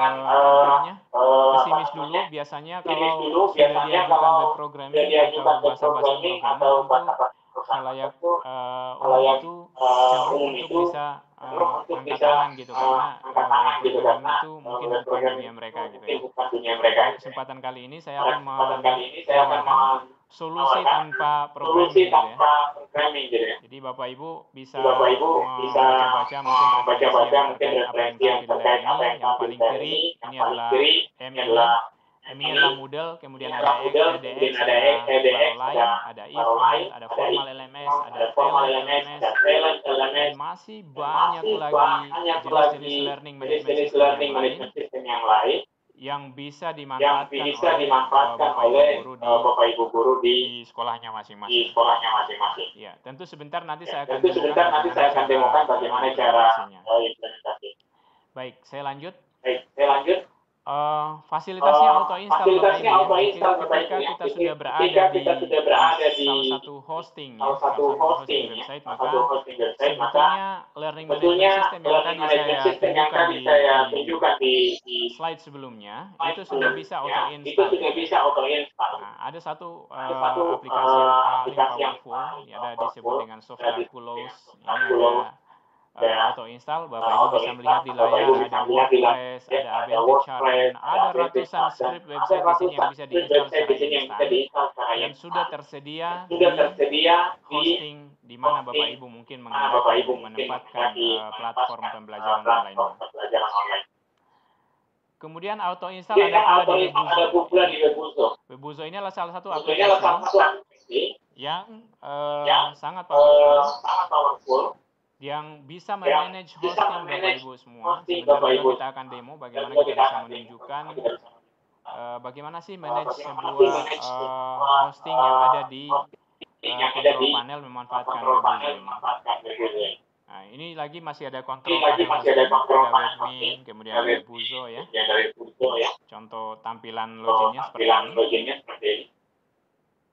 uh, pesimis dulu. Biasanya kalau sudah diajukan web programming atau bahasa-bahasa programming itu halayak uh, umum itu cenderung untuk bisa uh, angkat tangan gitu karena uh, programming itu mungkin bukan dunia mereka gitu ya. Pada kesempatan kali ini saya akan menawarkan solusi tanpa programming gitu ya. Jadi Bapak Ibu bisa membaca-baca mungkin referensi yang terkait apa yang telah kita lihat ini. Yang paling kiri ini adalah M I, M I adalah Moodle, kemudian ada X, ada X, ada Line, ada E-File, ada Formal L M S, ada Talent L M S, dan masih banyak lagi jenis-jenis learning management system yang lain yang bisa dimanfaatkan, yang bisa dimanfaatkan oleh Bapak Ibu guru di, di sekolahnya masing-masing. Di sekolahnya masing-masing. Ya, tentu sebentar nanti saya akan tentu sebentar nanti saya akan demokan bagaimana cara implementasi. Baik, saya lanjut. Baik, saya lanjut. Uh, fasilitasnya uh, auto install fasilitasnya auto install ketika kita, kita sudah berada kita di, sudah berada di salah satu hosting ya, satu hosting, hosting website maka hosting website, sebetulnya learning management system yang tadi saya tunjukkan di, tunjukkan di, di slide sebelumnya itu sudah bisa auto install. Itu sudah bisa auto install. Nah, ada satu uh, ada satu, aplikasi uh, yang paling powerful ya, ada disebut dengan software Kulos. Ini ada Uh, auto install, Bapak Ibu bisa melihat di layar ada WordPress, ada Avanti Charm, ada ratusan script website di sini yang bisa diinstal secara instan dan sudah tersedia di hosting di mana Bapak Ibu mungkin menempatkan uh, platform pembelajaran online. Kemudian auto install ada pula di Webuzo. Webuzo ini adalah salah satu aplikasi yang uh, sangat powerful yang bisa memanage hosting Bapak Ibu semua. Sebentar lagi kita akan demo bagaimana kita bisa menunjukkan uh, bagaimana sih manage sebuah uh, hosting yang ada di uh, control panel memanfaatkan Webuzo ini. Nah, ini lagi masih ada control panel hosting, ada webmin, kemudian Webuzo ya. Contoh tampilan loginnya seperti ini.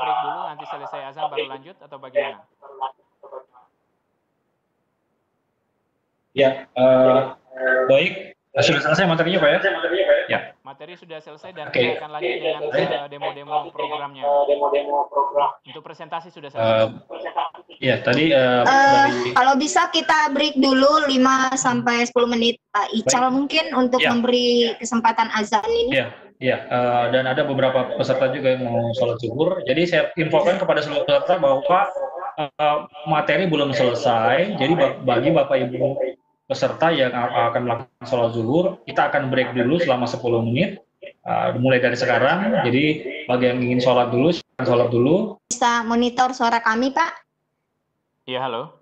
break dulu, nanti selesai azan baru lanjut atau bagaimana? Ya, uh, baik. Nah, sudah selesai materinya Pak ya? Ya. Materi sudah selesai dan Oke. kita akan lanjut dengan eh, demo-demo programnya. Demo-demo program. Untuk presentasi sudah selesai. Uh, ya, tadi uh, Eh, dari kalau bisa kita break dulu lima sampai sepuluh menit, Pak Ical mungkin untuk Ya. memberi kesempatan azan ini. Iya, iya. Uh, dan ada beberapa peserta juga yang mau sholat zuhur. Jadi saya infokan kepada seluruh peserta bahwa uh, materi belum selesai. Jadi ba- bagi Bapak Ibu peserta yang a- akan melakukan sholat zuhur, kita akan break dulu selama sepuluh menit. Uh, mulai dari sekarang. Jadi bagi yang ingin sholat dulu, silakan sholat dulu. Bisa monitor suara kami, Pak? Iya, halo.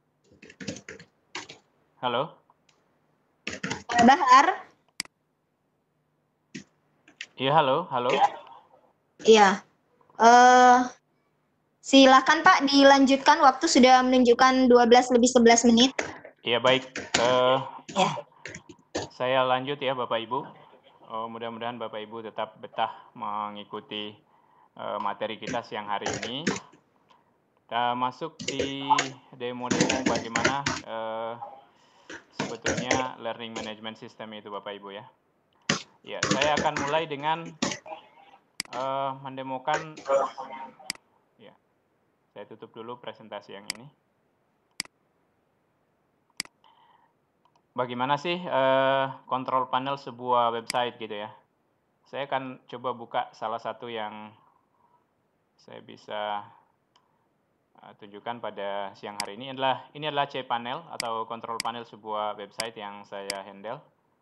Halo. Pak Bahar? Iya, halo, halo. Iya. Eh, silakan Pak dilanjutkan, waktu sudah menunjukkan dua belas lebih sebelas menit. Iya, baik. Eh, Ya. Saya lanjut ya, Bapak Ibu. Oh, mudah-mudahan Bapak Ibu tetap betah mengikuti eh, materi kita siang hari ini. Kita masuk di demo-demo bagaimana eh, sebetulnya learning management system itu, Bapak Ibu ya. Ya, saya akan mulai dengan eh, mendemokan. Ya, saya tutup dulu presentasi yang ini. Bagaimana sih eh, kontrol panel sebuah website gitu ya? Saya akan coba buka salah satu yang saya bisa uh, tunjukkan pada siang hari ini. Adalah ini adalah cPanel atau kontrol panel sebuah website yang saya handle.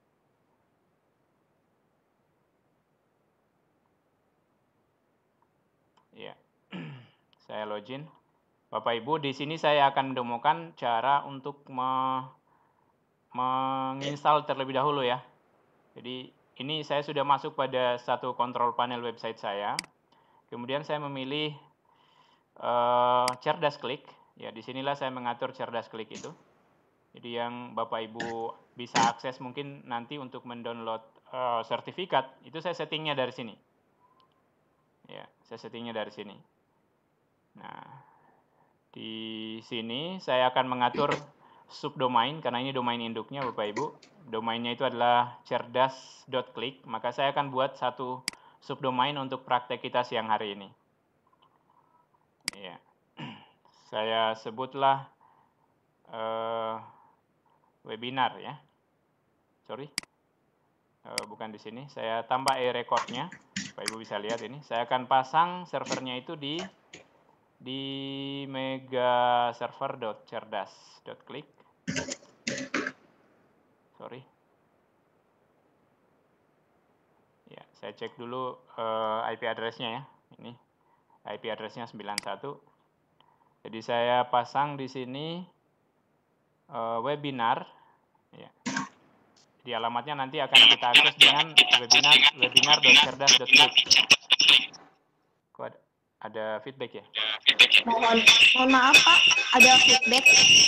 Ya, saya login. Bapak Ibu, di sini saya akan mendemokan cara untuk me menginstal terlebih dahulu ya. Jadi ini saya sudah masuk pada satu kontrol panel website saya. Kemudian saya memilih uh, cerdas klik. Ya, disinilah saya mengatur cerdas klik itu. Jadi yang Bapak Ibu bisa akses mungkin nanti untuk mendownload uh, sertifikat, itu saya settingnya dari sini. Ya, saya settingnya dari sini. Nah, di sini saya akan mengatur subdomain, karena ini domain induknya Bapak Ibu. Domainnya itu adalah cerdas dot klik, maka saya akan buat satu subdomain untuk praktek kita siang hari ini. Ya. Saya sebutlah uh, webinar ya. Sorry. Uh, bukan di sini. Saya tambah e-recordnya. Bapak Ibu bisa lihat ini. Saya akan pasang servernya itu di di megaserver dot cerdas dot klik. Sorry. Ya, saya cek dulu uh, I P address-nya ya. Ini I P address-nya sembilan satu. Jadi saya pasang di sini uh, webinar. Ya. Di alamatnya nanti akan kita akses dengan webinar webinar dot cerdas dot klik. Kok ada, ada feedback ya? Mohon, mohon maaf Pak, ada feedback.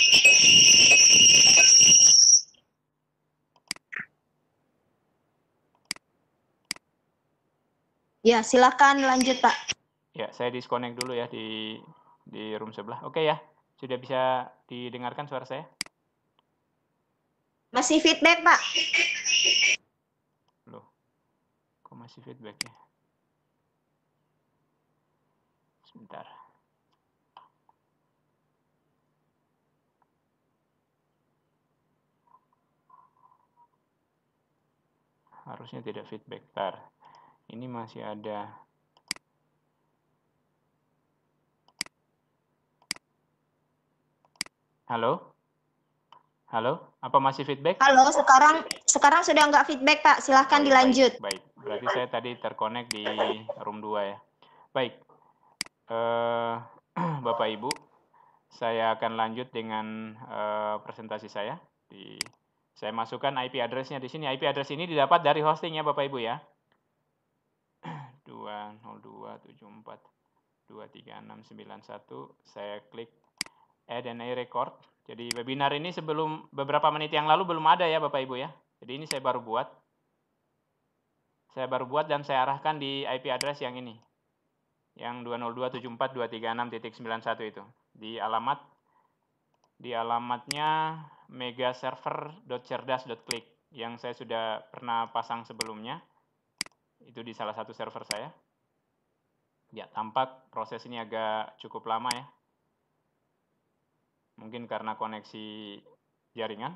Ya, silakan lanjut Pak. Ya, saya disconnect dulu ya di di room sebelah. Oke ya, sudah bisa didengarkan suara saya? Masih feedback Pak. Loh, kok masih feedback ya? Sebentar. Harusnya tidak feedback. Bentar. Ini masih ada. Halo? Halo? Apa masih feedback? Halo, sekarang sekarang sudah nggak feedback Pak. Silahkan Baik, dilanjut. Baik, baik. Berarti saya tadi terkonek di room dua ya. Baik. Eh, Bapak Ibu, saya akan lanjut dengan eh, presentasi saya. Di, saya masukkan I P address-nya di sini. I P address ini didapat dari hostingnya Bapak Ibu ya. dua nol dua tujuh empat dua tiga enam sembilan satu. Saya klik add and record. Jadi webinar ini sebelum beberapa menit yang lalu belum ada ya Bapak Ibu ya. Jadi ini saya baru buat. Saya baru buat dan saya arahkan di I P address yang ini. Yang dua nol dua tujuh empat dua tiga enam titik sembilan satu itu. Di alamat di alamatnya megaserver dot cerdas dot klik. yang saya sudah pernah pasang sebelumnya. Itu di salah satu server saya. Ya, tampak proses ini agak cukup lama ya. Mungkin karena koneksi jaringan.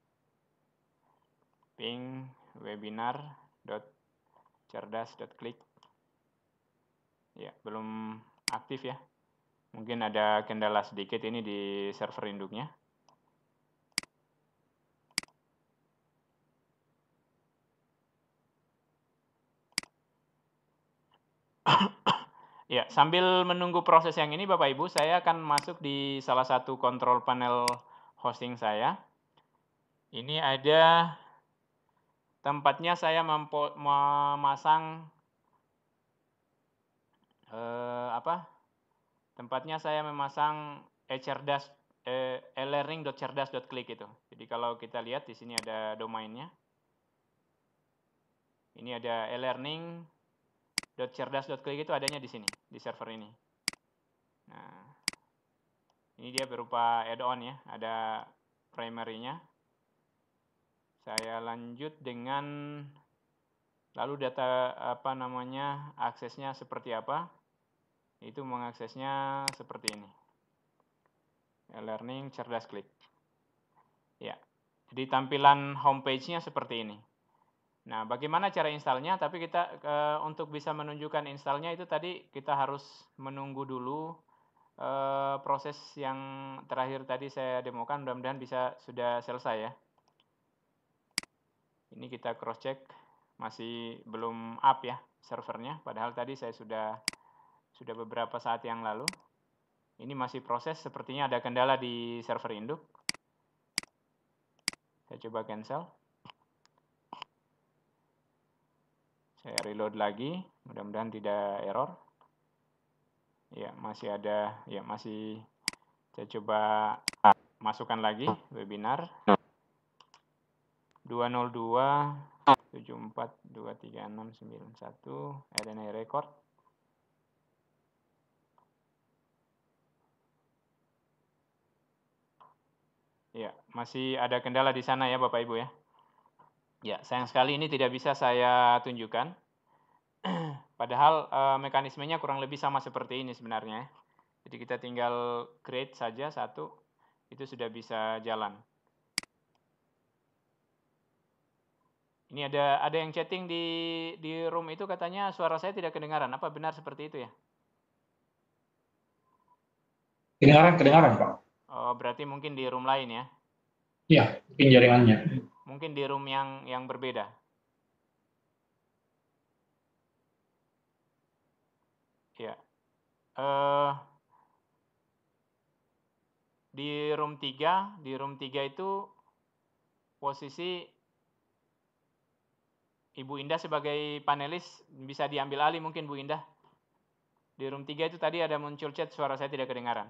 Ping webinar.cerdas.klik. Ya, belum aktif ya. Mungkin ada kendala sedikit ini di server induknya. Ya, sambil menunggu proses yang ini Bapak Ibu, saya akan masuk di salah satu kontrol panel hosting saya. Ini ada tempatnya saya mempo, memasang eh, apa? Tempatnya saya memasang e-cerdas eh, e-learning.cerdas.klik itu. Jadi kalau kita lihat di sini ada domainnya. Ini ada e-learning.cerdas.klik itu adanya di sini, di server ini. Nah, ini dia berupa add-on ya, ada primary-nya. Saya lanjut dengan lalu data apa namanya, aksesnya seperti apa? Itu mengaksesnya seperti ini. E-learning cerdas klik. Ya. Jadi tampilan homepage-nya seperti ini. Nah, bagaimana cara installnya? Tapi kita e, untuk bisa menunjukkan installnya itu tadi kita harus menunggu dulu e, proses yang terakhir tadi saya demokan. Mudah-mudahan bisa sudah selesai ya. Ini kita cross check, masih belum up ya servernya. Padahal tadi saya sudah sudah beberapa saat yang lalu. Ini masih proses, sepertinya ada kendala di server induk. Saya coba cancel. Saya reload lagi, mudah-mudahan tidak error. Ya, masih ada, ya masih. Saya coba masukkan lagi webinar. dua nol dua tujuh empat dua tiga enam sembilan satu R N A record. Ya, masih ada kendala di sana ya Bapak Ibu ya. Ya, sayang sekali ini tidak bisa saya tunjukkan. Padahal e, mekanismenya kurang lebih sama seperti ini sebenarnya. Jadi kita tinggal create saja satu, itu sudah bisa jalan. Ini ada ada yang chatting di di room itu katanya suara saya tidak kedengaran. Apa benar seperti itu ya? Kedengaran, kedengaran Pak. Oh, berarti mungkin di room lain ya? Iya, mungkin jaringannya. Mungkin di room yang yang berbeda. Ya. Uh, di room tiga, di room tiga itu posisi Ibu Indah sebagai panelis bisa diambil alih mungkin Bu Indah. Di room tiga itu tadi ada muncul chat suara saya tidak kedengaran.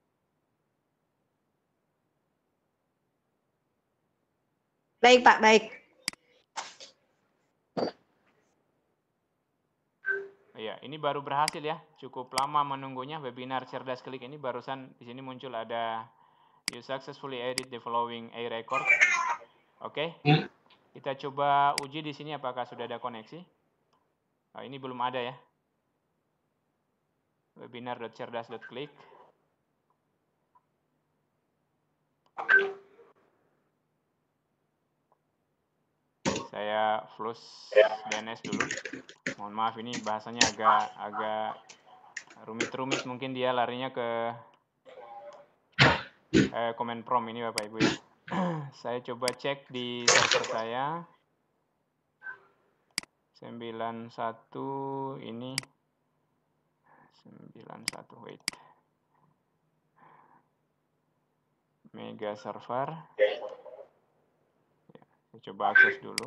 Baik Pak, baik. Iya, ini baru berhasil ya. Cukup lama menunggunya webinar cerdas klik ini barusan di sini muncul ada you successfully edit the following A record. Oke. Okay. Kita coba uji di sini apakah sudah ada koneksi. Oh, ini belum ada ya. webinar.cerdas.klik. Saya flush D N S dulu. Mohon maaf ini bahasanya agak agak rumit-rumit, mungkin dia larinya ke eh, command prompt ini Bapak Ibu ya. Saya coba cek di server saya. sembilan satu ini sembilan satu wait. Mega server. Ya, saya coba akses dulu.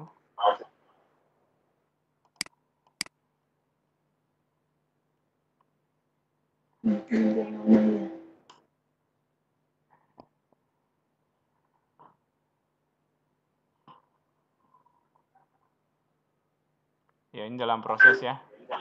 Ya, ini dalam proses ya.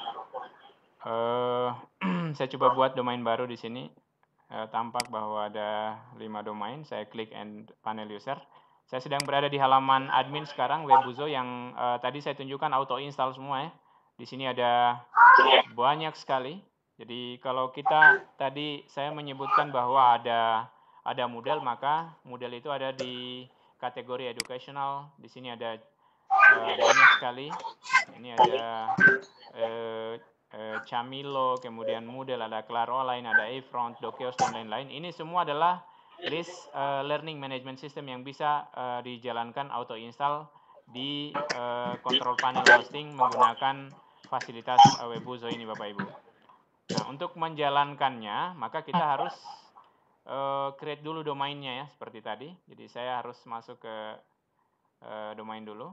Uh, saya coba buat domain baru di sini. Uh, tampak bahwa ada lima domain. Saya klik and panel user. Saya sedang berada di halaman admin sekarang, Webuzo, yang uh, tadi saya tunjukkan auto install semua ya. Di sini ada banyak sekali. Jadi kalau kita tadi saya menyebutkan bahwa ada ada Moodle, maka Moodle itu ada di kategori educational. Di sini ada uh, banyak sekali. Ini ada uh, uh, Camilo, kemudian Moodle, ada Claro Online, ada A-Front, Dokeos, dan lain-lain. Ini semua adalah list uh, learning management system yang bisa uh, dijalankan auto install di uh, control panel hosting menggunakan fasilitas uh, Webuzo ini, Bapak Ibu. Nah, untuk menjalankannya maka kita harus uh, create dulu domainnya ya, seperti tadi. Jadi saya harus masuk ke uh, domain dulu.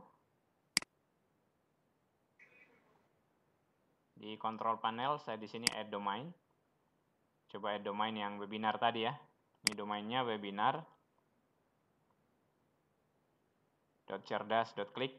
Di control panel saya di sini add domain. Coba add domain yang webinar tadi ya. Ini domainnya webinar .cerdas.klik.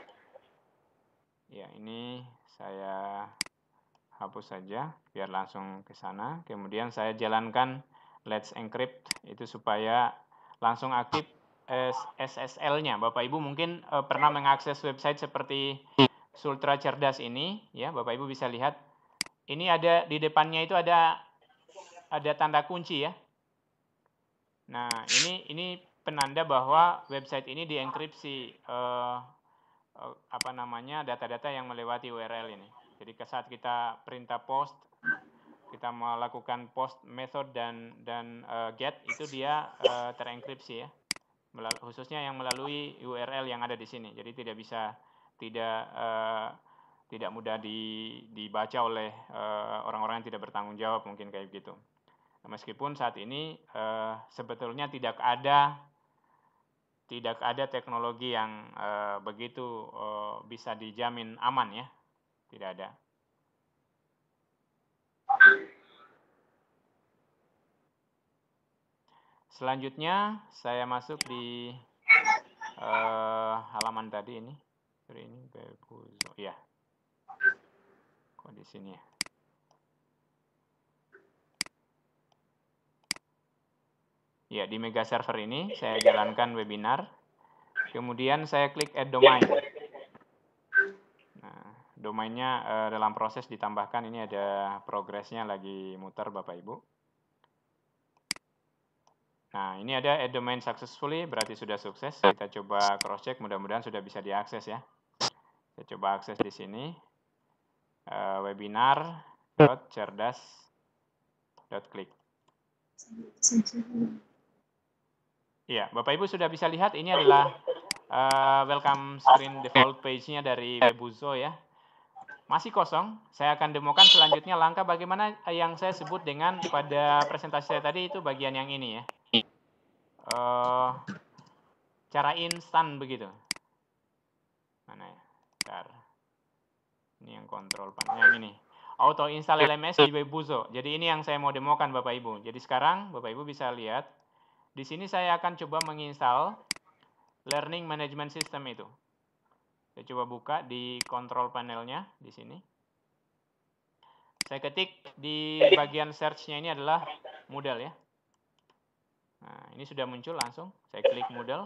Ya, ini saya hapus saja biar langsung ke sana. Kemudian saya jalankan Let's Encrypt itu supaya langsung aktif S S L-nya. Bapak Ibu mungkin eh, pernah mengakses website seperti Sultra Cerdas ini, ya Bapak Ibu bisa lihat. Ini ada di depannya itu ada ada tanda kunci ya. Nah, ini ini penanda bahwa website ini dienkripsi eh, eh, apa namanya data-data yang melewati U R L ini. Jadi saat kita perintah post, kita melakukan post method dan dan uh, get itu dia uh, terenkripsi ya, Melal khususnya yang melalui U R L yang ada di sini. Jadi tidak bisa tidak uh, tidak mudah di, dibaca oleh orang-orang uh, yang tidak bertanggung jawab mungkin kayak gitu. Nah, meskipun saat ini uh, sebetulnya tidak ada tidak ada teknologi yang uh, begitu uh, bisa dijamin aman ya. Tidak ada. Selanjutnya saya masuk di uh, halaman tadi ini. Ini Webuzo. Ya. Kok di sini ya? Ya, di Mega Server ini saya jalankan webinar. Kemudian saya klik add domain. Nah, domainnya uh, dalam proses ditambahkan, ini ada progresnya lagi muter Bapak Ibu. Nah, ini ada add domain successfully, berarti sudah sukses. Kita coba cross check, mudah-mudahan sudah bisa diakses ya. Saya coba akses di sini. Uh, webinar.cerdas.klik. Iya, Bapak Ibu sudah bisa lihat ini adalah uh, welcome screen default page-nya dari Webuzo ya. Masih kosong. Saya akan demokan selanjutnya langkah bagaimana yang saya sebut dengan pada presentasi saya tadi, itu bagian yang ini ya. Uh, cara instan begitu. Mana ya? Bentar. Ini yang kontrol panel yang ini. Auto install L M S di Webuzo. Jadi ini yang saya mau demokan Bapak Ibu. Jadi sekarang Bapak Ibu bisa lihat di sini saya akan coba menginstal Learning Management System itu. Saya coba buka di control panelnya di sini. Saya ketik di bagian search-nya ini adalah Moodle ya. Nah, ini sudah muncul langsung. Saya klik Moodle.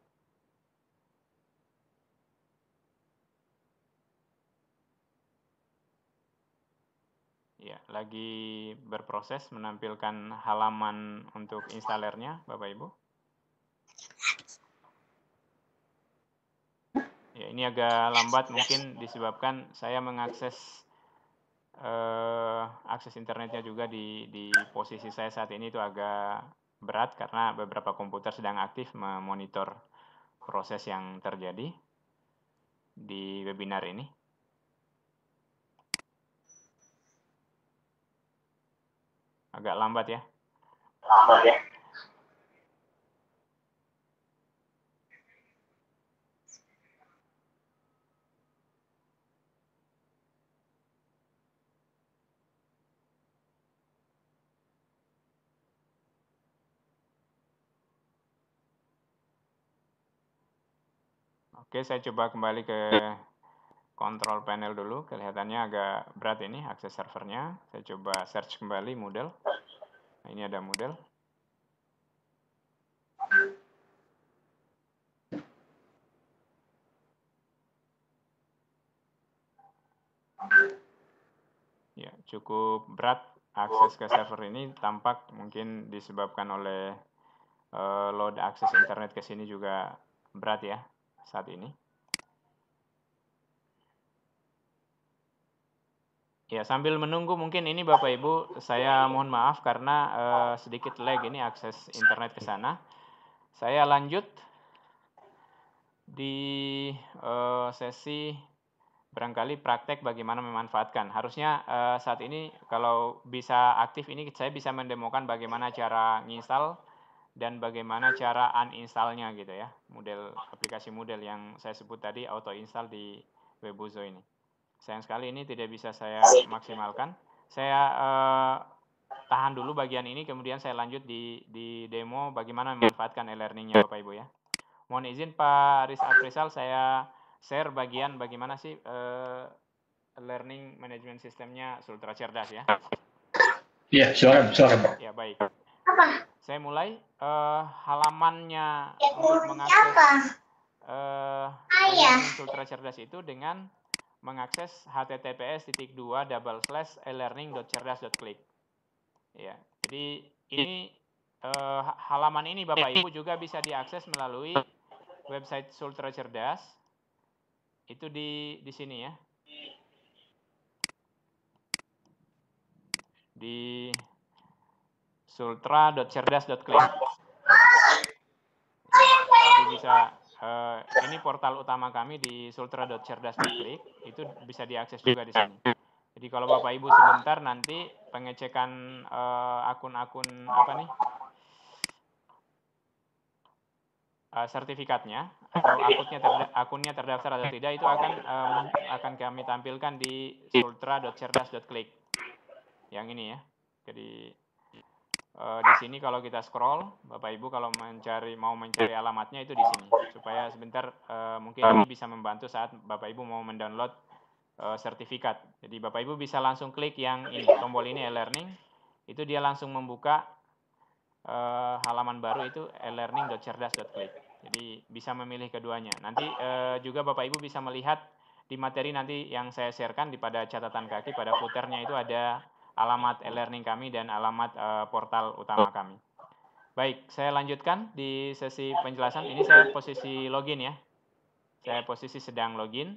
Ya, lagi berproses menampilkan halaman untuk installernya, Bapak Ibu. Ya, ini agak lambat mungkin disebabkan saya mengakses eh, akses internetnya juga di, di posisi saya saat ini itu agak berat karena beberapa komputer sedang aktif memonitor proses yang terjadi di webinar ini. Agak lambat ya. Lambat ya. Oke, saya coba kembali ke control panel dulu. Kelihatannya agak berat ini akses servernya. Saya coba search kembali Moodle. Nah, ini ada Moodle. Ya, cukup berat akses ke server ini, tampak mungkin disebabkan oleh uh, load akses internet ke sini juga berat ya saat ini. Ya, sambil menunggu mungkin ini Bapak Ibu, saya mohon maaf karena uh, sedikit lag ini akses internet ke sana. Saya lanjut di uh, sesi barangkali praktek bagaimana memanfaatkan. Harusnya uh, saat ini kalau bisa aktif ini saya bisa mendemokan bagaimana cara nginstal dan bagaimana cara uninstallnya gitu ya. Model aplikasi model yang saya sebut tadi auto install di Webuzo ini. Sayang sekali ini tidak bisa saya maksimalkan. Saya uh, tahan dulu bagian ini, kemudian saya lanjut di, di demo bagaimana memanfaatkan e-learningnya Bapak Ibu ya. Mohon izin Pak Riz Aprisal, saya share bagian bagaimana sih uh, learning management sistemnya Sultra Cerdas ya. Iya, silakan, silakan Pak. Ya baik. Saya mulai uh, halamannya untuk mengakses uh, Sultra Cerdas itu dengan mengakses h t t p s titik dua double slash e learning dot cerdas dot click. Ya, jadi ini eh, halaman ini Bapak Ibu juga bisa diakses melalui website Sultra Cerdas. Itu di di sini ya. Di sultra dot cerdas dot click. Jadi bisa Uh, ini portal utama kami di sultra dot cerdas dot click, itu bisa diakses juga di sini. Jadi kalau Bapak Ibu sebentar nanti pengecekan akun-akun uh, apa nih uh, sertifikatnya atau akunnya terda akunnya terdaftar atau tidak itu akan um, akan kami tampilkan di sultra dot cerdas dot click yang ini ya. Jadi Uh, di sini kalau kita scroll, Bapak Ibu kalau mencari mau mencari alamatnya itu di sini, supaya sebentar uh, mungkin ini bisa membantu saat Bapak Ibu mau mendownload uh, sertifikat. Jadi Bapak Ibu bisa langsung klik yang ini, tombol ini e-learning, itu dia langsung membuka uh, halaman baru itu e learning dot cerdas dot click. Jadi bisa memilih keduanya. Nanti uh, juga Bapak Ibu bisa melihat di materi nanti yang saya sharekan di pada catatan kaki pada footernya itu ada alamat e-learning kami dan alamat uh, portal utama kami. Baik, saya lanjutkan di sesi penjelasan. Ini saya posisi login ya. Saya posisi sedang login.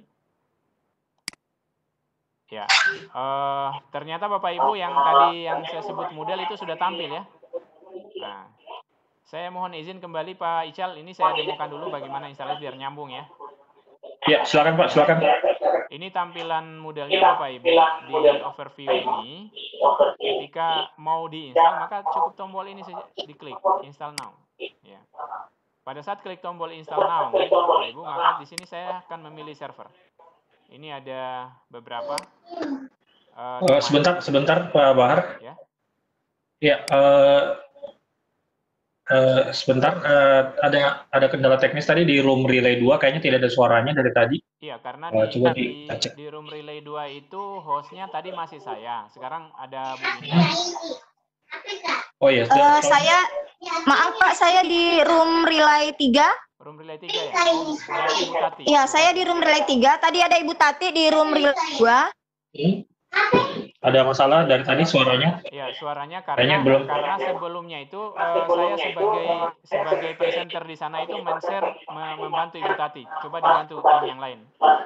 Ya, uh, ternyata Bapak Ibu yang tadi yang saya sebut model itu sudah tampil ya. Nah, saya mohon izin kembali Pak Ical. Ini saya demokan dulu bagaimana instalasi biar nyambung ya. Ya, silakan Pak, silakan. Ini tampilan modelnya Bapak Ibu di overview ini. Ketika mau diinstal maka cukup tombol ini saja diklik install now. Ya. Pada saat klik tombol install now, Bapak Ibu, maka di sini saya akan memilih server. Ini ada beberapa. Uh, uh, sebentar, sebentar Pak Bahar. Ya. Ya. Uh, Uh, sebentar, uh, ada ada kendala teknis tadi di room relay dua, kayaknya tidak ada suaranya dari tadi. Iya, karena uh, di, coba di, di, di room relay dua itu hostnya tadi masih saya, sekarang ada Bu Indah. Oh iya, uh, saya, maaf Pak, saya di room relay tiga. Room relay tiga ya? Oh, Ibu Tati. Iya, saya di room relay tiga, tadi ada Ibu Tati di room relay dua. Hmm? Ada masalah dari tadi suaranya? Ya, suaranya karena belum. Karena sebelumnya itu uh, saya sebagai sebagai presenter di sana itu men-share membantu Ibu Tati. Coba dibantu tim yang lain.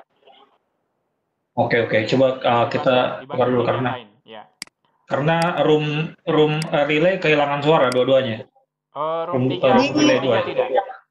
Oke oke, coba uh, kita tukar dulu karena lain. Ya. Karena room room uh, relay kehilangan suara dua-duanya. Oh, room tiga, uh, relay dua tidak.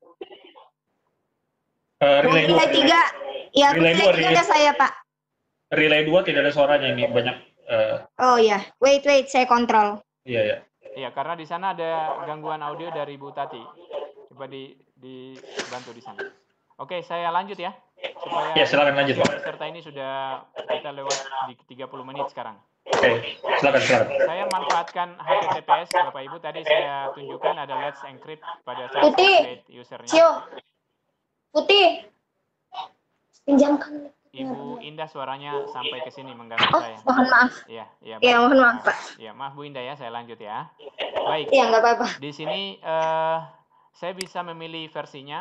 Uh, relay dua. tiga. Ya, relay dua ada saya, Pak. Relay dua tidak ada suaranya ini, banyak. Uh, oh ya, wait wait, saya kontrol. Iya ya. Iya, karena di sana ada gangguan audio dari Bu Tati. Coba di dibantu di sana. Oke, saya lanjut ya. Supaya ya, silakan lanjut, Pak. Peserta ini sudah kita lewat di tiga puluh menit sekarang. Oke, silakan silakan. Saya manfaatkan H T T P S, Bapak Ibu tadi saya tunjukkan ada Let's Encrypt pada saat create usernya. Cio. Putih. Pinjamkan. Ibu Indah suaranya sampai ke sini mengganggu oh, saya. Mohon maaf. Iya, iya. Iya, mohon maaf, Pak. Iya, maaf Bu Indah ya, saya lanjut ya. Baik. Iya, nggak apa-apa. Di sini uh, saya bisa memilih versinya.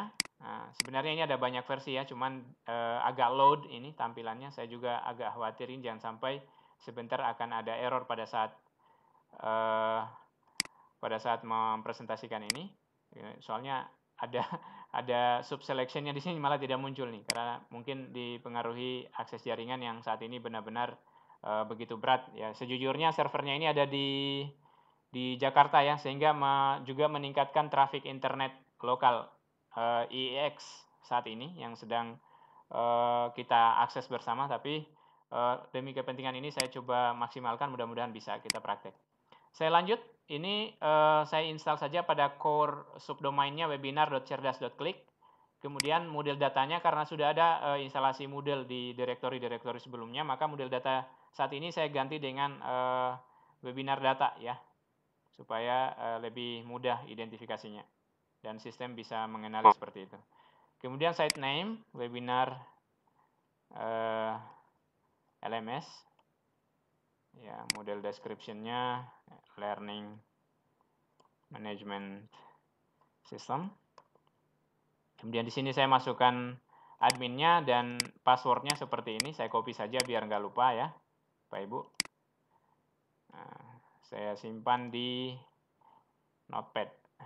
Nah, sebenarnya ini ada banyak versi ya, cuman uh, agak load ini tampilannya. Saya juga agak khawatirin jangan sampai sebentar akan ada error pada saat uh, pada saat mempresentasikan ini. Soalnya ada ada sub selectionnya di sini malah tidak muncul nih, karena mungkin dipengaruhi akses jaringan yang saat ini benar-benar uh, begitu berat ya. Sejujurnya servernya ini ada di di Jakarta ya, sehingga me, juga meningkatkan traffic internet lokal uh, I E X saat ini yang sedang uh, kita akses bersama, tapi uh, demi kepentingan ini saya coba maksimalkan, mudah-mudahan bisa kita praktek. Saya lanjut, ini uh, saya install saja pada core subdomainnya webinar dot cerdas dot click. Kemudian model datanya, karena sudah ada uh, instalasi model di direktori-direktori sebelumnya, maka model data saat ini saya ganti dengan uh, webinar data ya, supaya uh, lebih mudah identifikasinya dan sistem bisa mengenali seperti itu. Kemudian site name webinar uh, L M S ya, model description-nya learning management system. Kemudian di sini saya masukkan adminnya dan passwordnya seperti ini. Saya copy saja biar nggak lupa ya, Pak Ibu. Nah, saya simpan di Notepad.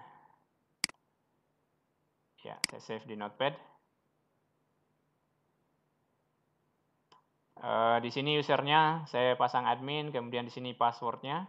Ya, saya save di Notepad. Uh, di sini usernya saya pasang admin, kemudian di sini passwordnya.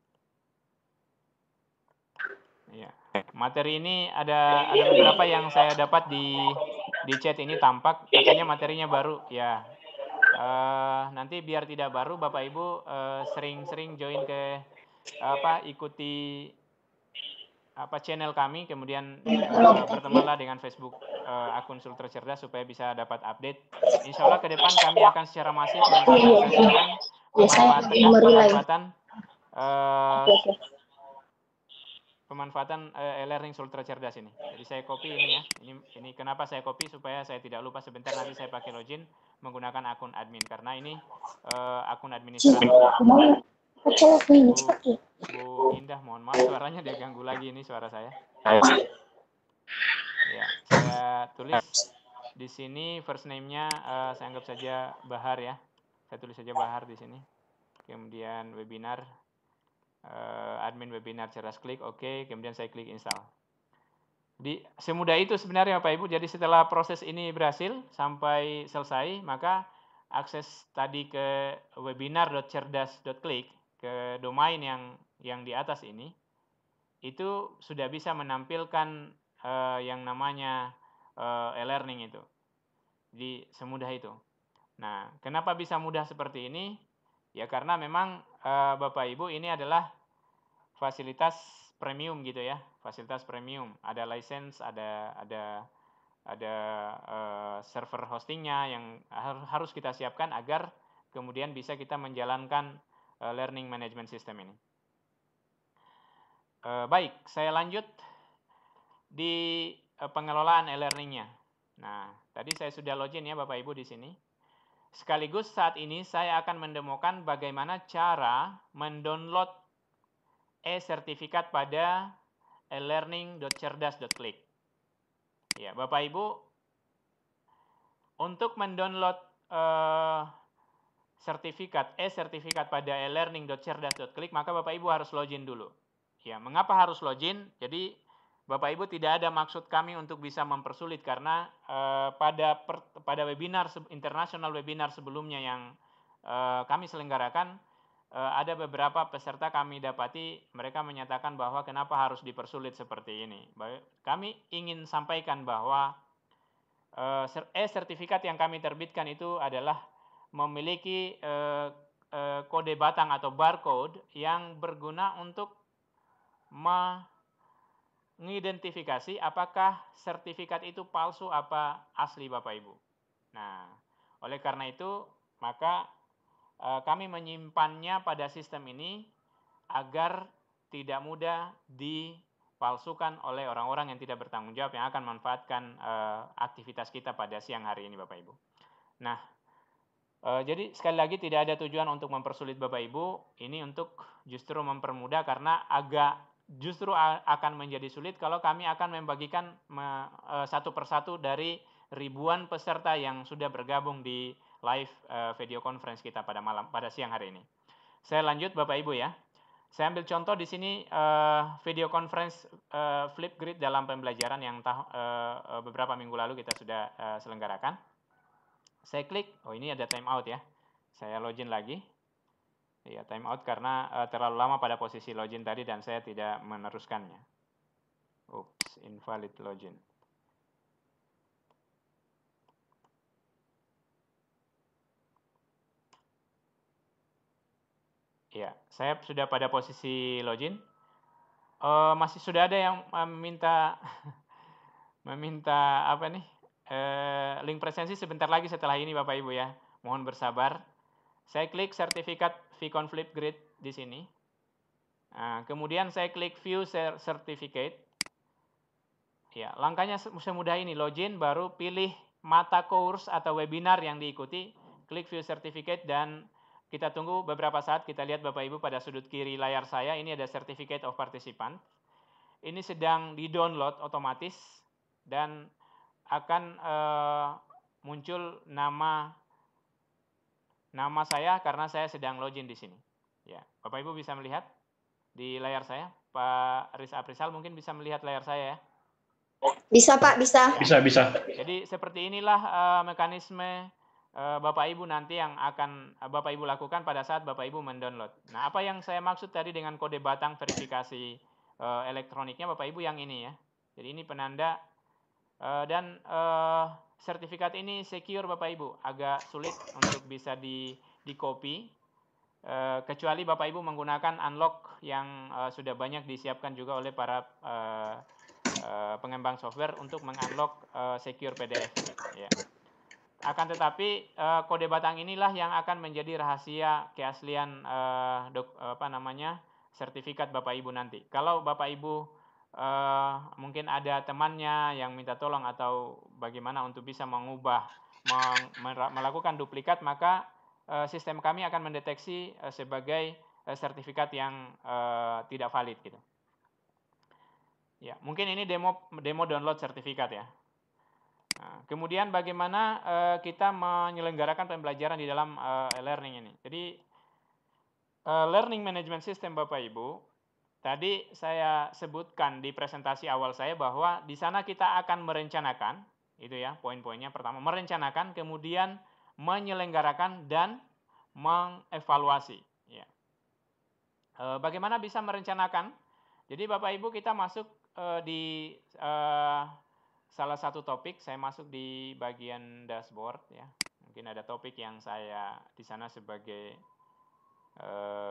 Ya, materi ini ada ada beberapa yang saya dapat di di chat ini tampak katanya materinya baru ya. Uh, nanti biar tidak baru, Bapak Ibu sering-sering uh, join ke apa ikuti apa channel kami, kemudian uh, bertemanlah dengan Facebook uh, akun Sultra Cerdas supaya bisa dapat update. Insya Allah ke depan kami akan secara masif mensosialisasikan pemanfaatan pemanfaatan uh, pemanfaatan uh, e-learning Sultra Cerdas ini. Jadi saya copy ini ya. Ini ini kenapa saya copy, supaya saya tidak lupa sebentar nanti saya pakai login menggunakan akun admin, karena ini uh, akun administratif. Bu, Bu Indah, mohon maaf suaranya dia ganggu lagi, ini suara saya. Ya, saya tulis di sini first name-nya uh, saya anggap saja Bahar ya. Saya tulis saja Bahar di sini. Kemudian webinar Uh, admin webinar Cerdas klik, oke, okay. Kemudian saya klik install. Di semudah itu sebenarnya Bapak Ibu. Jadi setelah proses ini berhasil sampai selesai, maka akses tadi ke webinar dot cerdas dot click, ke domain yang yang di atas ini, itu sudah bisa menampilkan uh, yang namanya uh, e-learning itu. Jadi semudah itu. Nah, kenapa bisa mudah seperti ini? Ya karena memang uh, Bapak Ibu ini adalah fasilitas premium gitu ya, fasilitas premium. Ada license, ada ada ada uh, server hostingnya yang harus kita siapkan agar kemudian bisa kita menjalankan uh, learning management system ini. Uh, baik, saya lanjut di uh, pengelolaan e-learningnya. Nah, tadi saya sudah login ya Bapak Ibu di sini. Sekaligus saat ini saya akan mendemokan bagaimana cara mendownload e-sertifikat pada e-learning dot cerdas dot click. Ya, Bapak Ibu, untuk mendownload uh, sertifikat e-sertifikat pada e-learning dot cerdas dot click, maka Bapak Ibu harus login dulu. Ya, mengapa harus login? Jadi Bapak Ibu, tidak ada maksud kami untuk bisa mempersulit, karena uh, pada per, pada webinar internasional webinar sebelumnya yang uh, kami selenggarakan, uh, ada beberapa peserta kami dapati mereka menyatakan bahwa kenapa harus dipersulit seperti ini. Kami ingin sampaikan bahwa uh, e-sertifikat yang kami terbitkan itu adalah memiliki uh, uh, kode batang atau barcode yang berguna untuk me mengidentifikasi apakah sertifikat itu palsu apa asli Bapak Ibu. Nah, oleh karena itu maka e, kami menyimpannya pada sistem ini agar tidak mudah dipalsukan oleh orang-orang yang tidak bertanggung jawab yang akan memanfaatkan e, aktivitas kita pada siang hari ini Bapak Ibu. Nah, e, jadi sekali lagi tidak ada tujuan untuk mempersulit Bapak Ibu, ini untuk justru mempermudah, karena agak justru akan menjadi sulit kalau kami akan membagikan me, uh, satu persatu dari ribuan peserta yang sudah bergabung di live uh, video conference kita pada malam pada siang hari ini. Saya lanjut Bapak Ibu ya. Saya ambil contoh di sini uh, video conference uh, Flipgrid dalam pembelajaran yang tah, uh, beberapa minggu lalu kita sudah uh, selenggarakan. Saya klik, oh ini ada timeout ya. Saya login lagi. Ya, timeout karena uh, terlalu lama pada posisi login tadi dan saya tidak meneruskannya. Oops, invalid login. Ya, saya sudah pada posisi login. Uh, masih sudah ada yang meminta meminta apa nih uh, link presensi sebentar lagi setelah ini Bapak Ibu ya. Mohon bersabar. Saya klik sertifikat Vicon Flipgrid di sini. Nah, kemudian saya klik View Certificate. Ya, langkahnya semudah ini. Login, baru pilih mata course atau webinar yang diikuti. Klik View Certificate dan kita tunggu beberapa saat. Kita lihat Bapak Ibu pada sudut kiri layar saya. Ini ada Certificate of Participant. Ini sedang di-download otomatis. Dan akan uh, muncul nama nama saya karena saya sedang login di sini. Ya, Bapak Ibu bisa melihat di layar saya. Pak Riz Aprisal mungkin bisa melihat layar saya ya. Bisa Pak, bisa. Bisa, bisa. Jadi seperti inilah uh, mekanisme uh, Bapak Ibu nanti yang akan uh, Bapak Ibu lakukan pada saat Bapak Ibu mendownload. Nah, apa yang saya maksud tadi dengan kode batang verifikasi uh, elektroniknya Bapak Ibu yang ini ya. Jadi ini penanda uh, dan uh, sertifikat ini secure Bapak Ibu, agak sulit untuk bisa di di copy, uh, kecuali Bapak Ibu menggunakan unlock yang uh, sudah banyak disiapkan juga oleh para uh, uh, pengembang software untuk mengunlock uh, secure P D F. Ya. Akan tetapi uh, kode batang inilah yang akan menjadi rahasia keaslian uh, dok, apa namanya sertifikat Bapak Ibu nanti. Kalau Bapak Ibu Uh, mungkin ada temannya yang minta tolong atau bagaimana untuk bisa mengubah, melakukan duplikat, maka uh, sistem kami akan mendeteksi uh, sebagai uh, sertifikat yang uh, tidak valid gitu. Ya, mungkin ini demo demo download sertifikat ya. Nah, kemudian bagaimana uh, kita menyelenggarakan pembelajaran di dalam uh, e-learning ini. Jadi uh, learning management system Bapak Ibu. Tadi saya sebutkan di presentasi awal saya bahwa di sana kita akan merencanakan, itu ya poin-poinnya. Pertama, merencanakan, kemudian menyelenggarakan dan mengevaluasi. Ya. E, bagaimana bisa merencanakan? Jadi Bapak Ibu kita masuk e, di e, salah satu topik, saya masuk di bagian dashboard ya. Mungkin ada topik yang saya di sana sebagai e,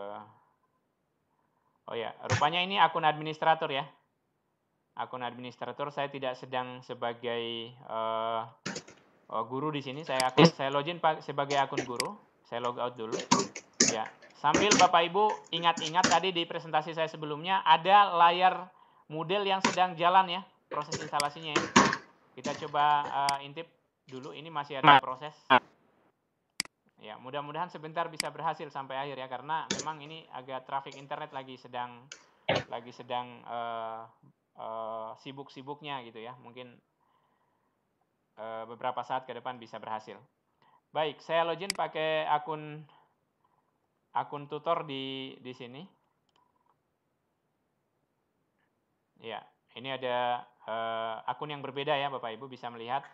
oh ya, rupanya ini akun administrator ya. Akun administrator, saya tidak sedang sebagai uh, uh, guru di sini. Saya akun, saya login sebagai akun guru. Saya log out dulu. Ya, sambil Bapak Ibu ingat-ingat tadi di presentasi saya sebelumnya ada layar model yang sedang jalan ya, proses instalasinya ya. Kita coba uh, intip dulu. Ini masih ada proses. Ya, mudah-mudahan sebentar bisa berhasil sampai akhir ya, karena memang ini agak traffic internet lagi sedang lagi sedang uh, uh, sibuk-sibuknya gitu ya. Mungkin uh, beberapa saat ke depan bisa berhasil. Baik, saya login pakai akun akun tutor di di sini. Ya, ini ada uh, akun yang berbeda ya, Bapak Ibu bisa melihat.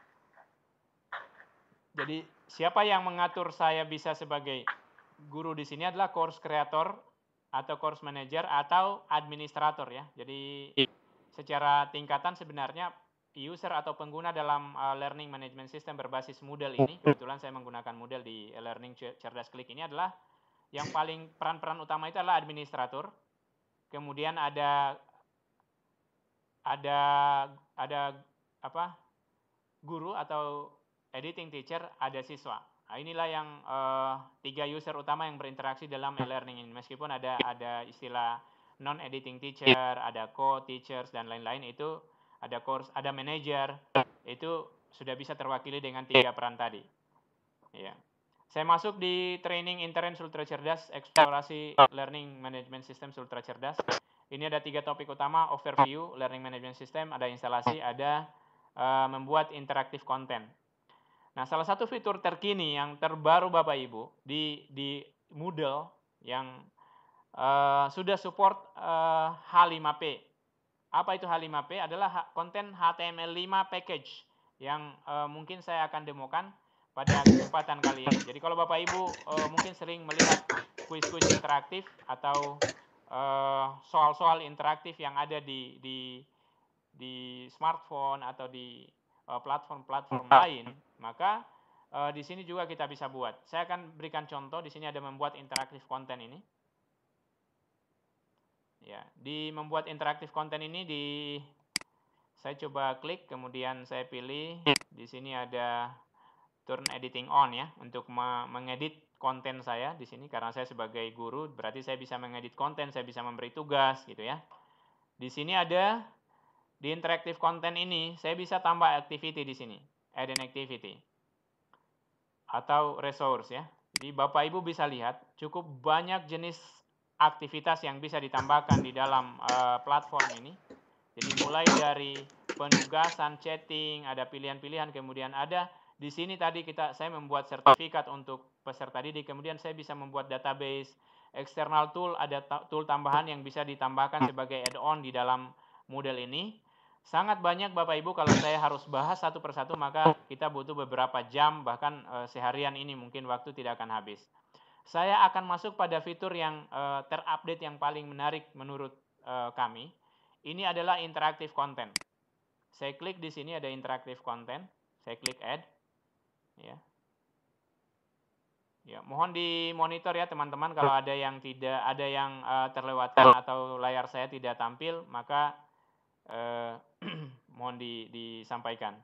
Jadi siapa yang mengatur saya bisa sebagai guru di sini adalah course creator atau course manager atau administrator ya. Jadi secara tingkatan sebenarnya user atau pengguna dalam uh, learning management system berbasis Moodle ini, kebetulan saya menggunakan Moodle di e-learning cerdas klik ini, adalah yang paling peran-peran utama itu adalah administrator. Kemudian ada ada ada apa? Guru atau editing teacher, ada siswa. Nah, inilah yang uh, tiga user utama yang berinteraksi dalam e-learning ini. Meskipun ada ada istilah non-editing teacher, ada co-teachers dan lain-lain, itu ada course, ada manager, itu sudah bisa terwakili dengan tiga peran tadi. Ya. Saya masuk di training intern Sultra Cerdas, eksplorasi learning management system Sultra Cerdas. Ini ada tiga topik utama, overview, learning management system, ada instalasi, ada uh, membuat interaktif konten. Nah, salah satu fitur terkini yang terbaru Bapak Ibu di, di Moodle yang uh, sudah support uh, H lima P. Apa itu H lima P? Adalah konten H T M L lima package yang uh, mungkin saya akan demokan pada kesempatan kali ini. Jadi kalau Bapak Ibu uh, mungkin sering melihat kuis-kuis interaktif atau soal-soal uh, interaktif yang ada di di di smartphone atau di platform-platform uh, lain, maka uh, di sini juga kita bisa buat. Saya akan berikan contoh. Di sini ada membuat interaktif konten ini. Ya, di membuat interaktif konten ini di saya coba klik, kemudian saya pilih. Di sini ada turn editing on ya untuk mengedit konten saya di sini, karena saya sebagai guru berarti saya bisa mengedit konten, saya bisa memberi tugas gitu ya. Di sini ada di interactive content ini saya bisa tambah activity di sini, add an activity atau resource ya. Jadi Bapak Ibu bisa lihat cukup banyak jenis aktivitas yang bisa ditambahkan di dalam uh, platform ini. Jadi mulai dari penugasan, chatting, ada pilihan-pilihan, kemudian ada di sini tadi kita saya membuat sertifikat untuk peserta didik, kemudian saya bisa membuat database, external tool, ada tool tambahan yang bisa ditambahkan sebagai add-on di dalam model ini. Sangat banyak Bapak Ibu, kalau saya harus bahas satu persatu maka kita butuh beberapa jam, bahkan e, seharian ini mungkin waktu tidak akan habis. Saya akan masuk pada fitur yang e, terupdate yang paling menarik menurut e, kami. Ini adalah interactive content. Saya klik di sini ada interactive content, saya klik add. Ya. Ya, mohon dimonitor ya teman-teman, kalau ada yang tidak ada yang uh, terlewatkan atau layar saya tidak tampil, maka uh, mohon di, disampaikan.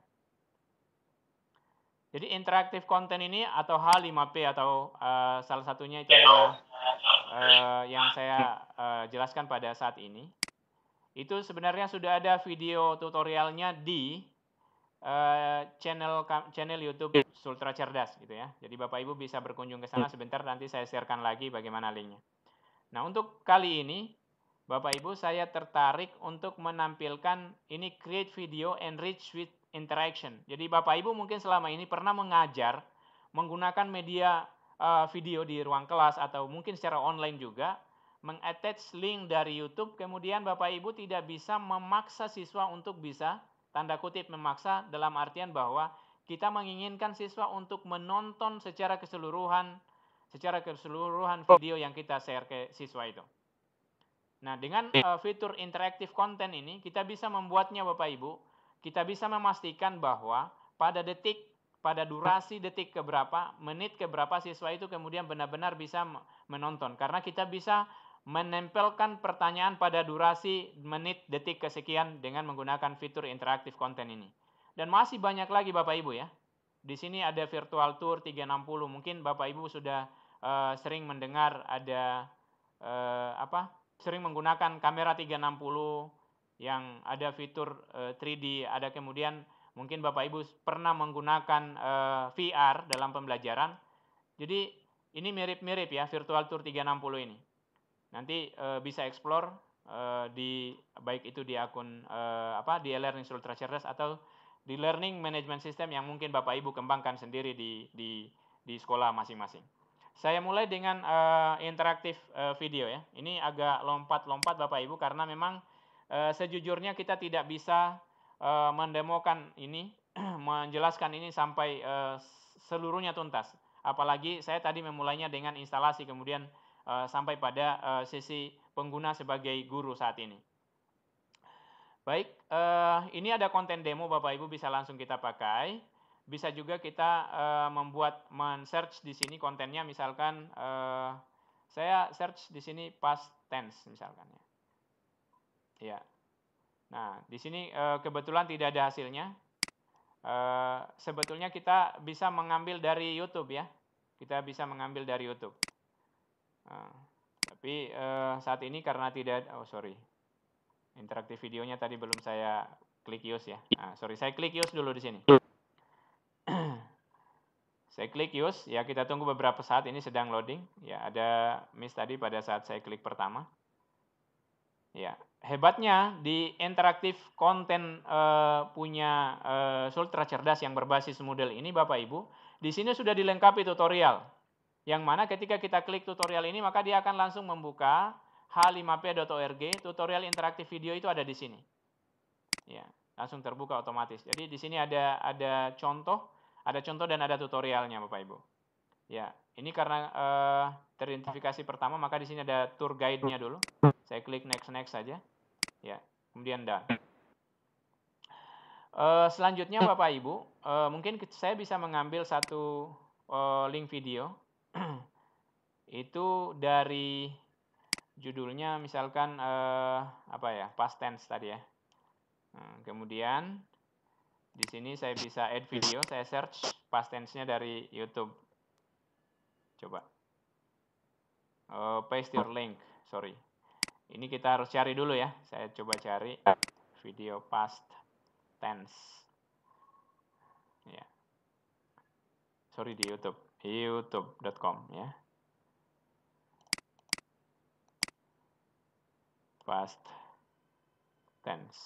Jadi interaktif konten ini atau H lima P atau uh, salah satunya itu adalah uh, yang saya uh, jelaskan pada saat ini. Itu sebenarnya sudah ada video tutorialnya di Uh, channel channel YouTube Sultra Cerdas gitu ya. Jadi Bapak Ibu bisa berkunjung ke sana sebentar, nanti saya sharekan lagi bagaimana linknya. Nah, untuk kali ini Bapak Ibu saya tertarik untuk menampilkan ini create video enrich with interaction. Jadi Bapak Ibu mungkin selama ini pernah mengajar menggunakan media uh, video di ruang kelas atau mungkin secara online juga, mengattach link dari YouTube, kemudian Bapak Ibu tidak bisa memaksa siswa untuk bisa, tanda kutip memaksa dalam artian bahwa kita menginginkan siswa untuk menonton secara keseluruhan secara keseluruhan video yang kita share ke siswa itu. Nah, dengan uh, fitur interactive content ini kita bisa membuatnya Bapak Ibu, kita bisa memastikan bahwa pada detik, pada durasi detik keberapa, menit keberapa siswa itu kemudian benar-benar bisa menonton, karena kita bisa menempelkan pertanyaan pada durasi menit detik kesekian dengan menggunakan fitur interaktif konten ini. Dan masih banyak lagi Bapak Ibu ya. Di sini ada virtual tour tiga enam puluh. Mungkin Bapak Ibu sudah uh, sering mendengar ada uh, apa? Sering menggunakan kamera tiga enam puluh yang ada fitur uh, tiga D, ada kemudian mungkin Bapak Ibu pernah menggunakan uh, V R dalam pembelajaran. Jadi ini mirip-mirip ya virtual tour tiga enam puluh ini. Nanti e, bisa explore e, di baik itu di akun e, apa di e-learning Sultra Cerdas atau di learning management system yang mungkin Bapak Ibu kembangkan sendiri di di di sekolah masing-masing. Saya mulai dengan e, interaktif e, video ya. Ini agak lompat-lompat Bapak Ibu karena memang e, sejujurnya kita tidak bisa e, mendemokan ini menjelaskan ini sampai e, seluruhnya tuntas. Apalagi saya tadi memulainya dengan instalasi kemudian Uh, sampai pada uh, sisi pengguna sebagai guru saat ini. Baik, uh, ini ada konten demo Bapak Ibu bisa langsung kita pakai. Bisa juga kita uh, membuat men-search di sini kontennya, misalkan uh, saya search di sini past tense misalkan ya. Ya. Nah, di sini uh, kebetulan tidak ada hasilnya. Uh, sebetulnya kita bisa mengambil dari YouTube ya. Kita bisa mengambil dari YouTube. Nah, tapi uh, saat ini karena tidak, oh sorry, interaktif videonya tadi belum saya klik use ya. Nah, sorry, saya klik use dulu di sini. Saya klik use, ya kita tunggu beberapa saat, ini sedang loading. Ya ada miss tadi pada saat saya klik pertama. Ya, hebatnya di interaktif konten uh, punya uh, Sultra Cerdas yang berbasis Moodle ini, Bapak Ibu, di sini sudah dilengkapi tutorial. Yang mana ketika kita klik tutorial ini, maka dia akan langsung membuka h lima p dot org, tutorial interaktif video itu ada di sini. Ya, langsung terbuka otomatis. Jadi di sini ada ada contoh, ada contoh dan ada tutorialnya, Bapak Ibu. Ya, ini karena uh, teridentifikasi pertama, maka di sini ada tour guide-nya dulu. Saya klik next next saja. Ya, kemudian done. Uh, selanjutnya Bapak Ibu, uh, mungkin saya bisa mengambil satu uh, link video. Itu dari judulnya misalkan uh, apa ya, past tense tadi ya. Nah, kemudian di sini saya bisa add video, saya search past tense-nya dari YouTube. Coba. Uh, paste your link, sorry. Ini kita harus cari dulu ya. Saya coba cari video past tense. Ya. Sorry di YouTube, youtube dot com ya. Past tense.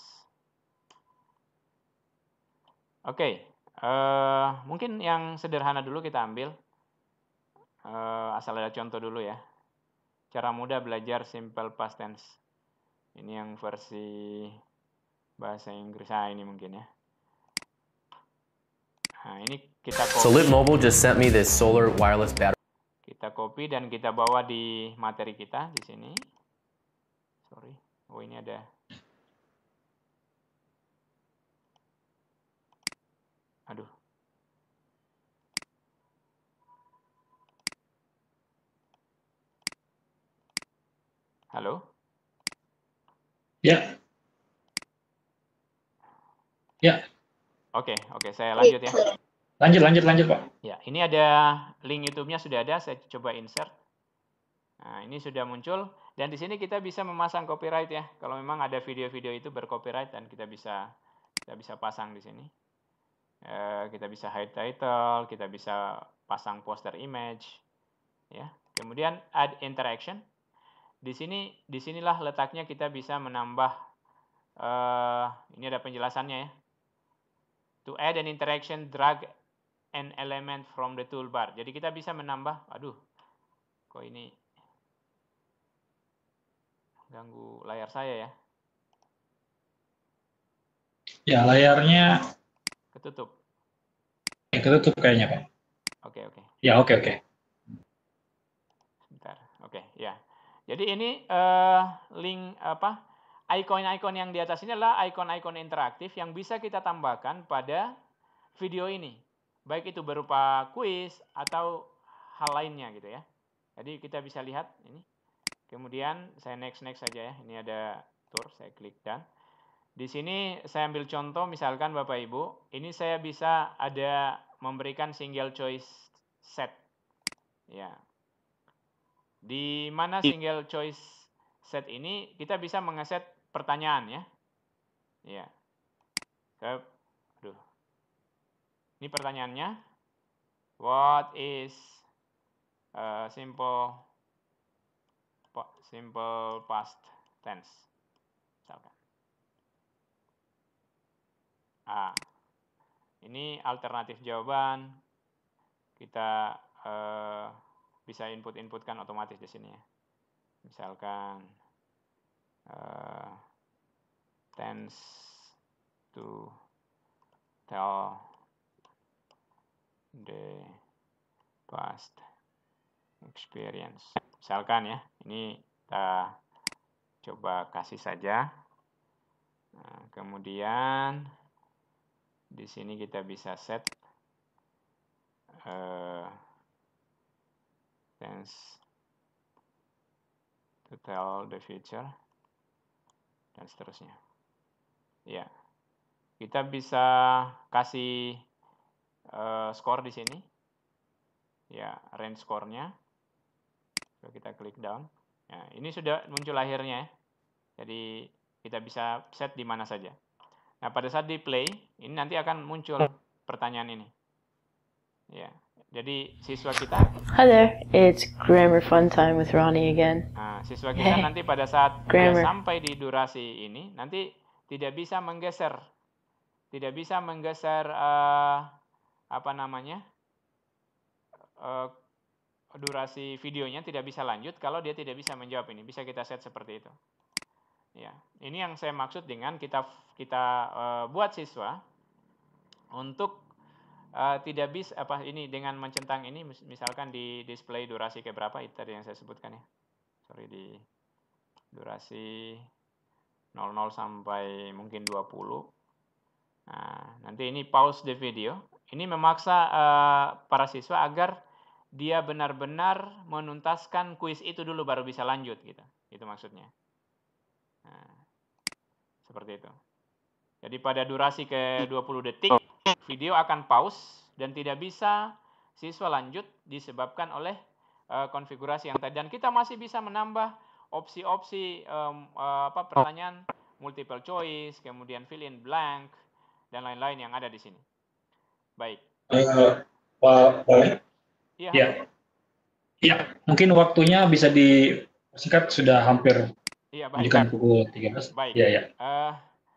Oke, okay. uh, mungkin yang sederhana dulu kita ambil. Uh, asal ada contoh dulu ya. Cara mudah belajar simple past tense. Ini yang versi bahasa Inggris. Nah, ini mungkin ya. Nah, ini kita copy. So Lit Mobile just sent me this solar wireless battery. Kita copy dan kita bawa di materi kita di sini. Sorry. Oh, ini ada. Aduh. Halo? Ya. Ya. Oke, oke, saya lanjut ya. Lanjut, lanjut, lanjut, Pak. Ya, ini ada link YouTube-nya sudah ada, saya coba insert. Nah, ini sudah muncul dan di sini kita bisa memasang copyright ya. Kalau memang ada video-video itu bercopyright dan kita bisa kita bisa pasang di sini. Eh, kita bisa hide title, kita bisa pasang poster image, ya. Kemudian add interaction. Di sini, disinilah letaknya kita bisa menambah. Uh, ini ada penjelasannya ya. To add an interaction, drag an element from the toolbar. Jadi kita bisa menambah. Aduh, kok ini ganggu layar saya ya? Ya, layarnya ketutup. Ya, ketutup kayaknya, Pak. Oke, oke. Ya, oke, oke. Sebentar. Oke, ya. Jadi ini uh, link apa? Icon-icon yang di atas ini adalah icon-icon interaktif yang bisa kita tambahkan pada video ini. Baik itu berupa kuis atau hal lainnya gitu ya. Jadi kita bisa lihat ini. Kemudian saya next-next saja ya. Ini ada tour, saya klik dan di sini saya ambil contoh misalkan Bapak Ibu, ini saya bisa ada memberikan single choice set. Ya. Di mana single choice set ini kita bisa mengeset pertanyaan ya. Ya. Saya, aduh. Ini pertanyaannya. What is uh, simple simple past tense? Misalkan. Ah. Ini alternatif jawaban. Kita uh, bisa input-inputkan otomatis di sini ya. Misalkan uh, tense to tell the past experience. Misalkan ya, ini kita coba kasih saja. Nah, kemudian di sini kita bisa set uh, tense to tell the future dan seterusnya. Ya, kita bisa kasih uh, skor di sini. Ya, range skornya. Coba kita klik down. Ya, ini sudah muncul akhirnya ya. Jadi kita bisa set di mana saja. Nah, pada saat di play, ini nanti akan muncul pertanyaan ini. Ya, Jadi siswa kita, Hi there, it's Grammar Fun Time with Ronnie again. nah, siswa kita nanti pada saat dia Grammar. sampai di durasi ini, nanti tidak bisa menggeser, tidak bisa menggeser uh, apa namanya uh, durasi videonya tidak bisa lanjut kalau dia tidak bisa menjawab ini. Bisa kita set seperti itu. Ya, ini yang saya maksud dengan kita kita uh, buat siswa untuk uh, tidak bisa apa ini dengan mencentang ini misalkan di display durasi ke berapa itu tadi yang saya sebutkan ya. Sorry di durasi nol nol sampai mungkin dua puluh. Nah, nanti ini pause the video. Ini memaksa uh, para siswa agar dia benar-benar menuntaskan kuis itu dulu baru bisa lanjut gitu. Itu maksudnya. Nah, seperti itu. Jadi pada durasi ke dua puluh detik, video akan pause dan tidak bisa siswa lanjut disebabkan oleh uh, konfigurasi yang tadi. Dan kita masih bisa menambah opsi-opsi um, uh, apa pertanyaan multiple choice, kemudian fill in blank, dan lain-lain yang ada di sini. Baik. Uh, Pak Boleh? Iya. Ya. Ya, mungkin waktunya bisa disingkat, sudah hampir Iya, menunjukkan pukul tiga belas. Baik. Ya, ya. Uh,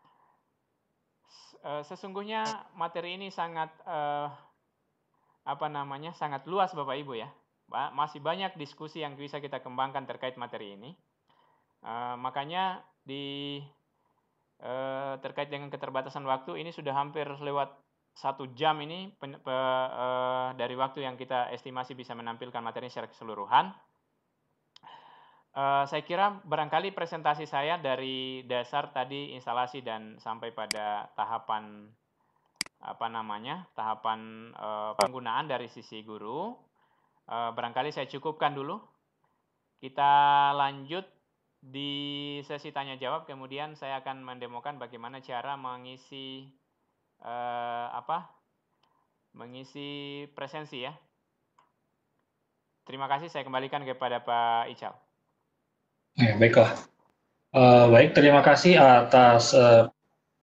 sesungguhnya materi ini sangat uh, apa namanya sangat luas Bapak Ibu ya. Masih banyak diskusi yang bisa kita kembangkan terkait materi ini. Uh, makanya di uh, terkait dengan keterbatasan waktu ini sudah hampir lewat satu jam ini pen, pe, uh, dari waktu yang kita estimasi bisa menampilkan materi secara keseluruhan. Uh, saya kira barangkali presentasi saya dari dasar tadi instalasi dan sampai pada tahapan apa namanya tahapan uh, penggunaan dari sisi guru uh, barangkali saya cukupkan dulu. Kita lanjut di sesi tanya jawab, kemudian saya akan mendemokan bagaimana cara mengisi uh, apa mengisi presensi ya. Terima kasih, saya kembalikan kepada Pak Ical. Ya, baiklah. Uh, baik, terima kasih atas uh,